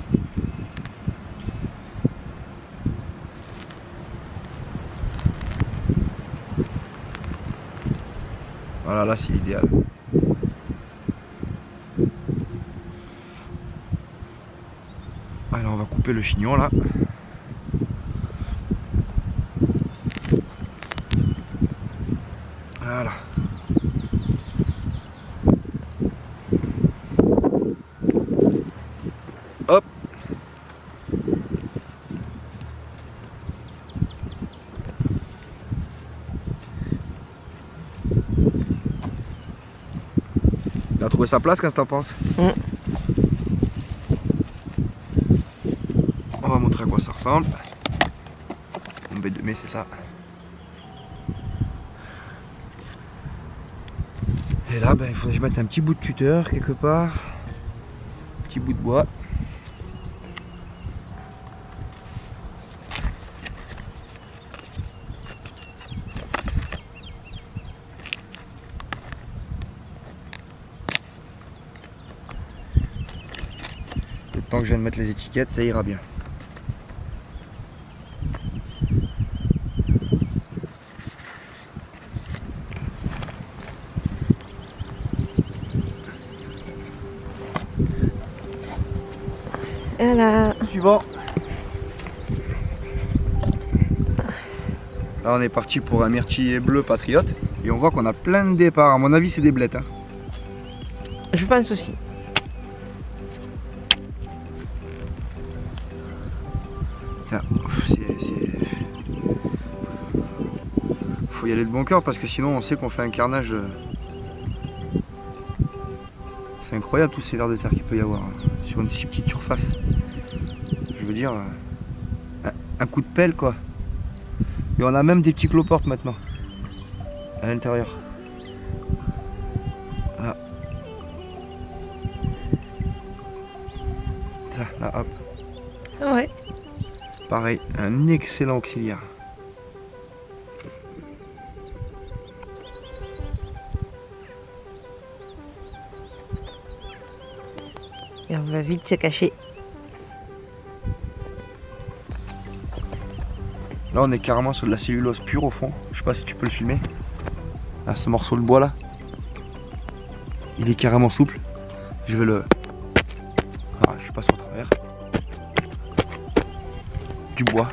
Voilà, là c'est l'idéal. Alors on va couper le chignon là. Voilà. Hop. Il a trouvé sa place, qu'est-ce que t'en penses? On va montrer à quoi ça ressemble. Mon baie de mai, c'est ça. Et là, il faudrait que je mette un petit bout de tuteur quelque part. Un petit bout de bois. Le temps que je viens de mettre les étiquettes, ça ira bien. Voilà. Suivant. Là on est parti pour un myrtille bleu patriote. Et on voit qu'on a plein de départs. À mon avis c'est des blettes. Hein. Je pense aussi. Faut y aller de bon cœur parce que sinon on sait qu'on fait un carnage. C'est incroyable tous ces vers de terre qu'il peut y avoir sur une si petite surface. Je veux dire, un coup de pelle quoi. Et on a même des petits cloportes maintenant à l'intérieur. Là. Ça, là, hop. Ouais. Pareil, un excellent auxiliaire. Et on va vite se cacher. Là on est carrément sur de la cellulose pure au fond. Je sais pas si tu peux le filmer. Là ce morceau de bois là. Il est carrément souple. Je vais le... Ah, je passe au travers. Du bois.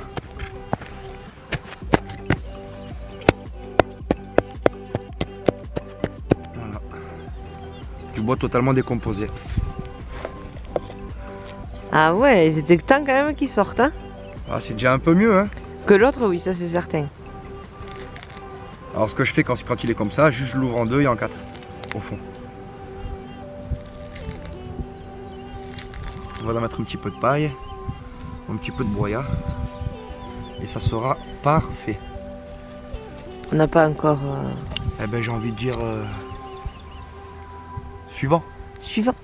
Voilà. Du bois totalement décomposé. Ah ouais, c'était temps quand même qu'ils sortent, hein. Ah, c'est déjà un peu mieux, hein. Que l'autre, oui, ça c'est certain. Alors ce que je fais quand il est comme ça, juste je l'ouvre en deux et en quatre, au fond. On va en mettre un petit peu de paille, un petit peu de broyat, et ça sera parfait. On n'a pas encore... Eh ben j'ai envie de dire... Suivant. Suivant.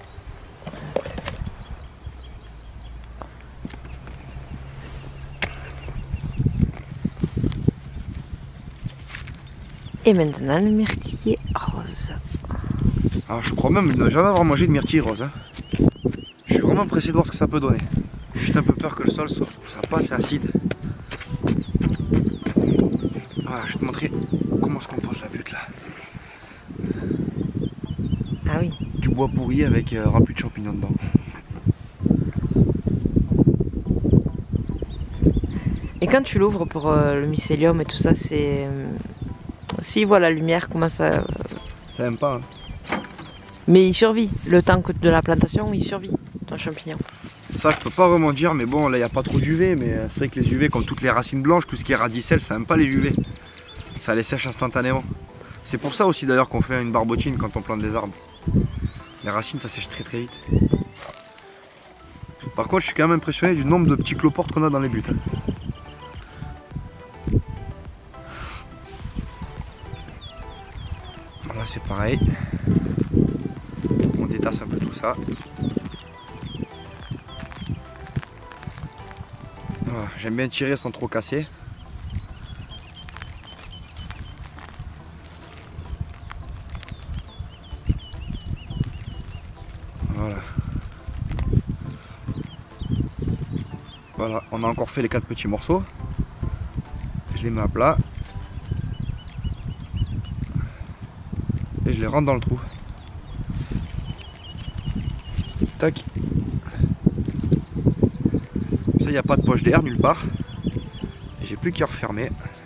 Et maintenant le myrtille rose. Alors je crois même ne jamais avoir mangé de myrtille rose. Hein. Je suis vraiment pressé de voir ce que ça peut donner. J'ai juste un peu peur que le sol soit pas assez acide. Voilà, je vais te montrer comment se compose la butte là. Ah oui. Du bois pourri avec rempli de champignons dedans. Et quand tu l'ouvres pour le mycélium et tout ça, c'est... Si voilà, la lumière commence à... Ça aime pas. Hein. Mais il survit. Le temps de la plantation, il survit, ton champignon. Ça, je peux pas vraiment dire, mais bon, là, il n'y a pas trop d'UV. Mais c'est vrai que les UV, comme toutes les racines blanches, tout ce qui est radicelle, ça aime pas les UV. Ça les sèche instantanément. C'est pour ça aussi, d'ailleurs, qu'on fait une barbotine quand on plante des arbres. Les racines, ça sèche très très vite. Par contre, je suis quand même impressionné du nombre de petits cloportes qu'on a dans les buttes. Hein. Là c'est pareil, on détasse un peu tout ça. Voilà, j'aime bien tirer sans trop casser. Voilà. Voilà, on a encore fait les 4 petits morceaux. Je les mets à plat. Et je les rentre dans le trou. Tac. Ça, il n'y a pas de poche d'air nulle part. Et j'ai plus qu'à refermer.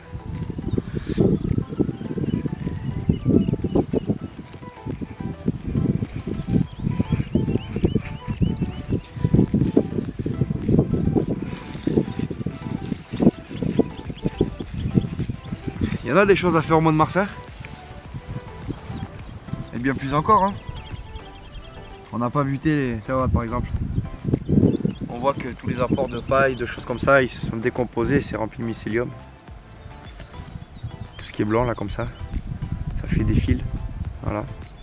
Il y en a des choses à faire au mois de mars, hein. Et bien plus encore, hein. On n'a pas buté les... Par exemple, on voit que tous les apports de paille, de choses comme ça, ils se sont décomposés, c'est rempli de mycélium. Tout ce qui est blanc là comme ça, ça fait des fils. Voilà.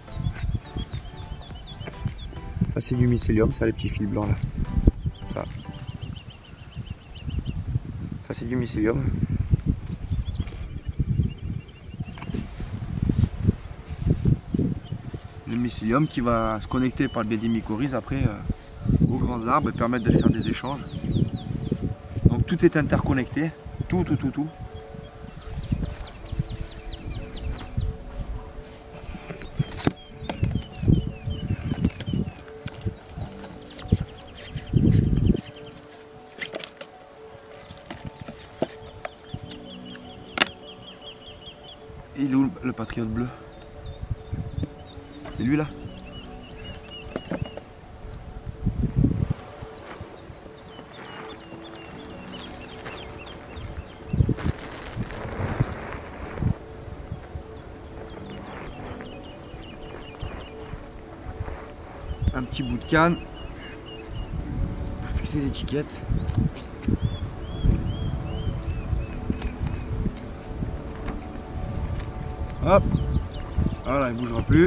Ça c'est du mycélium, ça les petits fils blancs là. Ça c'est du mycélium. Le mycélium qui va se connecter par le biais des mycorhizes après aux grands arbres et permettre de faire des échanges. Donc tout est interconnecté, tout. Il est où le patriote bleu? C'est lui là. Un petit bout de canne pour fixer l'étiquette. Hop, voilà, il ne bougera plus.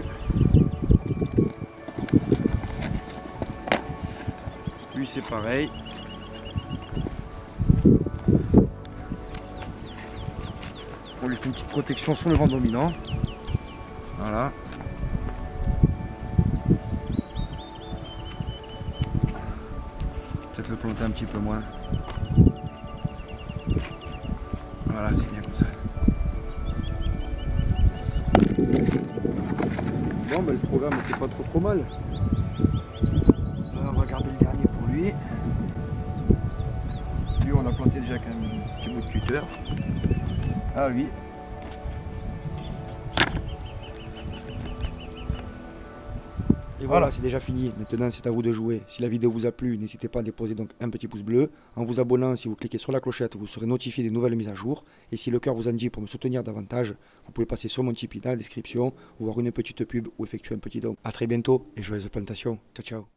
Lui c'est pareil. On lui fait une petite protection sur le vent dominant. Voilà. Peut-être le planter un petit peu moins. Voilà, c'est bien comme ça. Bon, ben, le programme n'était pas trop mal. On va garder le dernier pour lui. Lui, on a planté déjà quand même un petit bout de tuteur. Ah, lui. Et voilà, c'est déjà fini. Maintenant, c'est à vous de jouer. Si la vidéo vous a plu, n'hésitez pas à déposer donc un petit pouce bleu. En vous abonnant, si vous cliquez sur la clochette, vous serez notifié des nouvelles mises à jour. Et si le cœur vous en dit pour me soutenir davantage, vous pouvez passer sur mon Tipeee dans la description, voir une petite pub ou effectuer un petit don. A très bientôt et joyeuse plantation. Ciao, ciao.